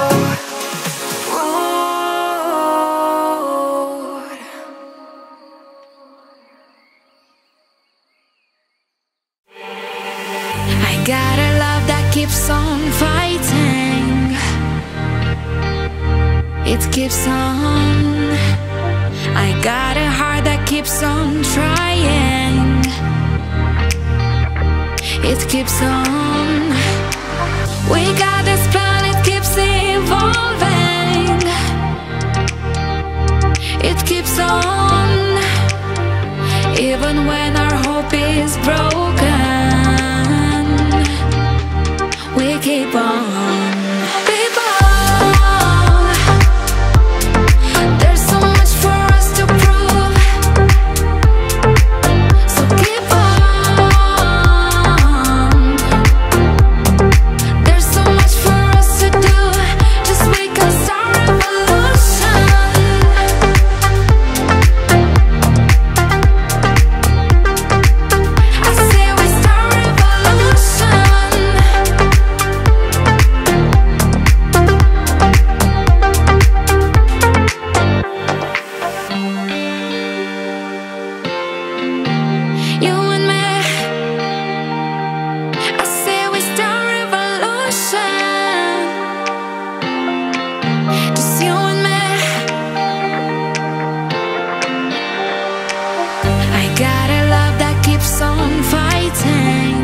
rude? I got a love that keeps on fighting. It keeps on. I got a heart that keeps on trying. It keeps on. We got this planet keeps evolving. It keeps on. Even when our hope is broken, we keep on. Keep on. There's so much for us to prove. So keep on. There's so much for us to do. Just make us our revolution. I say we start revolution. You and me. I say we start revolution. Just you and me. I got a love that keeps on fighting.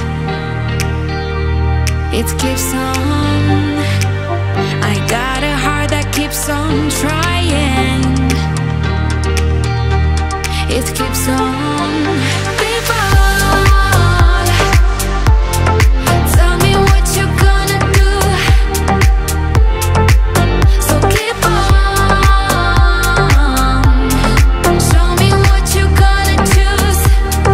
It keeps on. I got a heart that keeps on trying. It keeps on. Keep on. Tell me what you're gonna do. So keep on. Show me what you're gonna choose.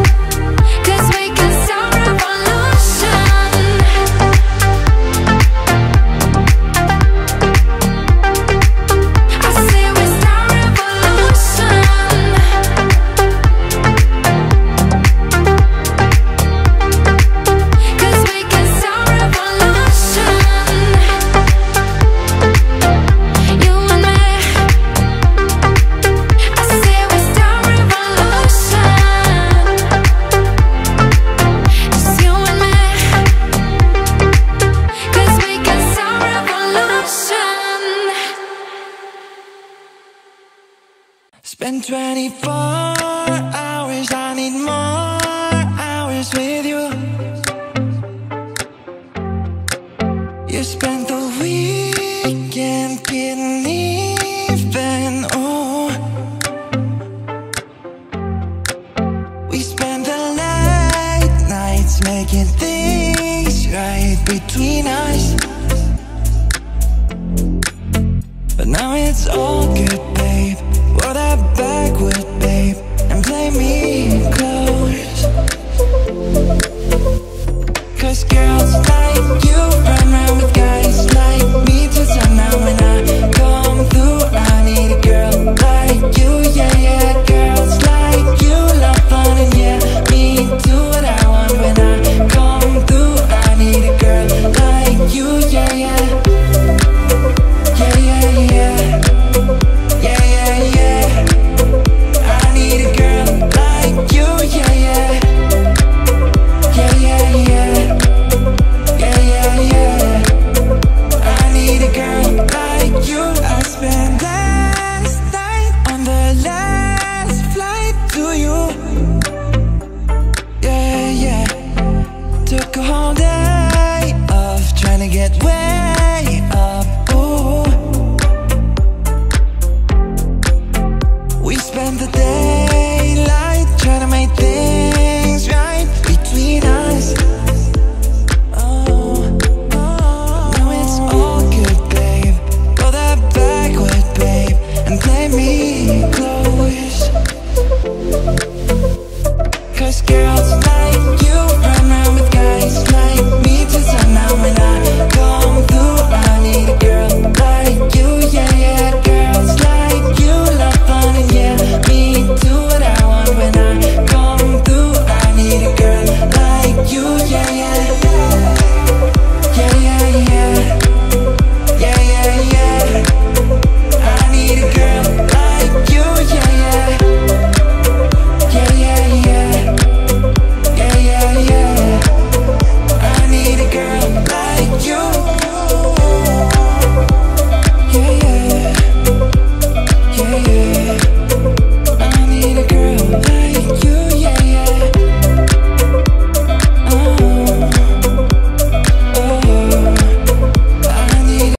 24